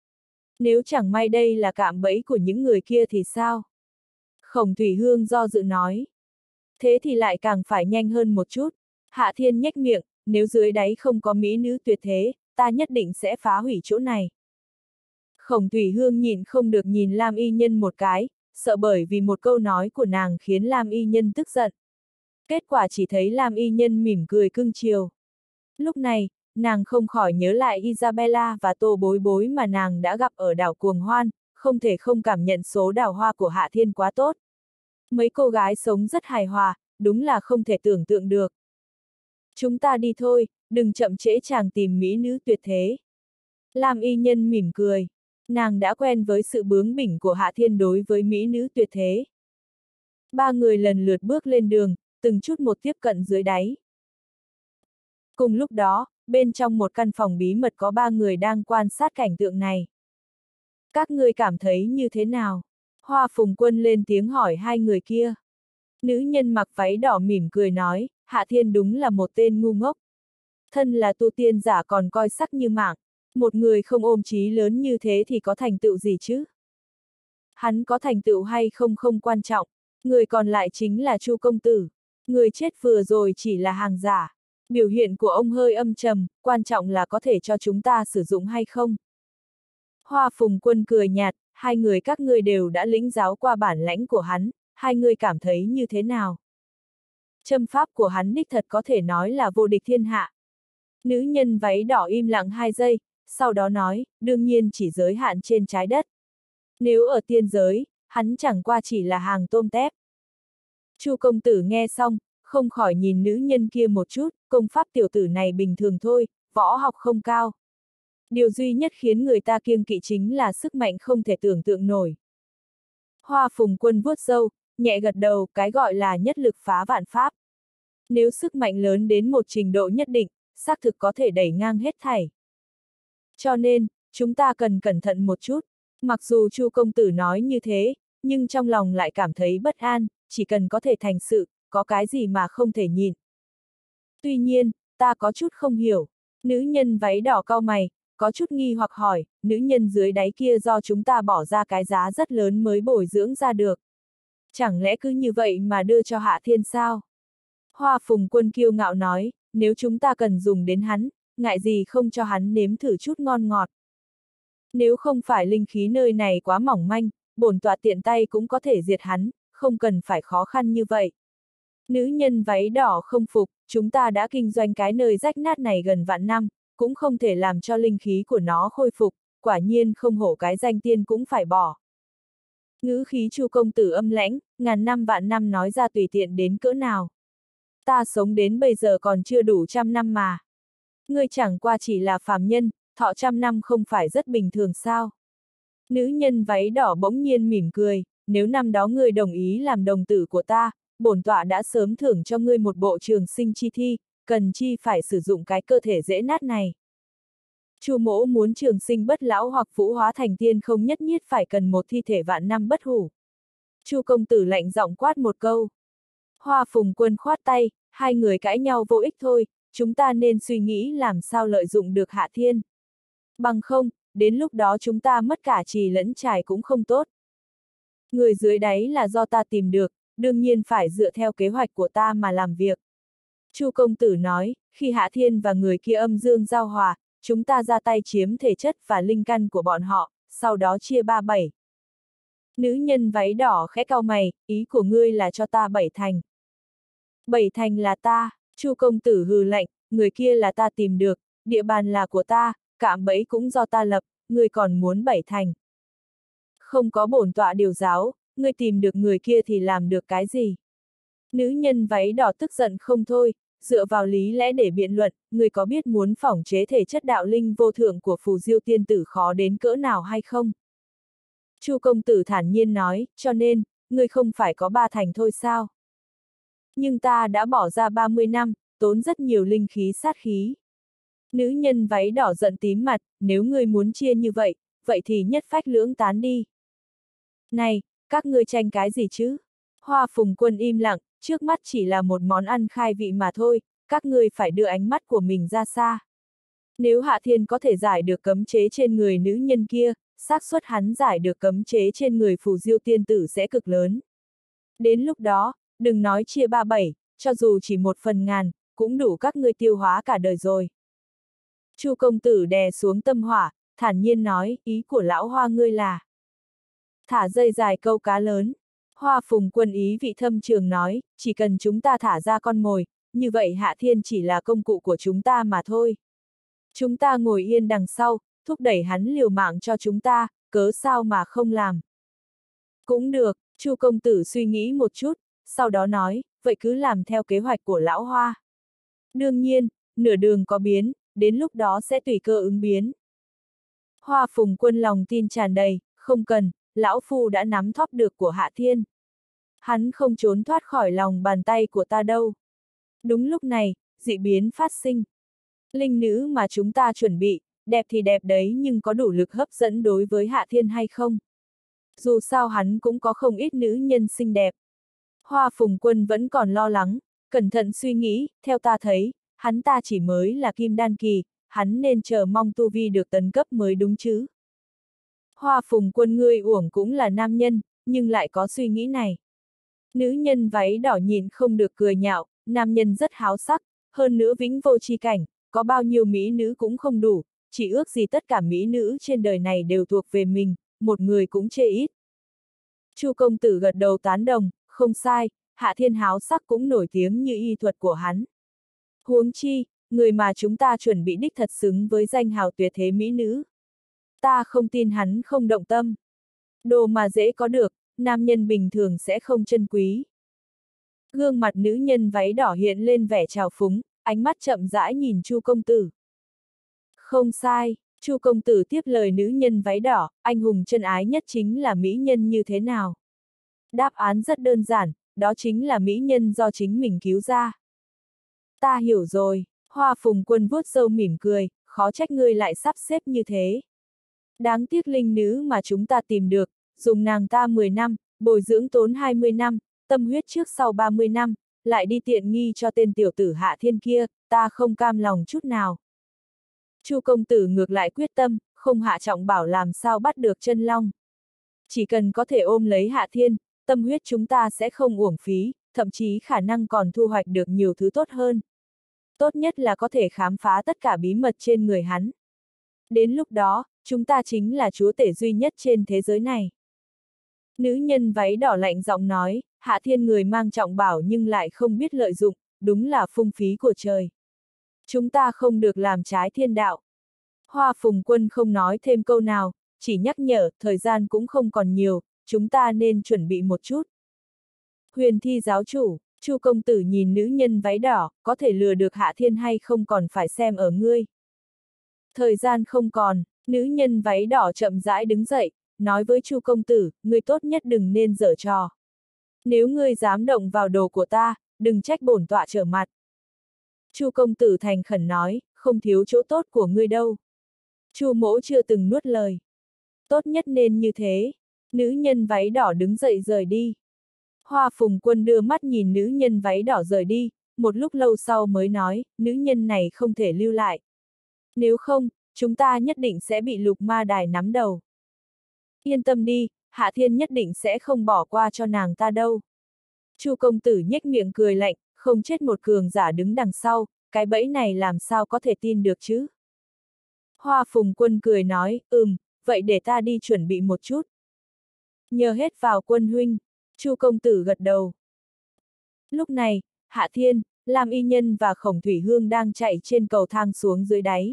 A: Nếu chẳng may đây là cạm bẫy của những người kia thì sao? Khổng Thủy Hương do dự nói. Thế thì lại càng phải nhanh hơn một chút. Hạ Thiên nhếch miệng, nếu dưới đáy không có mỹ nữ tuyệt thế, ta nhất định sẽ phá hủy chỗ này. Khổng Thủy Hương nhịn không được nhìn Lam Y Nhân một cái, sợ bởi vì một câu nói của nàng khiến Lam Y Nhân tức giận. Kết quả chỉ thấy Lam Y Nhân mỉm cười cưng chiều. Lúc này, nàng không khỏi nhớ lại Isabella và Tô Bối Bối mà nàng đã gặp ở đảo Cuồng Hoan, không thể không cảm nhận số đào hoa của Hạ Thiên quá tốt. Mấy cô gái sống rất hài hòa, đúng là không thể tưởng tượng được. Chúng ta đi thôi, đừng chậm trễ chàng tìm mỹ nữ tuyệt thế. Lam Y Nhân mỉm cười. Nàng đã quen với sự bướng bỉnh của Hạ Thiên đối với mỹ nữ tuyệt thế. Ba người lần lượt bước lên đường, từng chút một tiếp cận dưới đáy. Cùng lúc đó, bên trong một căn phòng bí mật có ba người đang quan sát cảnh tượng này. Các ngươi cảm thấy như thế nào? Hoa Phùng Quân lên tiếng hỏi hai người kia. Nữ nhân mặc váy đỏ mỉm cười nói, Hạ Thiên đúng là một tên ngu ngốc. Thân là tu tiên giả còn coi sắc như mạng. Một người không ôm chí lớn như thế thì có thành tựu gì chứ? Hắn có thành tựu hay không không quan trọng. Người còn lại chính là Chu công tử. Người chết vừa rồi chỉ là hàng giả. Biểu hiện của ông hơi âm trầm, quan trọng là có thể cho chúng ta sử dụng hay không. Hoa Phùng Quân cười nhạt, hai người các ngươi đều đã lĩnh giáo qua bản lãnh của hắn, hai người cảm thấy như thế nào? Châm pháp của hắn đích thật có thể nói là vô địch thiên hạ. Nữ nhân váy đỏ im lặng hai giây, sau đó nói, đương nhiên chỉ giới hạn trên trái đất. Nếu ở tiên giới, hắn chẳng qua chỉ là hàng tôm tép. Chu công tử nghe xong, không khỏi nhìn nữ nhân kia một chút, công pháp tiểu tử này bình thường thôi, võ học không cao. Điều duy nhất khiến người ta kiêng kỵ chính là sức mạnh không thể tưởng tượng nổi. Hoa Phùng Quân vuốt râu, nhẹ gật đầu, cái gọi là nhất lực phá vạn pháp. Nếu sức mạnh lớn đến một trình độ nhất định, xác thực có thể đẩy ngang hết thảy. Cho nên, chúng ta cần cẩn thận một chút. Mặc dù Chu công tử nói như thế, nhưng trong lòng lại cảm thấy bất an, chỉ cần có thể thành sự, có cái gì mà không thể nhìn. Tuy nhiên, ta có chút không hiểu. Nữ nhân váy đỏ cau mày, có chút nghi hoặc hỏi, nữ nhân dưới đáy kia do chúng ta bỏ ra cái giá rất lớn mới bồi dưỡng ra được. Chẳng lẽ cứ như vậy mà đưa cho Hạ Thiên sao? Hoa Phùng Quân kiêu ngạo nói, nếu chúng ta cần dùng đến hắn, ngại gì không cho hắn nếm thử chút ngon ngọt. Nếu không phải linh khí nơi này quá mỏng manh, bổn tọa tiện tay cũng có thể diệt hắn, không cần phải khó khăn như vậy. Nữ nhân váy đỏ không phục, chúng ta đã kinh doanh cái nơi rách nát này gần vạn năm, cũng không thể làm cho linh khí của nó khôi phục, quả nhiên không hổ cái danh tiên cũng phải bỏ. Ngữ khí Chu công tử âm lãnh, ngàn năm vạn năm nói ra tùy tiện đến cỡ nào. Ta sống đến bây giờ còn chưa đủ trăm năm mà. Ngươi chẳng qua chỉ là phàm nhân, thọ trăm năm không phải rất bình thường sao? Nữ nhân váy đỏ bỗng nhiên mỉm cười, nếu năm đó ngươi đồng ý làm đồng tử của ta, bổn tọa đã sớm thưởng cho ngươi một bộ trường sinh chi thi, cần chi phải sử dụng cái cơ thể dễ nát này. Chu mỗ muốn trường sinh bất lão hoặc vũ hóa thành tiên không nhất thiết phải cần một thi thể vạn năm bất hủ. Chu công tử lạnh giọng quát một câu. Hoa Phùng Quân khoát tay, hai người cãi nhau vô ích thôi, chúng ta nên suy nghĩ làm sao lợi dụng được Hạ Thiên. Bằng không, đến lúc đó chúng ta mất cả trì lẫn trải cũng không tốt. Người dưới đáy là do ta tìm được, đương nhiên phải dựa theo kế hoạch của ta mà làm việc. Chu công tử nói, khi Hạ Thiên và người kia âm dương giao hòa, chúng ta ra tay chiếm thể chất và linh căn của bọn họ, sau đó chia ba bảy. Nữ nhân váy đỏ khẽ cau mày, ý của ngươi là cho ta bảy thành. Bảy thành là ta, Chu công tử hừ lạnh, người kia là ta tìm được, địa bàn là của ta, cạm bẫy cũng do ta lập, ngươi còn muốn bảy thành. Không có bổn tọa điều giáo, ngươi tìm được người kia thì làm được cái gì? Nữ nhân váy đỏ tức giận không thôi, dựa vào lý lẽ để biện luận, ngươi có biết muốn phỏng chế thể chất đạo linh vô thượng của phù diêu tiên tử khó đến cỡ nào hay không? Chu công tử thản nhiên nói, cho nên, ngươi không phải có ba thành thôi sao? Nhưng ta đã bỏ ra ba mươi năm, tốn rất nhiều linh khí sát khí. Nữ nhân váy đỏ giận tím mặt, nếu ngươi muốn chia như vậy, vậy thì nhất phách lưỡng tán đi. Này, các ngươi tranh cái gì chứ? Hoa Phùng Quân im lặng, trước mắt chỉ là một món ăn khai vị mà thôi, các ngươi phải đưa ánh mắt của mình ra xa. Nếu Hạ Thiên có thể giải được cấm chế trên người nữ nhân kia, xác suất hắn giải được cấm chế trên người phù diêu tiên tử sẽ cực lớn. Đến lúc đó, đừng nói chia ba bảy, cho dù chỉ một phần ngàn, cũng đủ các ngươi tiêu hóa cả đời rồi. Chu công tử đè xuống tâm hỏa, thản nhiên nói, ý của lão Hoa ngươi là thả dây dài câu cá lớn. Hoa Phùng Quân ý vị thâm trường nói, chỉ cần chúng ta thả ra con mồi, như vậy Hạ Thiên chỉ là công cụ của chúng ta mà thôi. Chúng ta ngồi yên đằng sau, thúc đẩy hắn liều mạng cho chúng ta, cớ sao mà không làm. Cũng được, Chu công tử suy nghĩ một chút, sau đó nói, vậy cứ làm theo kế hoạch của lão Hoa. Đương nhiên, nửa đường có biến, đến lúc đó sẽ tùy cơ ứng biến. Hoa Phùng Quân lòng tin tràn đầy, không cần, lão phu đã nắm thóp được của Hạ Thiên. Hắn không trốn thoát khỏi lòng bàn tay của ta đâu. Đúng lúc này, dị biến phát sinh. Linh nữ mà chúng ta chuẩn bị, đẹp thì đẹp đấy nhưng có đủ lực hấp dẫn đối với Hạ Thiên hay không? Dù sao hắn cũng có không ít nữ nhân xinh đẹp. Hoa Phùng Quân vẫn còn lo lắng, cẩn thận suy nghĩ, theo ta thấy, hắn ta chỉ mới là kim đan kỳ, hắn nên chờ mong tu vi được tấn cấp mới đúng chứ. Hoa Phùng Quân ngươi uổng cũng là nam nhân, nhưng lại có suy nghĩ này. Nữ nhân váy đỏ nhìn không được cười nhạo, nam nhân rất háo sắc, hơn nữa vĩnh vô chi cảnh, có bao nhiêu mỹ nữ cũng không đủ, chỉ ước gì tất cả mỹ nữ trên đời này đều thuộc về mình, một người cũng chê ít. Chu công tử gật đầu tán đồng, không sai, Hạ Thiên háo sắc cũng nổi tiếng như y thuật của hắn. Huống chi, người mà chúng ta chuẩn bị đích thật xứng với danh hào tuyệt thế mỹ nữ. Ta không tin hắn không động tâm. Đồ mà dễ có được, nam nhân bình thường sẽ không trân quý. Gương mặt nữ nhân váy đỏ hiện lên vẻ trào phúng, ánh mắt chậm rãi nhìn Chu công tử. Không sai, Chu công tử tiếp lời nữ nhân váy đỏ, anh hùng chân ái nhất chính là mỹ nhân như thế nào? Đáp án rất đơn giản, đó chính là mỹ nhân do chính mình cứu ra. Ta hiểu rồi, Hoa Phùng Quân vuốt râu mỉm cười, khó trách ngươi lại sắp xếp như thế. Đáng tiếc linh nữ mà chúng ta tìm được, dùng nàng ta mười năm, bồi dưỡng tốn hai mươi năm, tâm huyết trước sau ba mươi năm, lại đi tiện nghi cho tên tiểu tử Hạ Thiên kia, ta không cam lòng chút nào. Chu công tử ngược lại quyết tâm, không hạ trọng bảo làm sao bắt được chân long. Chỉ cần có thể ôm lấy Hạ Thiên, tâm huyết chúng ta sẽ không uổng phí, thậm chí khả năng còn thu hoạch được nhiều thứ tốt hơn. Tốt nhất là có thể khám phá tất cả bí mật trên người hắn. Đến lúc đó, chúng ta chính là chúa tể duy nhất trên thế giới này. Nữ nhân váy đỏ lạnh giọng nói, Hạ Thiên người mang trọng bảo nhưng lại không biết lợi dụng, đúng là phung phí của trời. Chúng ta không được làm trái thiên đạo. Hoa Phùng Quân không nói thêm câu nào, chỉ nhắc nhở, thời gian cũng không còn nhiều, chúng ta nên chuẩn bị một chút. Huyền Thi giáo chủ, Chu công tử nhìn nữ nhân váy đỏ, có thể lừa được Hạ Thiên hay không còn phải xem ở ngươi. Thời gian không còn, nữ nhân váy đỏ chậm rãi đứng dậy, nói với Chu công tử, ngươi tốt nhất đừng nên giở trò. Nếu ngươi dám động vào đồ của ta, đừng trách bổn tọa trở mặt. Chu công tử thành khẩn nói, không thiếu chỗ tốt của ngươi đâu. Chu mỗ chưa từng nuốt lời. Tốt nhất nên như thế. Nữ nhân váy đỏ đứng dậy rời đi. Hoa Phùng Quân đưa mắt nhìn nữ nhân váy đỏ rời đi, một lúc lâu sau mới nói, nữ nhân này không thể lưu lại. Nếu không, chúng ta nhất định sẽ bị Lục Ma Đài nắm đầu. Yên tâm đi, Hạ Thiên nhất định sẽ không bỏ qua cho nàng ta đâu. Chu công tử nhếch miệng cười lạnh, không chết một cường giả đứng đằng sau, cái bẫy này làm sao có thể tin được chứ? Hoa Phùng Quân cười nói, ừm, vậy để ta đi chuẩn bị một chút. Nhờ hết vào Quân huynh. Chu công tử gật đầu. Lúc này, Hạ Thiên, Lam Y Nhân và Khổng Thủy Hương đang chạy trên cầu thang xuống dưới đáy.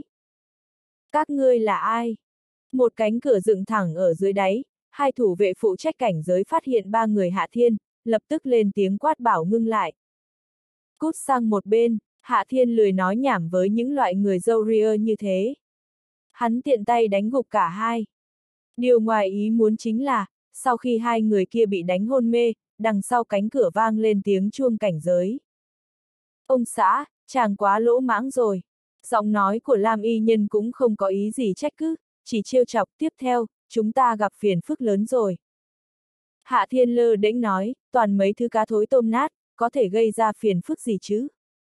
A: Các ngươi là ai? Một cánh cửa dựng thẳng ở dưới đáy, hai thủ vệ phụ trách cảnh giới phát hiện ba người Hạ Thiên, lập tức lên tiếng quát bảo ngưng lại. Cút sang một bên, Hạ Thiên lười nói nhảm với những loại người râu ria như thế. Hắn tiện tay đánh gục cả hai. Điều ngoài ý muốn chính là, sau khi hai người kia bị đánh hôn mê, đằng sau cánh cửa vang lên tiếng chuông cảnh giới. Ông xã, chàng quá lỗ mãng rồi. Giọng nói của Lam Y Nhân cũng không có ý gì trách cứ, chỉ trêu chọc. Tiếp theo, chúng ta gặp phiền phức lớn rồi. Hạ Thiên lơ đễnh nói, toàn mấy thứ cá thối tôm nát, có thể gây ra phiền phức gì chứ?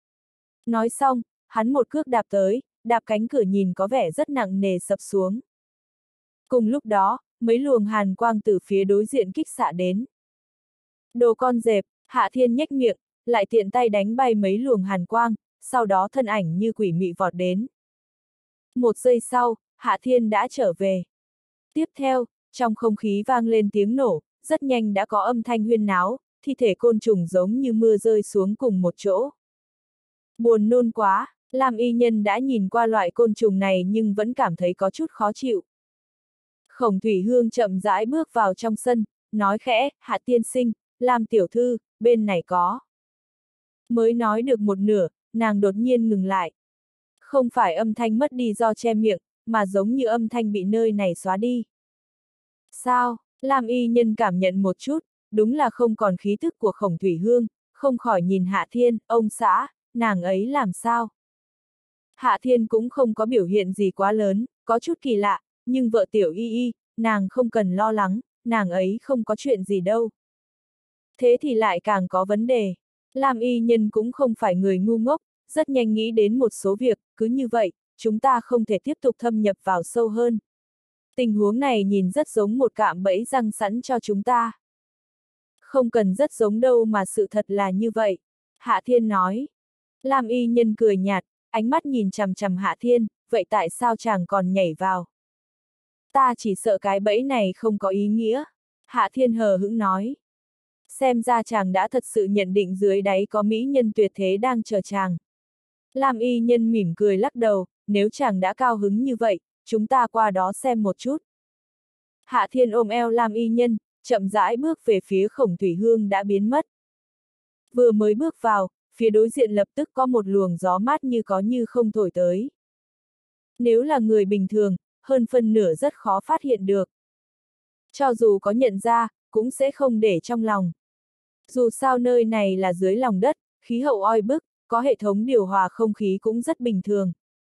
A: Nói xong, hắn một cước đạp tới, đạp cánh cửa nhìn có vẻ rất nặng nề sập xuống. Cùng lúc đó, mấy luồng hàn quang từ phía đối diện kích xạ đến. Đồ con dẹp, Hạ Thiên nhếch miệng, lại tiện tay đánh bay mấy luồng hàn quang, sau đó thân ảnh như quỷ mị vọt đến. Một giây sau, Hạ Thiên đã trở về. Tiếp theo, trong không khí vang lên tiếng nổ, rất nhanh đã có âm thanh huyên náo, thi thể côn trùng giống như mưa rơi xuống cùng một chỗ. Buồn nôn quá, Lam Y Nhân đã nhìn qua loại côn trùng này nhưng vẫn cảm thấy có chút khó chịu. Khổng Thủy Hương chậm rãi bước vào trong sân, nói khẽ, Hạ tiên sinh, Lam tiểu thư, bên này có. Mới nói được một nửa, nàng đột nhiên ngừng lại. Không phải âm thanh mất đi do che miệng, mà giống như âm thanh bị nơi này xóa đi. Sao? Lam Y Nhân cảm nhận một chút, đúng là không còn khí thức của Khổng Thủy Hương, không khỏi nhìn Hạ Thiên, ông xã, nàng ấy làm sao? Hạ Thiên cũng không có biểu hiện gì quá lớn, có chút kỳ lạ, nhưng vợ tiểu Y Y, nàng không cần lo lắng, nàng ấy không có chuyện gì đâu. Thế thì lại càng có vấn đề. Lam Y Nhân cũng không phải người ngu ngốc, rất nhanh nghĩ đến một số việc, cứ như vậy, chúng ta không thể tiếp tục thâm nhập vào sâu hơn. Tình huống này nhìn rất giống một cạm bẫy răng sẵn cho chúng ta. Không cần rất giống đâu mà sự thật là như vậy. Hạ Thiên nói. Lam Y Nhân cười nhạt, ánh mắt nhìn chằm chằm Hạ Thiên, vậy tại sao chàng còn nhảy vào? Ta chỉ sợ cái bẫy này không có ý nghĩa. Hạ Thiên hờ hững nói. Xem ra chàng đã thật sự nhận định dưới đáy có mỹ nhân tuyệt thế đang chờ chàng. Lam Y Nhân mỉm cười lắc đầu, nếu chàng đã cao hứng như vậy, chúng ta qua đó xem một chút. Hạ Thiên ôm eo Lam Y Nhân, chậm rãi bước về phía Khổng Thủy Hương đã biến mất. Vừa mới bước vào, phía đối diện lập tức có một luồng gió mát như có như không thổi tới. Nếu là người bình thường, hơn phân nửa rất khó phát hiện được. Cho dù có nhận ra, cũng sẽ không để trong lòng. Dù sao nơi này là dưới lòng đất, khí hậu oi bức, có hệ thống điều hòa không khí cũng rất bình thường.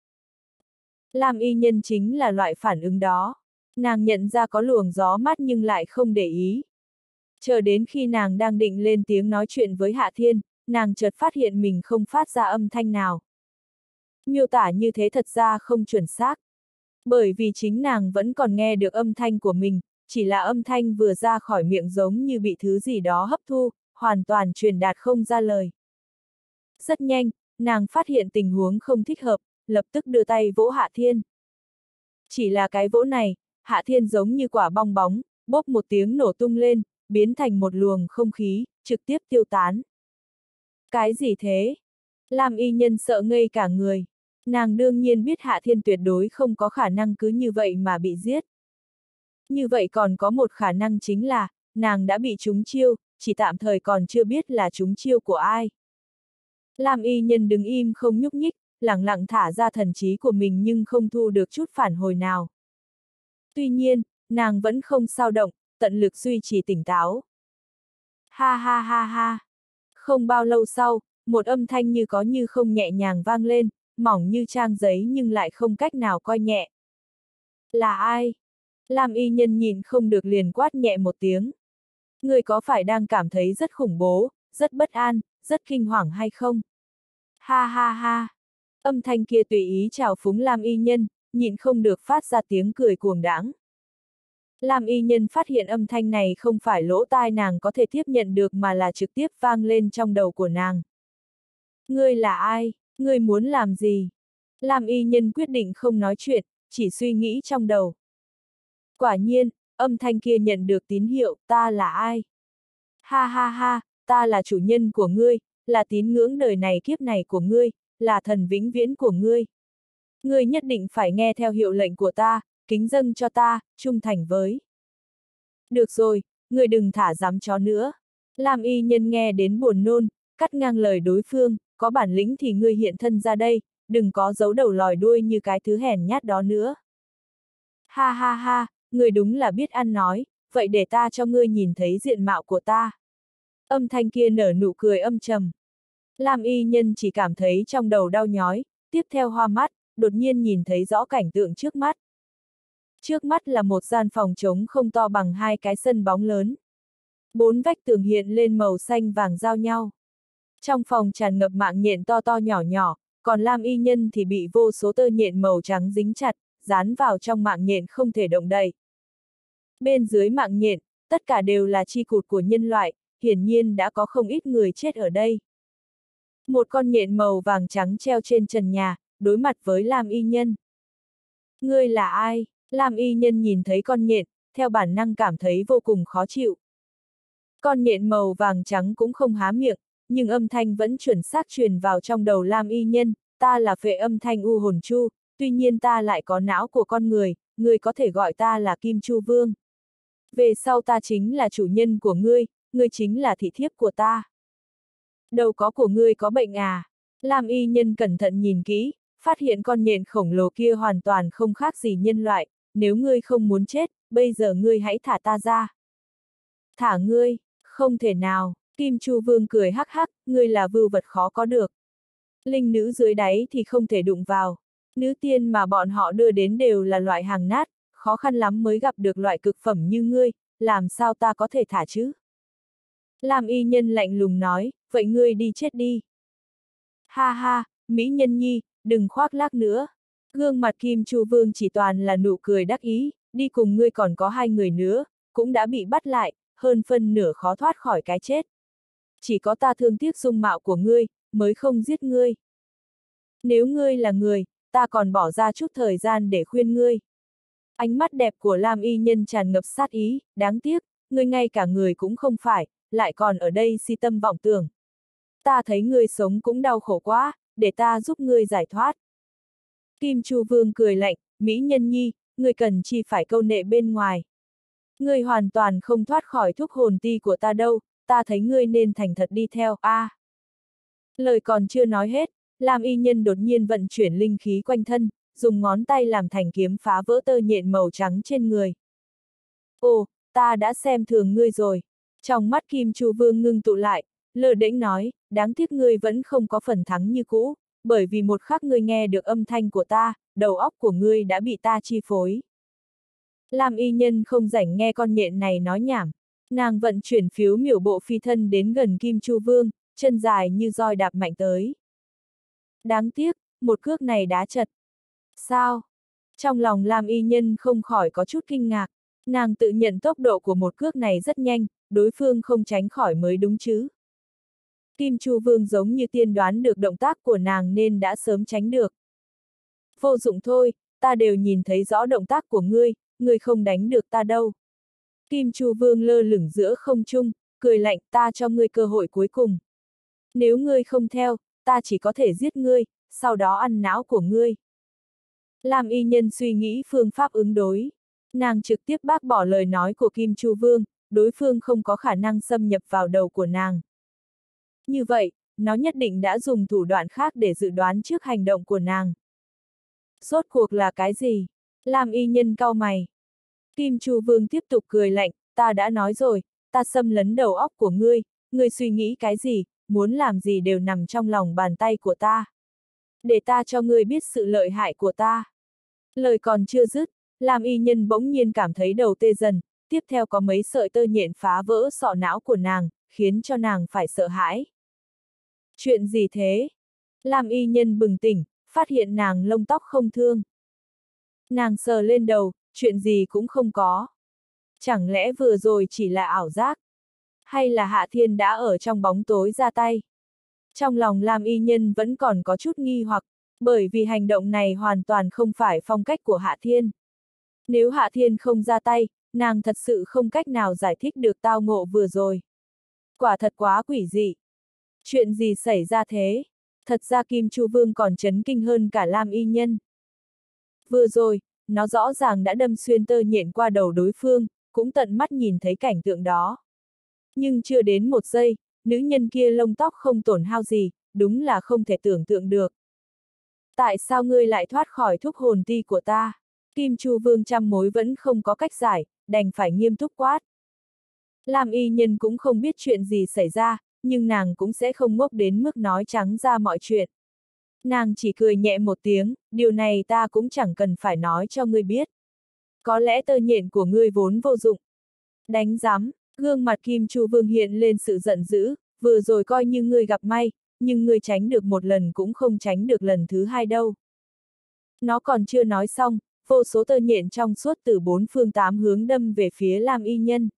A: Lam Y Nhân chính là loại phản ứng đó. Nàng nhận ra có luồng gió mát nhưng lại không để ý. Chờ đến khi nàng đang định lên tiếng nói chuyện với Hạ Thiên, nàng chợt phát hiện mình không phát ra âm thanh nào. Miêu tả như thế thật ra không chuẩn xác. Bởi vì chính nàng vẫn còn nghe được âm thanh của mình, chỉ là âm thanh vừa ra khỏi miệng giống như bị thứ gì đó hấp thu, hoàn toàn truyền đạt không ra lời. Rất nhanh, nàng phát hiện tình huống không thích hợp, lập tức đưa tay vỗ Hạ Thiên. Chỉ là cái vỗ này, Hạ Thiên giống như quả bong bóng, bốp một tiếng nổ tung lên, biến thành một luồng không khí, trực tiếp tiêu tán. Cái gì thế? Lam y nhân sợ ngây cả người. Nàng đương nhiên biết Hạ Thiên tuyệt đối không có khả năng cứ như vậy mà bị giết. Như vậy còn có một khả năng chính là, nàng đã bị trúng chiêu, chỉ tạm thời còn chưa biết là trúng chiêu của ai. Lam y nhân đứng im không nhúc nhích, lẳng lặng thả ra thần trí của mình nhưng không thu được chút phản hồi nào. Tuy nhiên, nàng vẫn không sao động, tận lực duy trì tỉnh táo. Ha ha ha ha. Không bao lâu sau, một âm thanh như có như không nhẹ nhàng vang lên, mỏng như trang giấy nhưng lại không cách nào coi nhẹ. Là ai? Lam y nhân nhìn không được liền quát nhẹ một tiếng. Người có phải đang cảm thấy rất khủng bố, rất bất an, rất kinh hoàng hay không? Ha ha ha. Âm thanh kia tùy ý trào phúng Lam y nhân, nhịn không được phát ra tiếng cười cuồng đãng. Lam y nhân phát hiện âm thanh này không phải lỗ tai nàng có thể tiếp nhận được mà là trực tiếp vang lên trong đầu của nàng. Ngươi là ai? Ngươi muốn làm gì? Lam y nhân quyết định không nói chuyện, chỉ suy nghĩ trong đầu. Quả nhiên, âm thanh kia nhận được tín hiệu, ta là ai? Ha ha ha, ta là chủ nhân của ngươi, là tín ngưỡng đời này kiếp này của ngươi, là thần vĩnh viễn của ngươi. Ngươi nhất định phải nghe theo hiệu lệnh của ta, kính dâng cho ta, trung thành với. Được rồi, ngươi đừng thả dám chó nữa. Lam y nhân nghe đến buồn nôn, cắt ngang lời đối phương, có bản lĩnh thì ngươi hiện thân ra đây, đừng có giấu đầu lòi đuôi như cái thứ hèn nhát đó nữa. Ha ha ha, ngươi đúng là biết ăn nói, vậy để ta cho ngươi nhìn thấy diện mạo của ta. Âm thanh kia nở nụ cười âm trầm. Lam y nhân chỉ cảm thấy trong đầu đau nhói, tiếp theo hoa mắt, đột nhiên nhìn thấy rõ cảnh tượng trước mắt. Trước mắt là một gian phòng trống không to bằng hai cái sân bóng lớn. Bốn vách tường hiện lên màu xanh vàng giao nhau. Trong phòng tràn ngập mạng nhện to to nhỏ nhỏ, còn Lam y nhân thì bị vô số tơ nhện màu trắng dính chặt, dán vào trong mạng nhện không thể động đậy. Bên dưới mạng nhện, tất cả đều là chi cụt của nhân loại, hiển nhiên đã có không ít người chết ở đây. Một con nhện màu vàng trắng treo trên trần nhà, đối mặt với Lam y nhân. Ngươi là ai? Lam y nhân nhìn thấy con nhện, theo bản năng cảm thấy vô cùng khó chịu. Con nhện màu vàng trắng cũng không há miệng, nhưng âm thanh vẫn chuẩn xác truyền vào trong đầu Lam y nhân, ta là phệ âm thanh u hồn chu, tuy nhiên ta lại có não của con người, ngươi có thể gọi ta là Kim Chu Vương. Về sau ta chính là chủ nhân của ngươi, ngươi chính là thị thiếp của ta. Đầu có của ngươi có bệnh à? Lam y nhân cẩn thận nhìn kỹ, phát hiện con nhện khổng lồ kia hoàn toàn không khác gì nhân loại, nếu ngươi không muốn chết, bây giờ ngươi hãy thả ta ra. Thả ngươi, không thể nào, Kim Chu Vương cười hắc hắc, ngươi là vưu vật khó có được. Linh nữ dưới đáy thì không thể đụng vào, nữ tiên mà bọn họ đưa đến đều là loại hàng nát, khó khăn lắm mới gặp được loại cực phẩm như ngươi, làm sao ta có thể thả chứ? Lam y nhân lạnh lùng nói, vậy ngươi đi chết đi. Ha ha, mỹ nhân nhi, đừng khoác lác nữa. Gương mặt Kim Chu Vương chỉ toàn là nụ cười đắc ý, đi cùng ngươi còn có hai người nữa, cũng đã bị bắt lại, hơn phân nửa khó thoát khỏi cái chết. Chỉ có ta thương tiếc dung mạo của ngươi, mới không giết ngươi. Nếu ngươi là người, ta còn bỏ ra chút thời gian để khuyên ngươi. Ánh mắt đẹp của Lam y nhân tràn ngập sát ý, đáng tiếc, ngươi ngay cả người cũng không phải, lại còn ở đây si tâm vọng tưởng. Ta thấy ngươi sống cũng đau khổ quá, để ta giúp ngươi giải thoát. Kim Chu Vương cười lạnh, mỹ nhân nhi, ngươi cần chi phải câu nệ bên ngoài. Ngươi hoàn toàn không thoát khỏi thuốc hồn ti của ta đâu, ta thấy ngươi nên thành thật đi theo, a. À. Lời còn chưa nói hết, Lam y nhân đột nhiên vận chuyển linh khí quanh thân, dùng ngón tay làm thành kiếm phá vỡ tơ nhện màu trắng trên người. Ồ, ta đã xem thường ngươi rồi. Trong mắt Kim Chu Vương ngưng tụ lại, lơ đễnh nói, đáng tiếc ngươi vẫn không có phần thắng như cũ, bởi vì một khắc ngươi nghe được âm thanh của ta, đầu óc của ngươi đã bị ta chi phối. Lam y nhân không rảnh nghe con nhện này nói nhảm, nàng vận chuyển phiếu miểu bộ phi thân đến gần Kim Chu Vương, chân dài như roi đạp mạnh tới. Đáng tiếc, một cước này đá chật. Sao? Trong lòng Lam y nhân không khỏi có chút kinh ngạc, nàng tự nhận tốc độ của một cước này rất nhanh, đối phương không tránh khỏi mới đúng chứ. Kim Chu Vương giống như tiên đoán được động tác của nàng nên đã sớm tránh được. Vô dụng thôi, ta đều nhìn thấy rõ động tác của ngươi, ngươi không đánh được ta đâu. Kim Chu Vương lơ lửng giữa không trung, cười lạnh, ta cho ngươi cơ hội cuối cùng. Nếu ngươi không theo, ta chỉ có thể giết ngươi, sau đó ăn não của ngươi. Lam Y Nhân suy nghĩ phương pháp ứng đối. Nàng trực tiếp bác bỏ lời nói của Kim Chu Vương, đối phương không có khả năng xâm nhập vào đầu của nàng. Như vậy, nó nhất định đã dùng thủ đoạn khác để dự đoán trước hành động của nàng. Rốt cuộc là cái gì? Lam Y Nhân cau mày. Kim Chu Vương tiếp tục cười lạnh, ta đã nói rồi, ta xâm lấn đầu óc của ngươi, ngươi suy nghĩ cái gì, muốn làm gì đều nằm trong lòng bàn tay của ta. Để ta cho ngươi biết sự lợi hại của ta. Lời còn chưa dứt, Lam Y Nhân bỗng nhiên cảm thấy đầu tê dần, tiếp theo có mấy sợi tơ nhện phá vỡ sọ não của nàng, khiến cho nàng phải sợ hãi. Chuyện gì thế? Lam Y Nhân bừng tỉnh, phát hiện nàng lông tóc không thương. Nàng sờ lên đầu, chuyện gì cũng không có. Chẳng lẽ vừa rồi chỉ là ảo giác? Hay là Hạ Thiên đã ở trong bóng tối ra tay? Trong lòng Lam Y Nhân vẫn còn có chút nghi hoặc, bởi vì hành động này hoàn toàn không phải phong cách của Hạ Thiên. Nếu Hạ Thiên không ra tay, nàng thật sự không cách nào giải thích được tao ngộ vừa rồi. Quả thật quá quỷ dị. Chuyện gì xảy ra thế? Thật ra Kim Chu Vương còn chấn kinh hơn cả Lam Y Nhân. Vừa rồi, nó rõ ràng đã đâm xuyên tơ nhện qua đầu đối phương, cũng tận mắt nhìn thấy cảnh tượng đó. Nhưng chưa đến một giây, nữ nhân kia lông tóc không tổn hao gì, đúng là không thể tưởng tượng được. Tại sao ngươi lại thoát khỏi thúc hồn ti của ta? Kim Chu Vương trăm mối vẫn không có cách giải, đành phải nghiêm túc quát. Lam Y Nhân cũng không biết chuyện gì xảy ra, nhưng nàng cũng sẽ không ngốc đến mức nói trắng ra mọi chuyện. Nàng chỉ cười nhẹ một tiếng, điều này ta cũng chẳng cần phải nói cho ngươi biết. Có lẽ tơ nhện của ngươi vốn vô dụng. Đánh giám, gương mặt Kim Chu Vương hiện lên sự giận dữ, vừa rồi coi như ngươi gặp may, nhưng ngươi tránh được một lần cũng không tránh được lần thứ hai đâu. Nó còn chưa nói xong, vô số tơ nhện trong suốt từ bốn phương tám hướng đâm về phía Lam Y Nhân.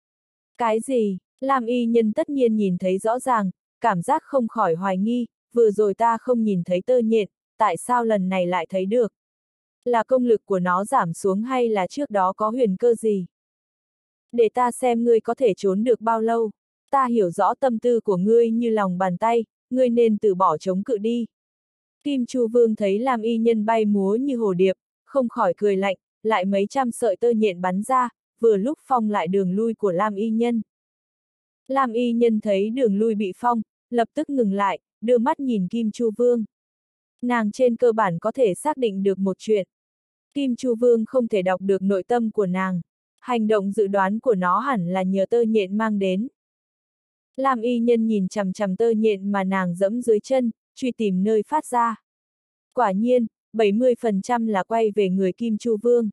A: Cái gì? Lam Y Nhân tất nhiên nhìn thấy rõ ràng, cảm giác không khỏi hoài nghi, vừa rồi ta không nhìn thấy tơ nhện, tại sao lần này lại thấy được? Là công lực của nó giảm xuống hay là trước đó có huyền cơ gì? Để ta xem ngươi có thể trốn được bao lâu. Ta hiểu rõ tâm tư của ngươi như lòng bàn tay, ngươi nên từ bỏ chống cự đi. Kim Chu Vương thấy Lam Y Nhân bay múa như hồ điệp, không khỏi cười lạnh, lại mấy trăm sợi tơ nhện bắn ra, vừa lúc phong lại đường lui của Lam Y Nhân. Lam Y Nhân thấy đường lui bị phong, lập tức ngừng lại, đưa mắt nhìn Kim Chu Vương. Nàng trên cơ bản có thể xác định được một chuyện. Kim Chu Vương không thể đọc được nội tâm của nàng. Hành động dự đoán của nó hẳn là nhờ tơ nhện mang đến. Lam Y Nhân nhìn chằm chằm tơ nhện mà nàng dẫm dưới chân, truy tìm nơi phát ra. Quả nhiên, bảy mươi phần trăm là quay về người Kim Chu Vương.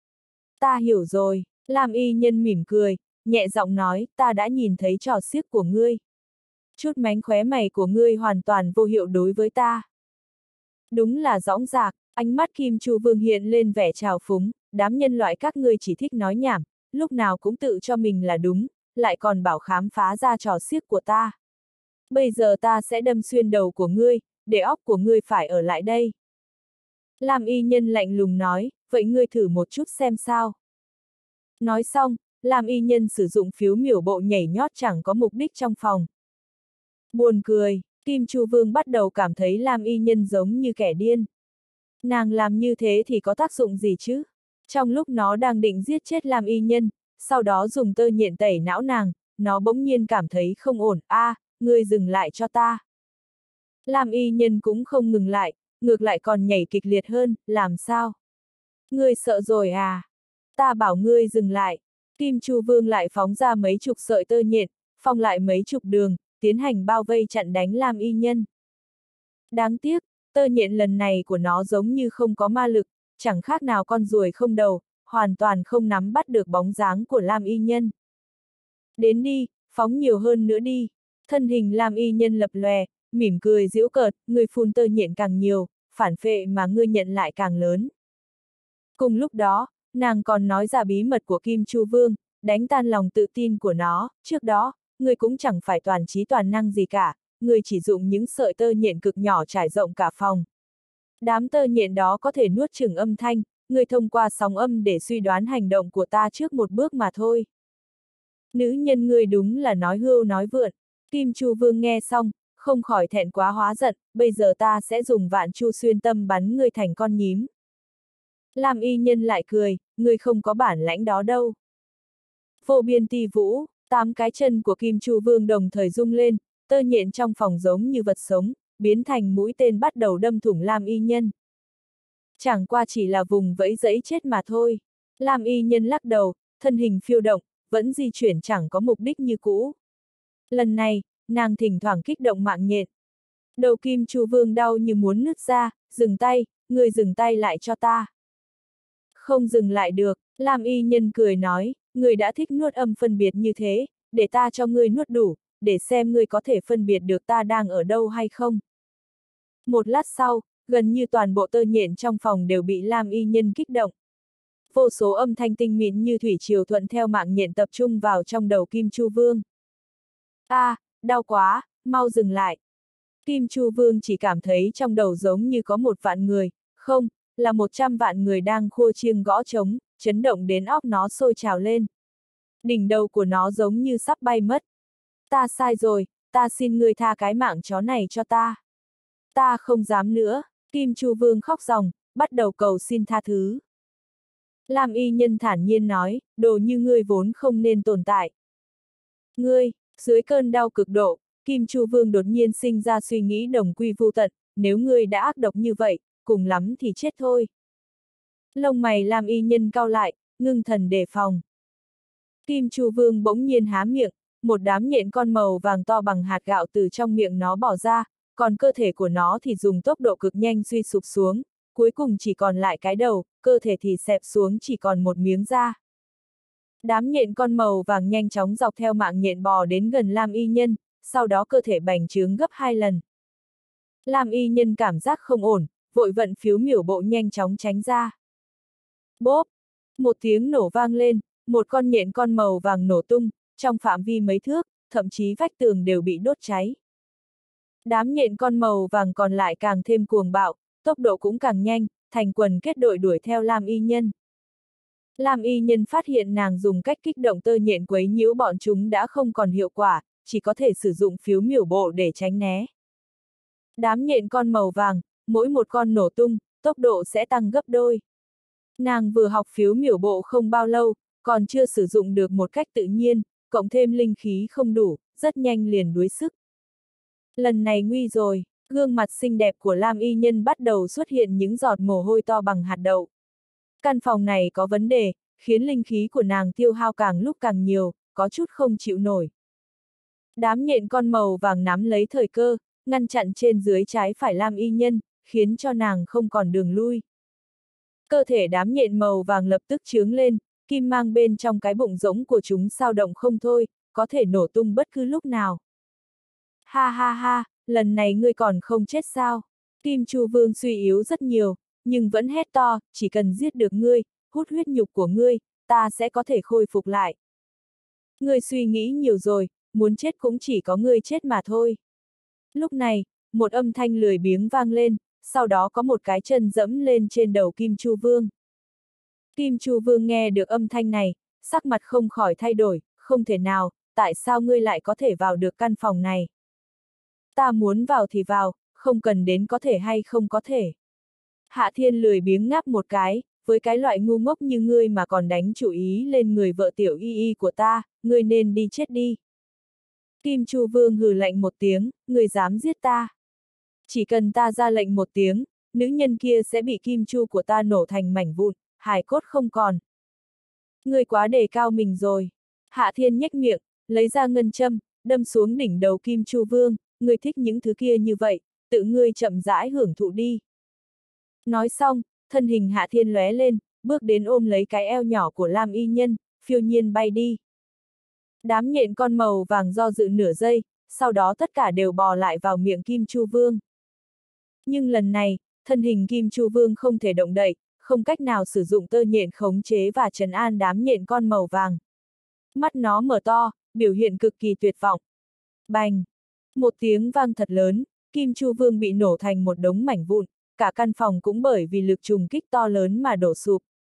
A: Ta hiểu rồi, Lam Y Nhân mỉm cười, nhẹ giọng nói, ta đã nhìn thấy trò xiếc của ngươi. Chút mánh khóe mày của ngươi hoàn toàn vô hiệu đối với ta. Đúng là dõng dạc, ánh mắt Kim Chu Vương hiện lên vẻ trào phúng, đám nhân loại các ngươi chỉ thích nói nhảm, lúc nào cũng tự cho mình là đúng, lại còn bảo khám phá ra trò xiếc của ta. Bây giờ ta sẽ đâm xuyên đầu của ngươi, để óc của ngươi phải ở lại đây. Lam Y Nhân lạnh lùng nói, vậy ngươi thử một chút xem sao. Nói xong, Lam Y Nhân sử dụng phiếu miểu bộ nhảy nhót chẳng có mục đích trong phòng. Buồn cười, Kim Chu Vương bắt đầu cảm thấy Lam Y Nhân giống như kẻ điên. Nàng làm như thế thì có tác dụng gì chứ? Trong lúc nó đang định giết chết Lam Y Nhân, sau đó dùng tơ nhện tẩy não nàng, nó bỗng nhiên cảm thấy không ổn, a, à, ngươi dừng lại cho ta. Lam Y Nhân cũng không ngừng lại, ngược lại còn nhảy kịch liệt hơn, làm sao? Ngươi sợ rồi à? Ta bảo ngươi dừng lại. Kim Chu Vương lại phóng ra mấy chục sợi tơ nhện, phong lại mấy chục đường, tiến hành bao vây chặn đánh Lam Y Nhân. Đáng tiếc, tơ nhện lần này của nó giống như không có ma lực, chẳng khác nào con ruồi không đầu, hoàn toàn không nắm bắt được bóng dáng của Lam Y Nhân. Đến đi, phóng nhiều hơn nữa đi. Thân hình Lam Y Nhân lập lòe, mỉm cười giễu cợt, ngươi phun tơ nhện càng nhiều, phản phệ mà ngươi nhận lại càng lớn. Cùng lúc đó, nàng còn nói ra bí mật của Kim Chu Vương, đánh tan lòng tự tin của nó, trước đó, ngươi cũng chẳng phải toàn trí toàn năng gì cả, ngươi chỉ dụng những sợi tơ nhện cực nhỏ trải rộng cả phòng. Đám tơ nhện đó có thể nuốt chửng âm thanh, ngươi thông qua sóng âm để suy đoán hành động của ta trước một bước mà thôi. Nữ nhân ngươi đúng là nói hưu nói vượn. Kim Chu Vương nghe xong, không khỏi thẹn quá hóa giận, bây giờ ta sẽ dùng vạn chu xuyên tâm bắn ngươi thành con nhím. Lam y nhân lại cười, ngươi không có bản lãnh đó đâu. Vô biên ti vũ, tám cái chân của Kim Chu Vương đồng thời rung lên, tơ nhện trong phòng giống như vật sống, biến thành mũi tên bắt đầu đâm thủng Lam y nhân. Chẳng qua chỉ là vùng vẫy dẫy chết mà thôi. Lam y nhân lắc đầu, thân hình phiêu động, vẫn di chuyển chẳng có mục đích như cũ. Lần này, nàng thỉnh thoảng kích động mạng nhện. Đầu Kim Chu Vương đau như muốn nứt ra, dừng tay, người dừng tay lại cho ta. Không dừng lại được, Lam y nhân cười nói, người đã thích nuốt âm phân biệt như thế, để ta cho ngươi nuốt đủ, để xem ngươi có thể phân biệt được ta đang ở đâu hay không. Một lát sau, gần như toàn bộ tơ nhện trong phòng đều bị Lam y nhân kích động. Vô số âm thanh tinh mịn như thủy triều thuận theo mạng nhện tập trung vào trong đầu Kim Chu Vương. A, à, đau quá, mau dừng lại. Kim Chu Vương chỉ cảm thấy trong đầu giống như có một vạn người, không, là một trăm vạn người đang khua chiêng gõ trống, chấn động đến óc nó sôi trào lên. Đỉnh đầu của nó giống như sắp bay mất. Ta sai rồi, ta xin ngươi tha cái mạng chó này cho ta. Ta không dám nữa, Kim Chu Vương khóc ròng, bắt đầu cầu xin tha thứ. Lam y nhân thản nhiên nói, đồ như ngươi vốn không nên tồn tại. Ngươi, dưới cơn đau cực độ, Kim Chu Vương đột nhiên sinh ra suy nghĩ đồng quy vu tận, nếu ngươi đã ác độc như vậy, cùng lắm thì chết thôi. Lông mày Lam y nhân cau lại, ngưng thần đề phòng. Kim Chu Vương bỗng nhiên há miệng, một đám nhện con màu vàng to bằng hạt gạo từ trong miệng nó bỏ ra, còn cơ thể của nó thì dùng tốc độ cực nhanh suy sụp xuống, cuối cùng chỉ còn lại cái đầu, cơ thể thì xẹp xuống chỉ còn một miếng da. Đám nhện con màu vàng nhanh chóng dọc theo mạng nhện bò đến gần Lam y nhân, sau đó cơ thể bành trướng gấp hai lần. Lam y nhân cảm giác không ổn, vội vận phiếu miểu bộ nhanh chóng tránh ra. Bốp! Một tiếng nổ vang lên, một con nhện con màu vàng nổ tung, trong phạm vi mấy thước, thậm chí vách tường đều bị đốt cháy. Đám nhện con màu vàng còn lại càng thêm cuồng bạo, tốc độ cũng càng nhanh, thành quần kết đội đuổi theo Lam y nhân. Lam y nhân phát hiện nàng dùng cách kích động tơ nhện quấy nhiễu bọn chúng đã không còn hiệu quả, chỉ có thể sử dụng phiếu miểu bộ để tránh né. Đám nhện con màu vàng, mỗi một con nổ tung, tốc độ sẽ tăng gấp đôi. Nàng vừa học phiếu miểu bộ không bao lâu, còn chưa sử dụng được một cách tự nhiên, cộng thêm linh khí không đủ, rất nhanh liền đuối sức. Lần này nguy rồi, gương mặt xinh đẹp của Lam y nhân bắt đầu xuất hiện những giọt mồ hôi to bằng hạt đậu. Căn phòng này có vấn đề, khiến linh khí của nàng tiêu hao càng lúc càng nhiều, có chút không chịu nổi. Đám nhện con màu vàng nắm lấy thời cơ, ngăn chặn trên dưới trái phải Lam y nhân, khiến cho nàng không còn đường lui. Cơ thể đám nhện màu vàng lập tức chướng lên, kim mang bên trong cái bụng rỗng của chúng sao động không thôi, có thể nổ tung bất cứ lúc nào. Ha ha ha, lần này ngươi còn không chết sao? Kim Chu Vương suy yếu rất nhiều, nhưng vẫn hét to, chỉ cần giết được ngươi, hút huyết nhục của ngươi, ta sẽ có thể khôi phục lại. Ngươi suy nghĩ nhiều rồi, muốn chết cũng chỉ có ngươi chết mà thôi. Lúc này, một âm thanh lười biếng vang lên, sau đó có một cái chân dẫm lên trên đầu Kim Chu Vương. Kim Chu Vương nghe được âm thanh này, sắc mặt không khỏi thay đổi, không thể nào, tại sao ngươi lại có thể vào được căn phòng này? Ta muốn vào thì vào, không cần đến có thể hay không có thể. Hạ Thiên lười biếng ngáp một cái, với cái loại ngu ngốc như ngươi mà còn đánh chủ ý lên người vợ tiểu y y của ta, ngươi nên đi chết đi. Kim Chu Vương hừ lạnh một tiếng, ngươi dám giết ta. Chỉ cần ta ra lệnh một tiếng, nữ nhân kia sẽ bị kim chu của ta nổ thành mảnh vụn, hài cốt không còn. Ngươi quá đề cao mình rồi. Hạ Thiên nhếch miệng, lấy ra ngân châm, đâm xuống đỉnh đầu Kim Chu Vương, ngươi thích những thứ kia như vậy, tự ngươi chậm rãi hưởng thụ đi. Nói xong, thân hình Hạ Thiên lóe lên, bước đến ôm lấy cái eo nhỏ của Lam y nhân, phiêu nhiên bay đi. Đám nhện con màu vàng do dự nửa giây, sau đó tất cả đều bò lại vào miệng Kim Chu Vương. Nhưng lần này, thân hình Kim Chu Vương không thể động đậy, không cách nào sử dụng tơ nhện khống chế và trấn an đám nhện con màu vàng. Mắt nó mở to, biểu hiện cực kỳ tuyệt vọng. Bành! Một tiếng vang thật lớn, Kim Chu Vương bị nổ thành một đống mảnh vụn, cả căn phòng cũng bởi vì lực trùng kích to lớn mà đổ sụp.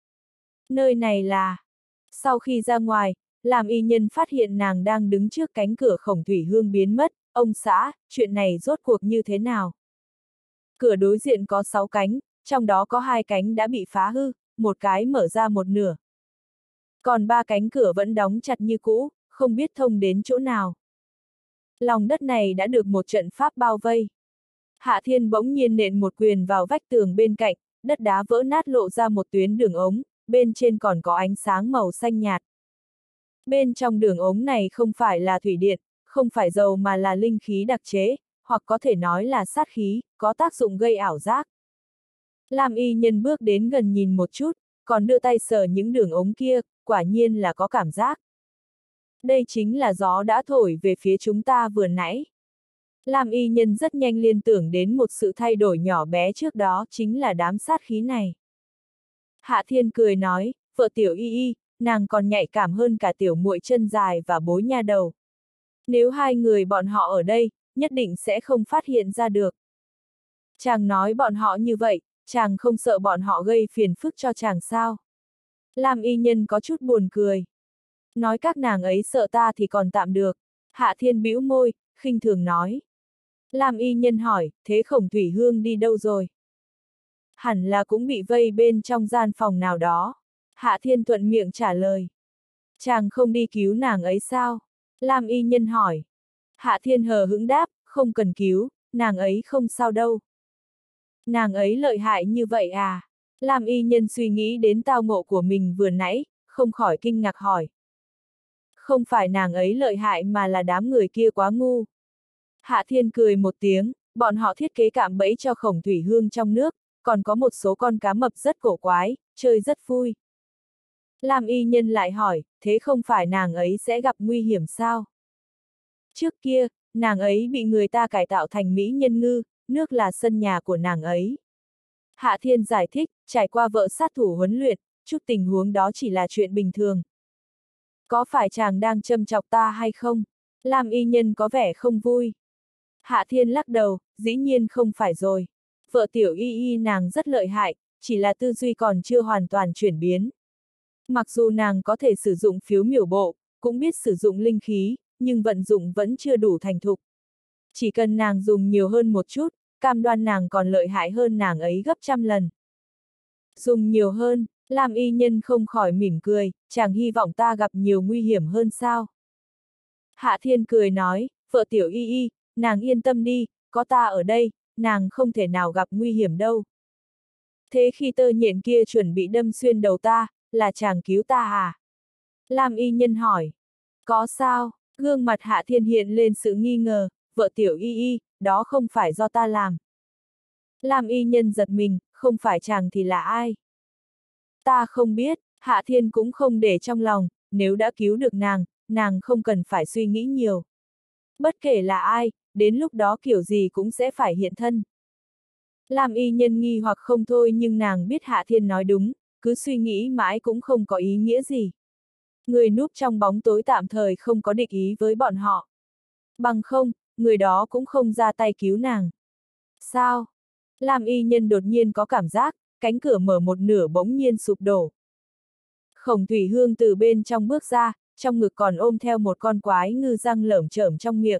A: Nơi này là... Sau khi ra ngoài, Lam Y Nhân phát hiện nàng đang đứng trước cánh cửa Khổng Thủy Hương biến mất. Ông xã, chuyện này rốt cuộc như thế nào? Cửa đối diện có sáu cánh, trong đó có hai cánh đã bị phá hư, một cái mở ra một nửa. Còn ba cánh cửa vẫn đóng chặt như cũ, không biết thông đến chỗ nào. Lòng đất này đã được một trận pháp bao vây. Hạ Thiên bỗng nhiên nện một quyền vào vách tường bên cạnh, đất đá vỡ nát lộ ra một tuyến đường ống, bên trên còn có ánh sáng màu xanh nhạt. Bên trong đường ống này không phải là thủy điện, không phải dầu mà là linh khí đặc chế, hoặc có thể nói là sát khí, có tác dụng gây ảo giác. Lam Y Nhân bước đến gần nhìn một chút, còn đưa tay sờ những đường ống kia, quả nhiên là có cảm giác. Đây chính là gió đã thổi về phía chúng ta vừa nãy. Lam Y Nhân rất nhanh liên tưởng đến một sự thay đổi nhỏ bé trước đó, chính là đám sát khí này. Hạ Thiên cười nói, vợ tiểu Y Y, nàng còn nhạy cảm hơn cả tiểu muội chân dài và bối nha đầu. Nếu hai người bọn họ ở đây, nhất định sẽ không phát hiện ra được. Chàng nói bọn họ như vậy, chàng không sợ bọn họ gây phiền phức cho chàng sao? Lam Y Nhân có chút buồn cười. Nói các nàng ấy sợ ta thì còn tạm được. Hạ Thiên bĩu môi, khinh thường nói. Lam Y Nhân hỏi, thế Khổng Thủy Hương đi đâu rồi? Hẳn là cũng bị vây bên trong gian phòng nào đó. Hạ Thiên thuận miệng trả lời. Chàng không đi cứu nàng ấy sao? Lam Y Nhân hỏi. Hạ Thiên hờ hững đáp, không cần cứu, nàng ấy không sao đâu. Nàng ấy lợi hại như vậy à? Lam Y Nhân suy nghĩ đến tao ngộ của mình vừa nãy, không khỏi kinh ngạc hỏi. Không phải nàng ấy lợi hại mà là đám người kia quá ngu. Hạ Thiên cười một tiếng, bọn họ thiết kế cạm bẫy cho Khổng Thủy Hương trong nước, còn có một số con cá mập rất cổ quái, chơi rất vui. Lam Y Nhân lại hỏi, thế không phải nàng ấy sẽ gặp nguy hiểm sao? Trước kia, nàng ấy bị người ta cải tạo thành mỹ nhân ngư, nước là sân nhà của nàng ấy. Hạ Thiên giải thích, trải qua vợ sát thủ huấn luyện, chút tình huống đó chỉ là chuyện bình thường. Có phải chàng đang châm chọc ta hay không? Lam Y Nhân có vẻ không vui. Hạ Thiên lắc đầu, dĩ nhiên không phải rồi. Vợ tiểu Y Y nàng rất lợi hại, chỉ là tư duy còn chưa hoàn toàn chuyển biến. Mặc dù nàng có thể sử dụng phiếu miểu bộ, cũng biết sử dụng linh khí, nhưng vận dụng vẫn chưa đủ thành thục. Chỉ cần nàng dùng nhiều hơn một chút, cam đoan nàng còn lợi hại hơn nàng ấy gấp trăm lần. Dùng nhiều hơn, Lam Y Nhân không khỏi mỉm cười, chàng hy vọng ta gặp nhiều nguy hiểm hơn sao? Hạ Thiên cười nói, vợ tiểu Y Y, nàng yên tâm đi, có ta ở đây, nàng không thể nào gặp nguy hiểm đâu. Thế khi tơ nhện kia chuẩn bị đâm xuyên đầu ta, là chàng cứu ta à? Lam Y Nhân hỏi. Có sao? Gương mặt Hạ Thiên hiện lên sự nghi ngờ, vợ tiểu Y Y, đó không phải do ta làm. Lam Y Nhân giật mình, không phải chàng thì là ai? Ta không biết, Hạ Thiên cũng không để trong lòng, nếu đã cứu được nàng, nàng không cần phải suy nghĩ nhiều. Bất kể là ai, đến lúc đó kiểu gì cũng sẽ phải hiện thân. Lam Y Nhân nghi hoặc không thôi nhưng nàng biết Hạ Thiên nói đúng, cứ suy nghĩ mãi cũng không có ý nghĩa gì. Người núp trong bóng tối tạm thời không có địch ý với bọn họ. Bằng không, người đó cũng không ra tay cứu nàng. Sao? Lam Y Nhân đột nhiên có cảm giác, cánh cửa mở một nửa bỗng nhiên sụp đổ. Khổng Thủy Hương từ bên trong bước ra, trong ngực còn ôm theo một con quái ngư răng lởm chởm trong miệng.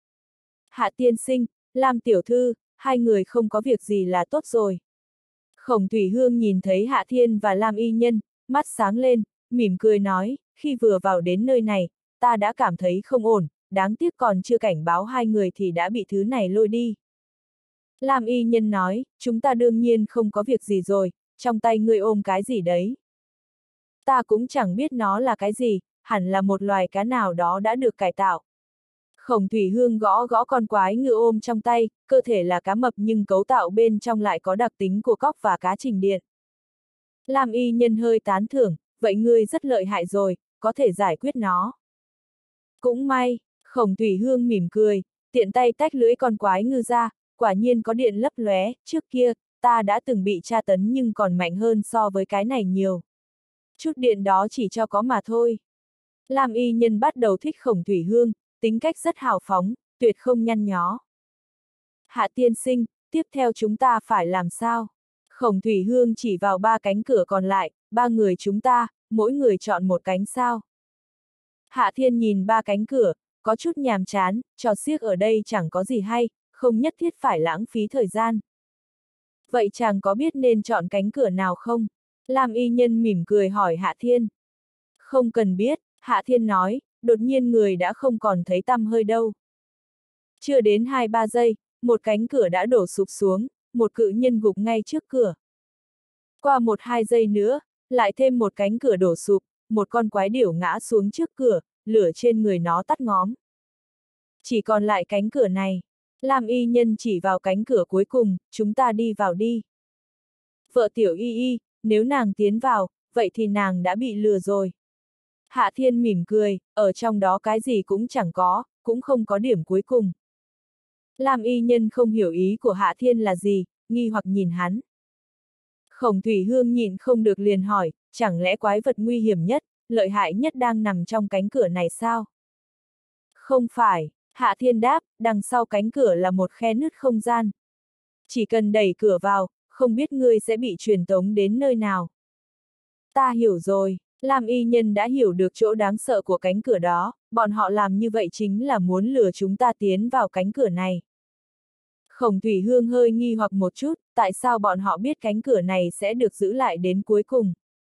A: Hạ tiên sinh, Lam tiểu thư, hai người không có việc gì là tốt rồi. Khổng Thủy Hương nhìn thấy Hạ Thiên và Lam Y Nhân, mắt sáng lên, mỉm cười nói, khi vừa vào đến nơi này, ta đã cảm thấy không ổn, đáng tiếc còn chưa cảnh báo hai người thì đã bị thứ này lôi đi. Lam Y Nhân nói, chúng ta đương nhiên không có việc gì rồi, trong tay ngươi ôm cái gì đấy. Ta cũng chẳng biết nó là cái gì, hẳn là một loài cá nào đó đã được cải tạo. Khổng Thủy Hương gõ gõ con quái ngư ôm trong tay, cơ thể là cá mập nhưng cấu tạo bên trong lại có đặc tính của cóc và cá trình điện. Lam Y Nhân hơi tán thưởng, vậy ngươi rất lợi hại rồi, có thể giải quyết nó. Cũng may, Khổng Thủy Hương mỉm cười, tiện tay tách lưỡi con quái ngư ra, quả nhiên có điện lấp lóe, trước kia, ta đã từng bị tra tấn nhưng còn mạnh hơn so với cái này nhiều. Chút điện đó chỉ cho có mà thôi. Lam Y Nhân bắt đầu thích Khổng Thủy Hương, tính cách rất hào phóng, tuyệt không nhăn nhó. Hạ tiên sinh, tiếp theo chúng ta phải làm sao? Khổng Thủy Hương chỉ vào ba cánh cửa còn lại, ba người chúng ta, mỗi người chọn một cánh sao. Hạ Thiên nhìn ba cánh cửa, có chút nhàm chán, trò xiếc ở đây chẳng có gì hay, không nhất thiết phải lãng phí thời gian. Vậy chàng có biết nên chọn cánh cửa nào không? Lam y nhân mỉm cười hỏi Hạ Thiên. Không cần biết, Hạ Thiên nói, đột nhiên người đã không còn thấy tăm hơi đâu. Chưa đến hai ba giây, một cánh cửa đã đổ sụp xuống, một cự nhân gục ngay trước cửa. Qua một hai giây nữa, lại thêm một cánh cửa đổ sụp, một con quái điểu ngã xuống trước cửa, lửa trên người nó tắt ngóm. Chỉ còn lại cánh cửa này. Lam y nhân chỉ vào cánh cửa cuối cùng, chúng ta đi vào đi. Vợ Tiểu Y Y, nếu nàng tiến vào, vậy thì nàng đã bị lừa rồi. Hạ Thiên mỉm cười, ở trong đó cái gì cũng chẳng có, cũng không có điểm cuối cùng. Lam y nhân không hiểu ý của Hạ Thiên là gì, nghi hoặc nhìn hắn. Khổng Thủy Hương nhìn không được liền hỏi, chẳng lẽ quái vật nguy hiểm nhất, lợi hại nhất đang nằm trong cánh cửa này sao? Không phải, Hạ Thiên đáp, đằng sau cánh cửa là một khe nứt không gian. Chỉ cần đẩy cửa vào, không biết ngươi sẽ bị truyền tống đến nơi nào. Ta hiểu rồi, Lam y nhân đã hiểu được chỗ đáng sợ của cánh cửa đó, bọn họ làm như vậy chính là muốn lừa chúng ta tiến vào cánh cửa này. Khổng Thủy Hương hơi nghi hoặc một chút, tại sao bọn họ biết cánh cửa này sẽ được giữ lại đến cuối cùng?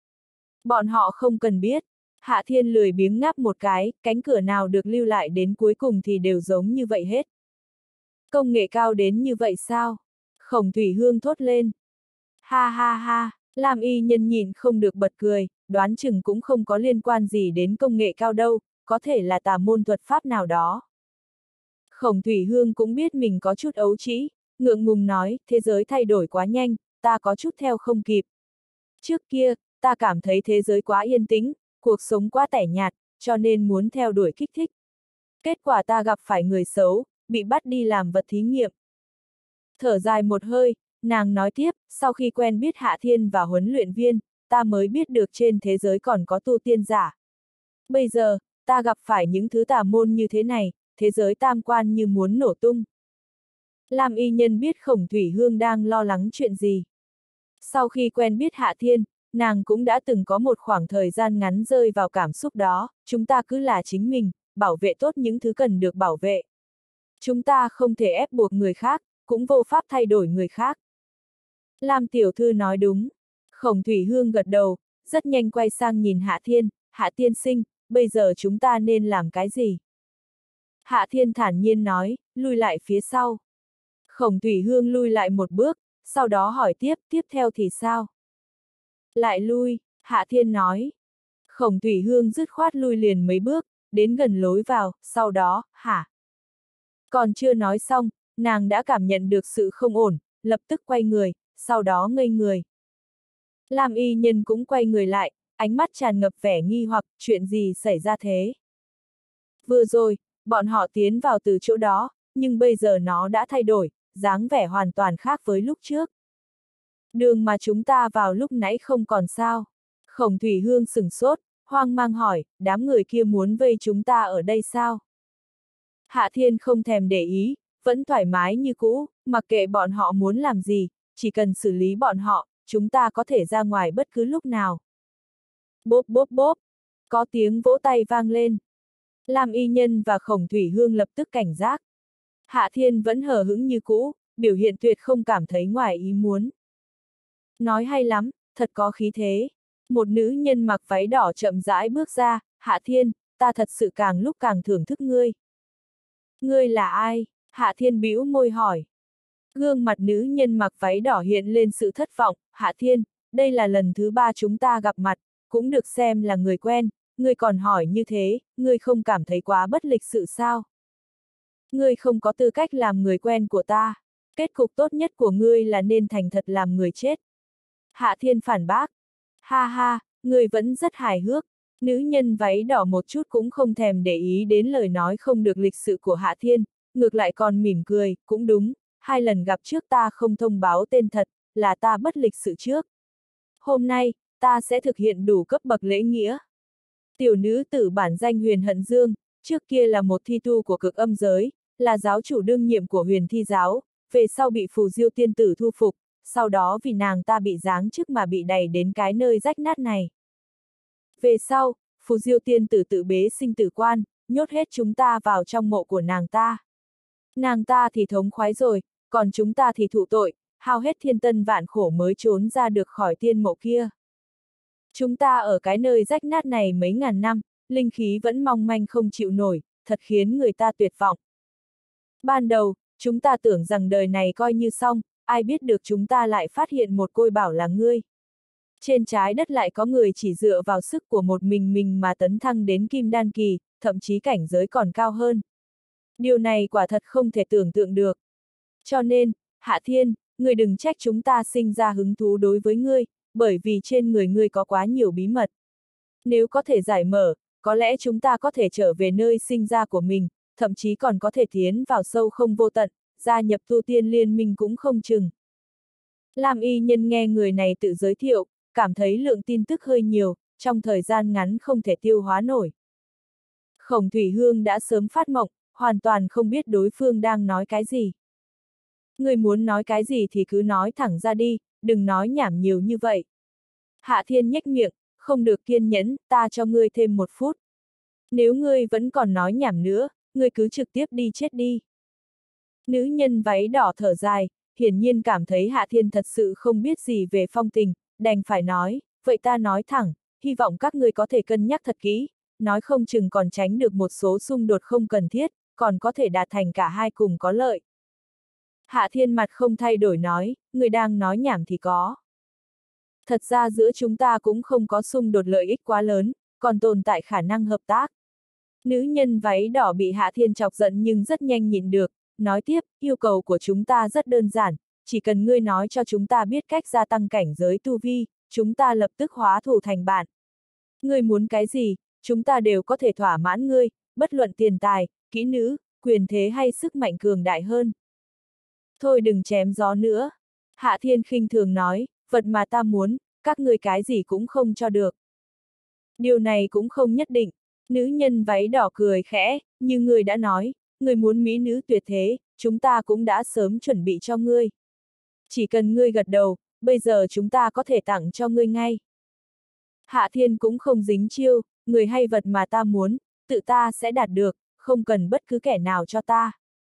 A: Bọn họ không cần biết. Hạ Thiên lười biếng ngáp một cái, cánh cửa nào được lưu lại đến cuối cùng thì đều giống như vậy hết. Công nghệ cao đến như vậy sao? Khổng Thủy Hương thốt lên. Ha ha ha, Lam y nhân nhìn không được bật cười, đoán chừng cũng không có liên quan gì đến công nghệ cao đâu, có thể là tà môn thuật pháp nào đó. Khổng Thủy Hương cũng biết mình có chút ấu trĩ, ngượng ngùng nói, thế giới thay đổi quá nhanh, ta có chút theo không kịp. Trước kia, ta cảm thấy thế giới quá yên tĩnh, cuộc sống quá tẻ nhạt, cho nên muốn theo đuổi kích thích. Kết quả ta gặp phải người xấu, bị bắt đi làm vật thí nghiệm. Thở dài một hơi, nàng nói tiếp, sau khi quen biết Hạ Thiên và huấn luyện viên, ta mới biết được trên thế giới còn có tu tiên giả. Bây giờ, ta gặp phải những thứ tà môn như thế này, thế giới tam quan như muốn nổ tung. Lam y nhân biết Khổng Thủy Hương đang lo lắng chuyện gì. Sau khi quen biết Hạ Thiên, nàng cũng đã từng có một khoảng thời gian ngắn rơi vào cảm xúc đó, chúng ta cứ là chính mình, bảo vệ tốt những thứ cần được bảo vệ. Chúng ta không thể ép buộc người khác, cũng vô pháp thay đổi người khác. Lam tiểu thư nói đúng. Khổng Thủy Hương gật đầu, rất nhanh quay sang nhìn Hạ Thiên, Hạ tiên sinh, bây giờ chúng ta nên làm cái gì? Hạ Thiên thản nhiên nói, lui lại phía sau. Khổng Thủy Hương lui lại một bước, sau đó hỏi tiếp, tiếp theo thì sao? Lại lui, Hạ Thiên nói. Khổng Thủy Hương dứt khoát lui liền mấy bước, đến gần lối vào, sau đó, hả? Còn chưa nói xong, nàng đã cảm nhận được sự không ổn, lập tức quay người, sau đó ngây người. Lam y nhân cũng quay người lại, ánh mắt tràn ngập vẻ nghi hoặc, chuyện gì xảy ra thế? Vừa rồi, bọn họ tiến vào từ chỗ đó, nhưng bây giờ nó đã thay đổi, dáng vẻ hoàn toàn khác với lúc trước. Đường mà chúng ta vào lúc nãy không còn sao. Khổng Thủy Hương sửng sốt, hoang mang hỏi, đám người kia muốn vây chúng ta ở đây sao? Hạ Thiên không thèm để ý, vẫn thoải mái như cũ, mặc kệ bọn họ muốn làm gì, chỉ cần xử lý bọn họ, chúng ta có thể ra ngoài bất cứ lúc nào. Bốp bốp bốp, có tiếng vỗ tay vang lên. Lam y nhân và Khổng Thủy Hương lập tức cảnh giác. Hạ Thiên vẫn hờ hững như cũ, biểu hiện tuyệt không cảm thấy ngoài ý muốn. Nói hay lắm, thật có khí thế. Một nữ nhân mặc váy đỏ chậm rãi bước ra, Hạ Thiên, ta thật sự càng lúc càng thưởng thức ngươi. Ngươi là ai? Hạ Thiên bĩu môi hỏi. Gương mặt nữ nhân mặc váy đỏ hiện lên sự thất vọng, Hạ Thiên, đây là lần thứ ba chúng ta gặp mặt, cũng được xem là người quen, ngươi còn hỏi như thế, ngươi không cảm thấy quá bất lịch sự sao? Ngươi không có tư cách làm người quen của ta, kết cục tốt nhất của ngươi là nên thành thật làm người chết. Hạ Thiên phản bác. Ha ha, ngươi vẫn rất hài hước. Nữ nhân váy đỏ một chút cũng không thèm để ý đến lời nói không được lịch sự của Hạ Thiên, ngược lại còn mỉm cười, cũng đúng, hai lần gặp trước ta không thông báo tên thật, là ta bất lịch sự trước. Hôm nay, ta sẽ thực hiện đủ cấp bậc lễ nghĩa. Tiểu nữ tử bản danh Huyền Hận Dương, trước kia là một thi tu của cực âm giới, là giáo chủ đương nhiệm của Huyền Thi giáo, về sau bị phù diêu tiên tử thu phục, sau đó vì nàng ta bị giáng chức mà bị đày đến cái nơi rách nát này. Về sau, phù diêu tiên tử tự bế sinh tử quan, nhốt hết chúng ta vào trong mộ của nàng ta. Nàng ta thì thống khoái rồi, còn chúng ta thì thụ tội, hao hết thiên tân vạn khổ mới trốn ra được khỏi tiên mộ kia. Chúng ta ở cái nơi rách nát này mấy ngàn năm, linh khí vẫn mong manh không chịu nổi, thật khiến người ta tuyệt vọng. Ban đầu, chúng ta tưởng rằng đời này coi như xong, ai biết được chúng ta lại phát hiện một côi bảo là ngươi. Trên trái đất lại có người chỉ dựa vào sức của một mình mình mà tấn thăng đến kim đan kỳ, thậm chí cảnh giới còn cao hơn. Điều này quả thật không thể tưởng tượng được. Cho nên, Hạ Thiên, ngươi đừng trách chúng ta sinh ra hứng thú đối với ngươi, bởi vì trên người ngươi có quá nhiều bí mật. Nếu có thể giải mở, có lẽ chúng ta có thể trở về nơi sinh ra của mình, thậm chí còn có thể tiến vào sâu không vô tận, gia nhập tu tiên liên minh cũng không chừng. Lam y nhân nghe người này tự giới thiệu, cảm thấy lượng tin tức hơi nhiều, trong thời gian ngắn không thể tiêu hóa nổi. Khổng Thủy Hương đã sớm phát mộng, hoàn toàn không biết đối phương đang nói cái gì. Người muốn nói cái gì thì cứ nói thẳng ra đi, đừng nói nhảm nhiều như vậy. Hạ Thiên nhếch miệng, không được kiên nhẫn, ta cho ngươi thêm một phút. Nếu ngươi vẫn còn nói nhảm nữa, ngươi cứ trực tiếp đi chết đi. Nữ nhân váy đỏ thở dài, hiển nhiên cảm thấy Hạ Thiên thật sự không biết gì về phong tình, đành phải nói, vậy ta nói thẳng, hy vọng các ngươi có thể cân nhắc thật kỹ, nói không chừng còn tránh được một số xung đột không cần thiết, còn có thể đạt thành cả hai cùng có lợi. Hạ Thiên mặt không thay đổi nói, người đang nói nhảm thì có. Thật ra giữa chúng ta cũng không có xung đột lợi ích quá lớn, còn tồn tại khả năng hợp tác. Nữ nhân váy đỏ bị Hạ Thiên chọc giận nhưng rất nhanh nhịn được, nói tiếp, yêu cầu của chúng ta rất đơn giản, chỉ cần ngươi nói cho chúng ta biết cách gia tăng cảnh giới tu vi, chúng ta lập tức hóa thù thành bạn. Ngươi muốn cái gì, chúng ta đều có thể thỏa mãn ngươi, bất luận tiền tài, kỹ nữ, quyền thế hay sức mạnh cường đại hơn. Thôi đừng chém gió nữa. Hạ Thiên khinh thường nói, vật mà ta muốn, các ngươi cái gì cũng không cho được. Điều này cũng không nhất định. Nữ nhân váy đỏ cười khẽ, như ngươi đã nói, ngươi muốn mỹ nữ tuyệt thế, chúng ta cũng đã sớm chuẩn bị cho ngươi. Chỉ cần ngươi gật đầu, bây giờ chúng ta có thể tặng cho ngươi ngay. Hạ Thiên cũng không dính chiêu, người hay vật mà ta muốn, tự ta sẽ đạt được, không cần bất cứ kẻ nào cho ta.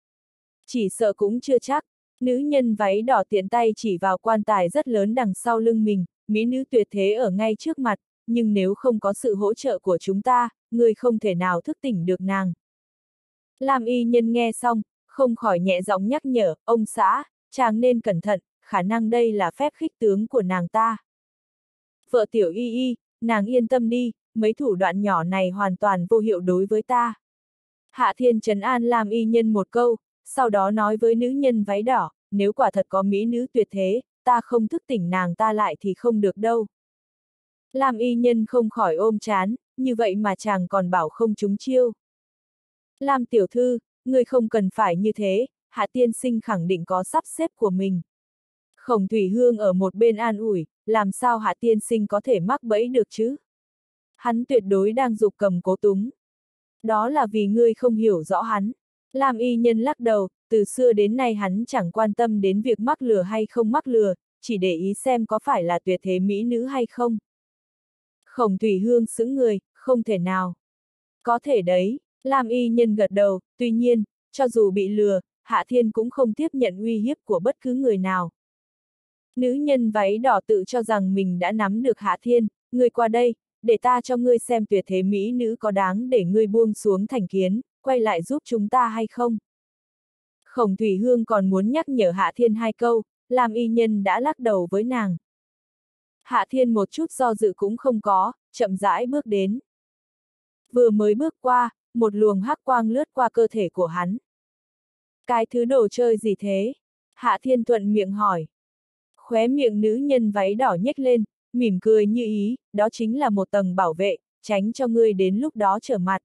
A: Chỉ sợ cũng chưa chắc. Nữ nhân váy đỏ tiện tay chỉ vào quan tài rất lớn đằng sau lưng mình, mỹ nữ tuyệt thế ở ngay trước mặt, nhưng nếu không có sự hỗ trợ của chúng ta, người không thể nào thức tỉnh được nàng. Lam y nhân nghe xong, không khỏi nhẹ giọng nhắc nhở, ông xã, chàng nên cẩn thận, khả năng đây là phép khích tướng của nàng ta. Vợ tiểu y y, nàng yên tâm đi, mấy thủ đoạn nhỏ này hoàn toàn vô hiệu đối với ta. Hạ Thiên trấn an Lam y nhân một câu, sau đó nói với nữ nhân váy đỏ, nếu quả thật có mỹ nữ tuyệt thế, ta không thức tỉnh nàng ta lại thì không được đâu. Lam y nhân không khỏi ôm chán, như vậy mà chàng còn bảo không trúng chiêu. Lam tiểu thư, ngươi không cần phải như thế, Hạ tiên sinh khẳng định có sắp xếp của mình. Khổng Thủy Hương ở một bên an ủi, làm sao Hạ tiên sinh có thể mắc bẫy được chứ? Hắn tuyệt đối đang giục cầm cố túng. Đó là vì ngươi không hiểu rõ hắn. Lam y nhân lắc đầu, từ xưa đến nay hắn chẳng quan tâm đến việc mắc lừa hay không mắc lừa, chỉ để ý xem có phải là tuyệt thế mỹ nữ hay không. Khổng Thủy Hương sững người, không thể nào. Có thể đấy, Lam y nhân gật đầu, tuy nhiên, cho dù bị lừa, Hạ Thiên cũng không tiếp nhận uy hiếp của bất cứ người nào. Nữ nhân váy đỏ tự cho rằng mình đã nắm được Hạ Thiên, ngươi qua đây, để ta cho ngươi xem tuyệt thế mỹ nữ có đáng để ngươi buông xuống thành kiến, quay lại giúp chúng ta hay không. Khổng Thủy Hương còn muốn nhắc nhở Hạ Thiên hai câu, Lam y nhân đã lắc đầu với nàng. Hạ Thiên một chút do dự cũng không có, chậm rãi bước đến. Vừa mới bước qua, một luồng hắc quang lướt qua cơ thể của hắn. Cái thứ đồ chơi gì thế? Hạ Thiên thuận miệng hỏi. Khóe miệng nữ nhân váy đỏ nhếch lên, mỉm cười như ý, đó chính là một tầng bảo vệ, tránh cho ngươi đến lúc đó trở mặt.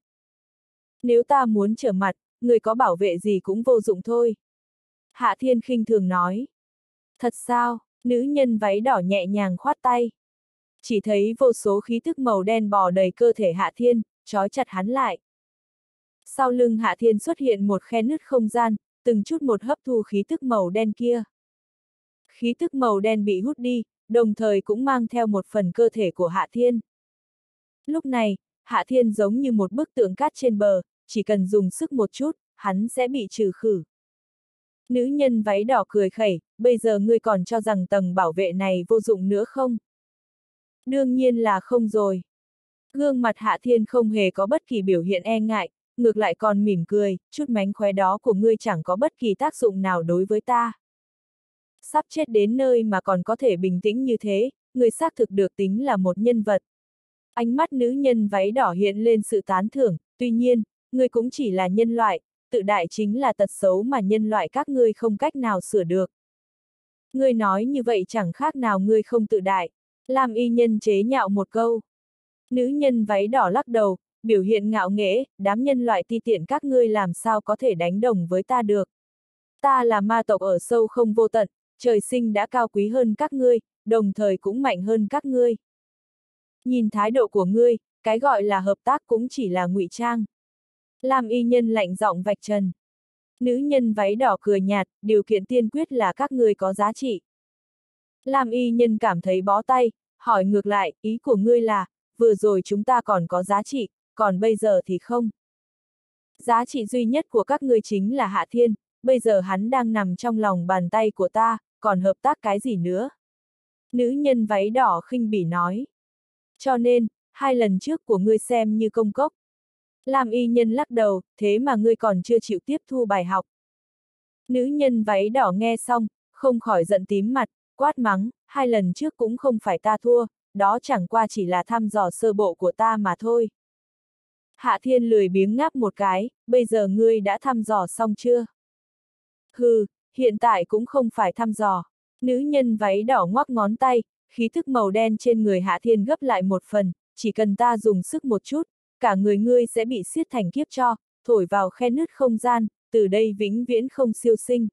A: Nếu ta muốn trở mặt, người có bảo vệ gì cũng vô dụng thôi. Hạ Thiên khinh thường nói. Thật sao? Nữ nhân váy đỏ nhẹ nhàng khoát tay. Chỉ thấy vô số khí tức màu đen bò đầy cơ thể Hạ Thiên, trói chặt hắn lại. Sau lưng Hạ Thiên xuất hiện một khe nứt không gian, từng chút một hấp thu khí tức màu đen kia. Khí tức màu đen bị hút đi, đồng thời cũng mang theo một phần cơ thể của Hạ Thiên. Lúc này, Hạ Thiên giống như một bức tượng cát trên bờ, chỉ cần dùng sức một chút, hắn sẽ bị trừ khử. Nữ nhân váy đỏ cười khẩy, bây giờ ngươi còn cho rằng tầng bảo vệ này vô dụng nữa không? Đương nhiên là không rồi. Gương mặt Hạ Thiên không hề có bất kỳ biểu hiện e ngại, ngược lại còn mỉm cười, chút mánh khóe đó của ngươi chẳng có bất kỳ tác dụng nào đối với ta. Sắp chết đến nơi mà còn có thể bình tĩnh như thế, ngươi xác thực được tính là một nhân vật. Ánh mắt nữ nhân váy đỏ hiện lên sự tán thưởng, tuy nhiên, ngươi cũng chỉ là nhân loại, tự đại chính là tật xấu mà nhân loại các ngươi không cách nào sửa được. Ngươi nói như vậy chẳng khác nào ngươi không tự đại. Lam y nhân chế nhạo một câu. Nữ nhân váy đỏ lắc đầu, biểu hiện ngạo nghễ, đám nhân loại ti tiện các ngươi làm sao có thể đánh đồng với ta được. Ta là ma tộc ở sâu không vô tận, trời sinh đã cao quý hơn các ngươi, đồng thời cũng mạnh hơn các ngươi. Nhìn thái độ của ngươi, cái gọi là hợp tác cũng chỉ là ngụy trang. Lam y nhân lạnh giọng vạch trần. Nữ nhân váy đỏ cười nhạt, điều kiện tiên quyết là các ngươi có giá trị. Lam y nhân cảm thấy bó tay, hỏi ngược lại, ý của ngươi là, vừa rồi chúng ta còn có giá trị, còn bây giờ thì không. Giá trị duy nhất của các ngươi chính là Hạ Thiên, bây giờ hắn đang nằm trong lòng bàn tay của ta, còn hợp tác cái gì nữa? Nữ nhân váy đỏ khinh bỉ nói. Cho nên, hai lần trước của ngươi xem như công cốc. Lam y nhân lắc đầu, thế mà ngươi còn chưa chịu tiếp thu bài học. Nữ nhân váy đỏ nghe xong, không khỏi giận tím mặt, quát mắng, hai lần trước cũng không phải ta thua, đó chẳng qua chỉ là thăm dò sơ bộ của ta mà thôi. Hạ Thiên lười biếng ngáp một cái, bây giờ ngươi đã thăm dò xong chưa? Hừ, hiện tại cũng không phải thăm dò. Nữ nhân váy đỏ ngoắc ngón tay, khí thức màu đen trên người Hạ Thiên gấp lại một phần, chỉ cần ta dùng sức một chút, cả người ngươi sẽ bị xiết thành kiếp cho, thổi vào khe nứt không gian, từ đây vĩnh viễn không siêu sinh.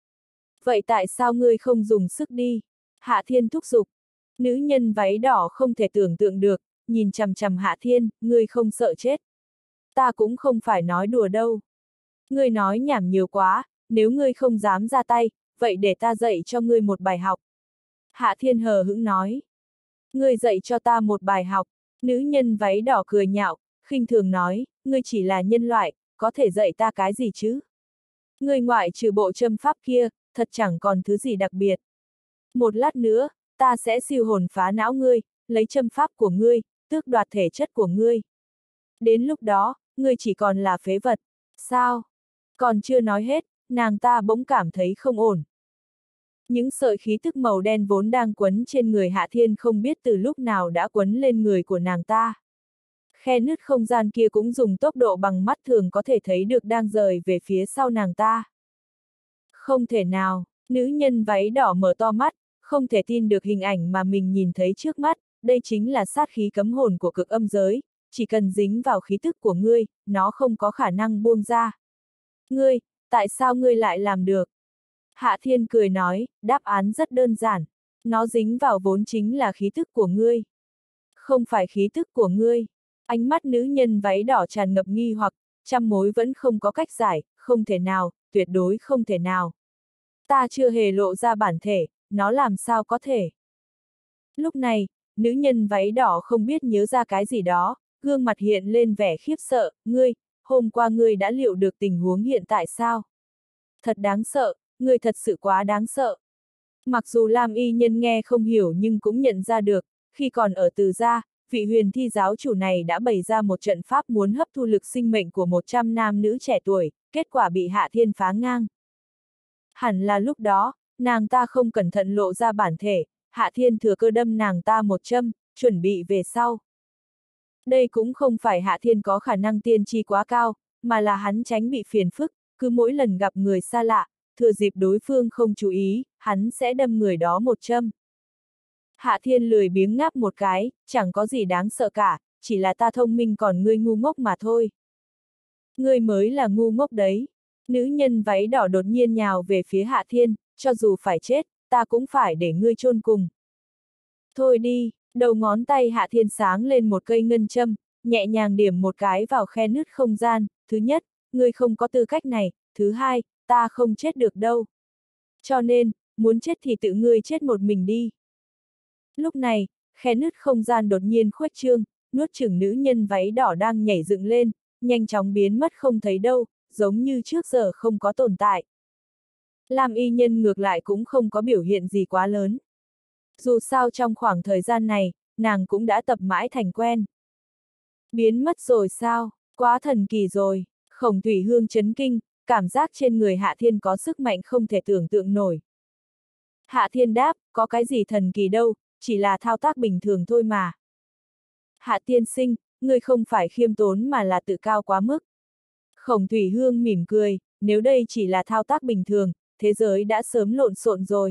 A: Vậy tại sao ngươi không dùng sức đi? Hạ Thiên thúc giục. Nữ nhân váy đỏ không thể tưởng tượng được, nhìn chằm chằm Hạ Thiên, ngươi không sợ chết. Ta cũng không phải nói đùa đâu. Ngươi nói nhảm nhiều quá, nếu ngươi không dám ra tay, vậy để ta dạy cho ngươi một bài học. Hạ Thiên hờ hững nói. Ngươi dạy cho ta một bài học. Nữ nhân váy đỏ cười nhạo, khinh thường nói, ngươi chỉ là nhân loại, có thể dạy ta cái gì chứ? Ngươi ngoại trừ bộ châm pháp kia, thật chẳng còn thứ gì đặc biệt. Một lát nữa, ta sẽ siêu hồn phá não ngươi, lấy châm pháp của ngươi, tước đoạt thể chất của ngươi. Đến lúc đó, ngươi chỉ còn là phế vật. Sao? Còn chưa nói hết, nàng ta bỗng cảm thấy không ổn. Những sợi khí tức màu đen vốn đang quấn trên người Hạ Thiên không biết từ lúc nào đã quấn lên người của nàng ta. Khe nứt không gian kia cũng dùng tốc độ bằng mắt thường có thể thấy được đang rời về phía sau nàng ta. Không thể nào, nữ nhân váy đỏ mở to mắt, không thể tin được hình ảnh mà mình nhìn thấy trước mắt, đây chính là sát khí cấm hồn của cực âm giới, chỉ cần dính vào khí tức của ngươi, nó không có khả năng buông ra. Ngươi, tại sao ngươi lại làm được? Hạ Thiên cười nói, đáp án rất đơn giản, nó dính vào vốn chính là khí tức của ngươi. Không phải khí tức của ngươi. Ánh mắt nữ nhân váy đỏ tràn ngập nghi hoặc, trăm mối vẫn không có cách giải, không thể nào, tuyệt đối không thể nào. Ta chưa hề lộ ra bản thể, nó làm sao có thể. Lúc này, nữ nhân váy đỏ không biết nhớ ra cái gì đó, gương mặt hiện lên vẻ khiếp sợ, ngươi, hôm qua ngươi đã liệu được tình huống hiện tại sao? Thật đáng sợ, ngươi thật sự quá đáng sợ. Mặc dù Lam y nhân nghe không hiểu nhưng cũng nhận ra được, khi còn ở Từ Gia, vị huyền thi giáo chủ này đã bày ra một trận pháp muốn hấp thu lực sinh mệnh của một trăm nam nữ trẻ tuổi, kết quả bị Hạ Thiên phá ngang. Hẳn là lúc đó, nàng ta không cẩn thận lộ ra bản thể, Hạ Thiên thừa cơ đâm nàng ta một châm, chuẩn bị về sau. Đây cũng không phải Hạ Thiên có khả năng tiên tri quá cao, mà là hắn tránh bị phiền phức, cứ mỗi lần gặp người xa lạ, thừa dịp đối phương không chú ý, hắn sẽ đâm người đó một châm. Hạ Thiên lười biếng ngáp một cái, chẳng có gì đáng sợ cả, chỉ là ta thông minh còn ngươi ngu ngốc mà thôi. Ngươi mới là ngu ngốc đấy. Nữ nhân váy đỏ đột nhiên nhào về phía Hạ Thiên, cho dù phải chết, ta cũng phải để ngươi chôn cùng. Thôi đi, đầu ngón tay Hạ Thiên sáng lên một cây ngân châm, nhẹ nhàng điểm một cái vào khe nứt không gian, thứ nhất, ngươi không có tư cách này, thứ hai, ta không chết được đâu. Cho nên, muốn chết thì tự ngươi chết một mình đi. Lúc này, khe nứt không gian đột nhiên khuếch trương, nuốt chửng nữ nhân váy đỏ đang nhảy dựng lên, nhanh chóng biến mất không thấy đâu, giống như trước giờ không có tồn tại. Lam y nhân ngược lại cũng không có biểu hiện gì quá lớn. Dù sao trong khoảng thời gian này, nàng cũng đã tập mãi thành quen. Biến mất rồi sao, quá thần kỳ rồi, Khổng Thủy Hương chấn kinh, cảm giác trên người Hạ Thiên có sức mạnh không thể tưởng tượng nổi. Hạ Thiên đáp, có cái gì thần kỳ đâu, chỉ là thao tác bình thường thôi mà. Hạ tiên sinh, ngươi không phải khiêm tốn mà là tự cao quá mức. Khổng Thủy Hương mỉm cười, nếu đây chỉ là thao tác bình thường, thế giới đã sớm lộn xộn rồi.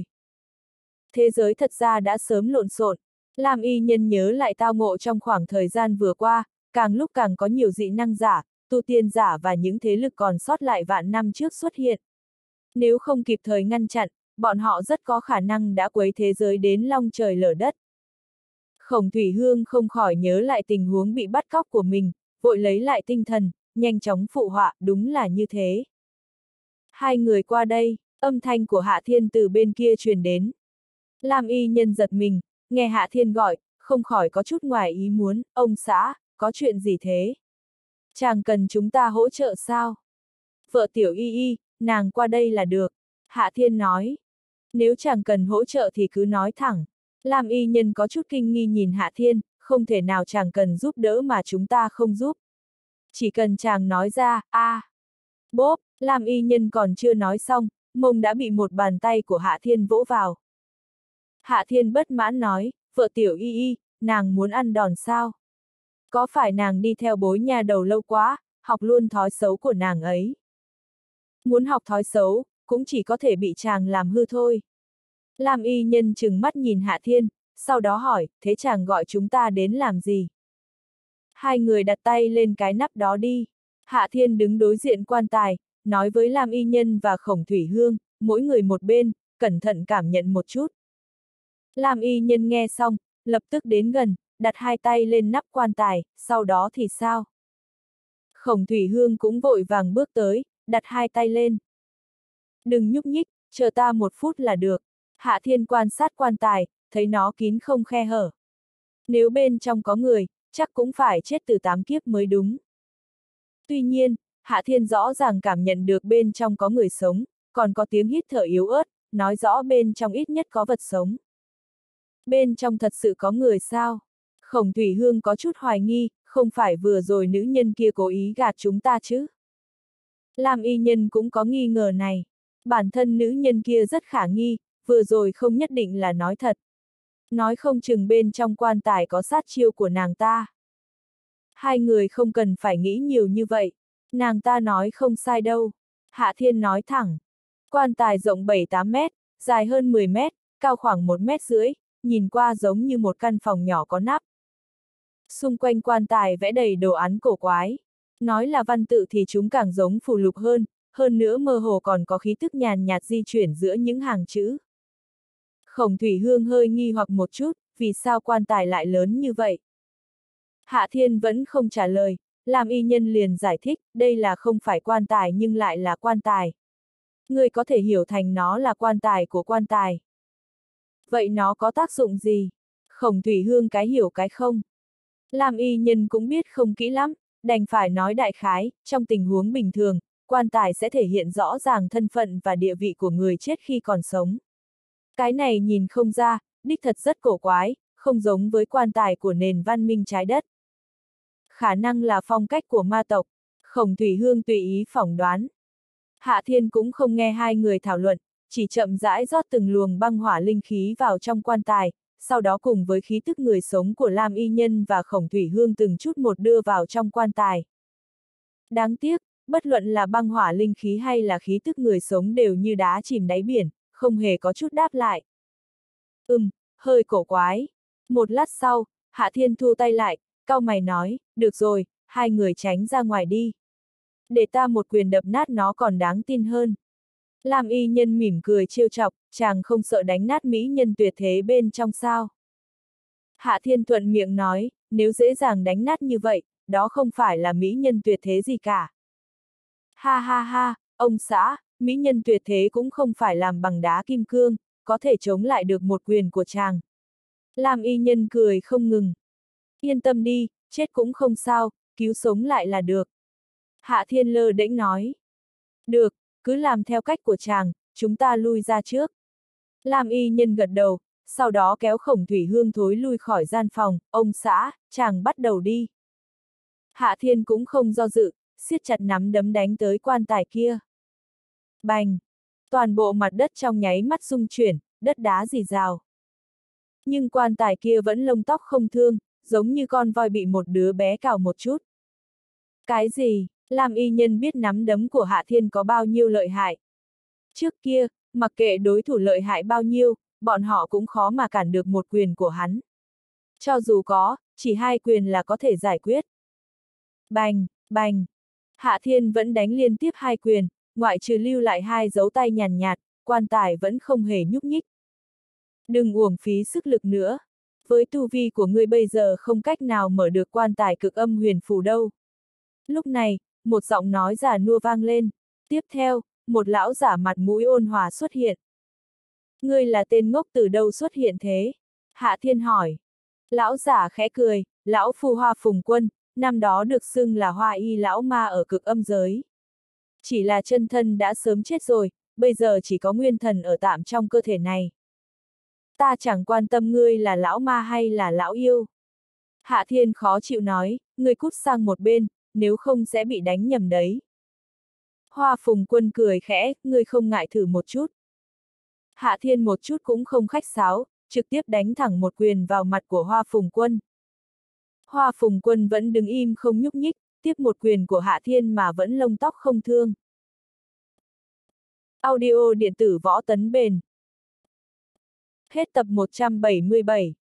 A: Thế giới thật ra đã sớm lộn xộn. Lam y nhân nhớ lại tao ngộ trong khoảng thời gian vừa qua, càng lúc càng có nhiều dị năng giả, tu tiên giả và những thế lực còn sót lại vạn năm trước xuất hiện. Nếu không kịp thời ngăn chặn, bọn họ rất có khả năng đã quấy thế giới đến long trời lở đất. Khổng Thủy Hương không khỏi nhớ lại tình huống bị bắt cóc của mình, vội lấy lại tinh thần, nhanh chóng phụ họa, đúng là như thế. Hai người qua đây, âm thanh của Hạ Thiên từ bên kia truyền đến. Lam y nhân giật mình, nghe Hạ Thiên gọi, không khỏi có chút ngoài ý muốn, ông xã, có chuyện gì thế? Chàng cần chúng ta hỗ trợ sao? Vợ tiểu y y, nàng qua đây là được. Hạ Thiên nói. Nếu chàng cần hỗ trợ thì cứ nói thẳng. Lam y nhân có chút kinh nghi nhìn Hạ Thiên, không thể nào chàng cần giúp đỡ mà chúng ta không giúp. Chỉ cần chàng nói ra, a, à. Bốp, Lam y nhân còn chưa nói xong, mông đã bị một bàn tay của Hạ Thiên vỗ vào. Hạ Thiên bất mãn nói, vợ tiểu y y, nàng muốn ăn đòn sao? Có phải nàng đi theo bối nhà đầu lâu quá, học luôn thói xấu của nàng ấy? Muốn học thói xấu, cũng chỉ có thể bị chàng làm hư thôi. Lam y nhân chừng mắt nhìn Hạ Thiên, sau đó hỏi, thế chàng gọi chúng ta đến làm gì? Hai người đặt tay lên cái nắp đó đi. Hạ Thiên đứng đối diện quan tài, nói với Lam y nhân và Khổng Thủy Hương, mỗi người một bên, cẩn thận cảm nhận một chút. Lam y nhân nghe xong, lập tức đến gần, đặt hai tay lên nắp quan tài, sau đó thì sao? Khổng Thủy Hương cũng vội vàng bước tới, đặt hai tay lên. Đừng nhúc nhích, chờ ta một phút là được. Hạ Thiên quan sát quan tài, thấy nó kín không khe hở. Nếu bên trong có người, chắc cũng phải chết từ tám kiếp mới đúng. Tuy nhiên, Hạ Thiên rõ ràng cảm nhận được bên trong có người sống, còn có tiếng hít thở yếu ớt, nói rõ bên trong ít nhất có vật sống. Bên trong thật sự có người sao? Khổng Thủy Hương có chút hoài nghi, không phải vừa rồi nữ nhân kia cố ý gạt chúng ta chứ? Lam y nhân cũng có nghi ngờ này. Bản thân nữ nhân kia rất khả nghi, vừa rồi không nhất định là nói thật. Nói không chừng bên trong quan tài có sát chiêu của nàng ta. Hai người không cần phải nghĩ nhiều như vậy. Nàng ta nói không sai đâu. Hạ Thiên nói thẳng. Quan tài rộng bảy tám mét, dài hơn mười mét, cao khoảng một mét rưỡi, nhìn qua giống như một căn phòng nhỏ có nắp. Xung quanh quan tài vẽ đầy đồ án cổ quái. Nói là văn tự thì chúng càng giống phù lục hơn, hơn nữa mơ hồ còn có khí tức nhàn nhạt di chuyển giữa những hàng chữ. Khổng Thủy Hương hơi nghi hoặc một chút, vì sao quan tài lại lớn như vậy? Hạ Thiên vẫn không trả lời, Lam y nhân liền giải thích, đây là không phải quan tài nhưng lại là quan tài. Người có thể hiểu thành nó là quan tài của quan tài. Vậy nó có tác dụng gì? Khổng Thủy Hương cái hiểu cái không? Lam y nhân cũng biết không kỹ lắm, đành phải nói đại khái, trong tình huống bình thường, quan tài sẽ thể hiện rõ ràng thân phận và địa vị của người chết khi còn sống. Cái này nhìn không ra, đích thật rất cổ quái, không giống với quan tài của nền văn minh trái đất. Khả năng là phong cách của ma tộc, Khổng Thủy Hương tùy ý phỏng đoán. Hạ Thiên cũng không nghe hai người thảo luận, chỉ chậm rãi rót từng luồng băng hỏa linh khí vào trong quan tài, sau đó cùng với khí tức người sống của Lam y nhân và Khổng Thủy Hương từng chút một đưa vào trong quan tài. Đáng tiếc, bất luận là băng hỏa linh khí hay là khí tức người sống đều như đá chìm đáy biển, không hề có chút đáp lại. Ừm, hơi cổ quái. Một lát sau, Hạ Thiên thu tay lại, cau mày nói, được rồi, hai người tránh ra ngoài đi. Để ta một quyền đập nát nó còn đáng tin hơn. Lam y nhân mỉm cười trêu chọc, chàng không sợ đánh nát mỹ nhân tuyệt thế bên trong sao. Hạ Thiên thuận miệng nói, nếu dễ dàng đánh nát như vậy, đó không phải là mỹ nhân tuyệt thế gì cả. Ha ha ha, ông xã, mỹ nhân tuyệt thế cũng không phải làm bằng đá kim cương, có thể chống lại được một quyền của chàng. Lam y nhân cười không ngừng. Yên tâm đi, chết cũng không sao, cứu sống lại là được. Hạ Thiên lơ đễnh nói. Được, cứ làm theo cách của chàng, chúng ta lui ra trước. Lam y nhân gật đầu, sau đó kéo Khổng Thủy Hương thối lui khỏi gian phòng, ông xã, chàng bắt đầu đi. Hạ Thiên cũng không do dự, siết chặt nắm đấm đánh tới quan tài kia. Bành! Toàn bộ mặt đất trong nháy mắt rung chuyển, đất đá rì rào. Nhưng quan tài kia vẫn lông tóc không thương, giống như con voi bị một đứa bé cào một chút. Cái gì? Lam y nhân biết nắm đấm của Hạ Thiên có bao nhiêu lợi hại. Trước kia, mặc kệ đối thủ lợi hại bao nhiêu, bọn họ cũng khó mà cản được một quyền của hắn. Cho dù có, chỉ hai quyền là có thể giải quyết. Bành, bành. Hạ Thiên vẫn đánh liên tiếp hai quyền, ngoại trừ lưu lại hai dấu tay nhàn nhạt, quan tài vẫn không hề nhúc nhích. Đừng uổng phí sức lực nữa. Với tu vi của ngươi bây giờ không cách nào mở được quan tài cực âm huyền phù đâu. Lúc này, một giọng nói già nua vang lên. Tiếp theo, một lão giả mặt mũi ôn hòa xuất hiện. Ngươi là tên ngốc từ đâu xuất hiện thế? Hạ Thiên hỏi. Lão giả khẽ cười, lão phu Hoa Phùng Quân, năm đó được xưng là Hoa Y lão ma ở cực âm giới. Chỉ là chân thân đã sớm chết rồi, bây giờ chỉ có nguyên thần ở tạm trong cơ thể này. Ta chẳng quan tâm ngươi là lão ma hay là lão yêu. Hạ Thiên khó chịu nói, ngươi cút sang một bên, nếu không sẽ bị đánh nhầm đấy. Hoa Phùng Quân cười khẽ, ngươi không ngại thử một chút. Hạ Thiên một chút cũng không khách sáo, trực tiếp đánh thẳng một quyền vào mặt của Hoa Phùng Quân. Hoa Phùng Quân vẫn đứng im không nhúc nhích, tiếp một quyền của Hạ Thiên mà vẫn lông tóc không thương. Audio điện tử võ tấn bền. Hết tập một trăm bảy mươi bảy.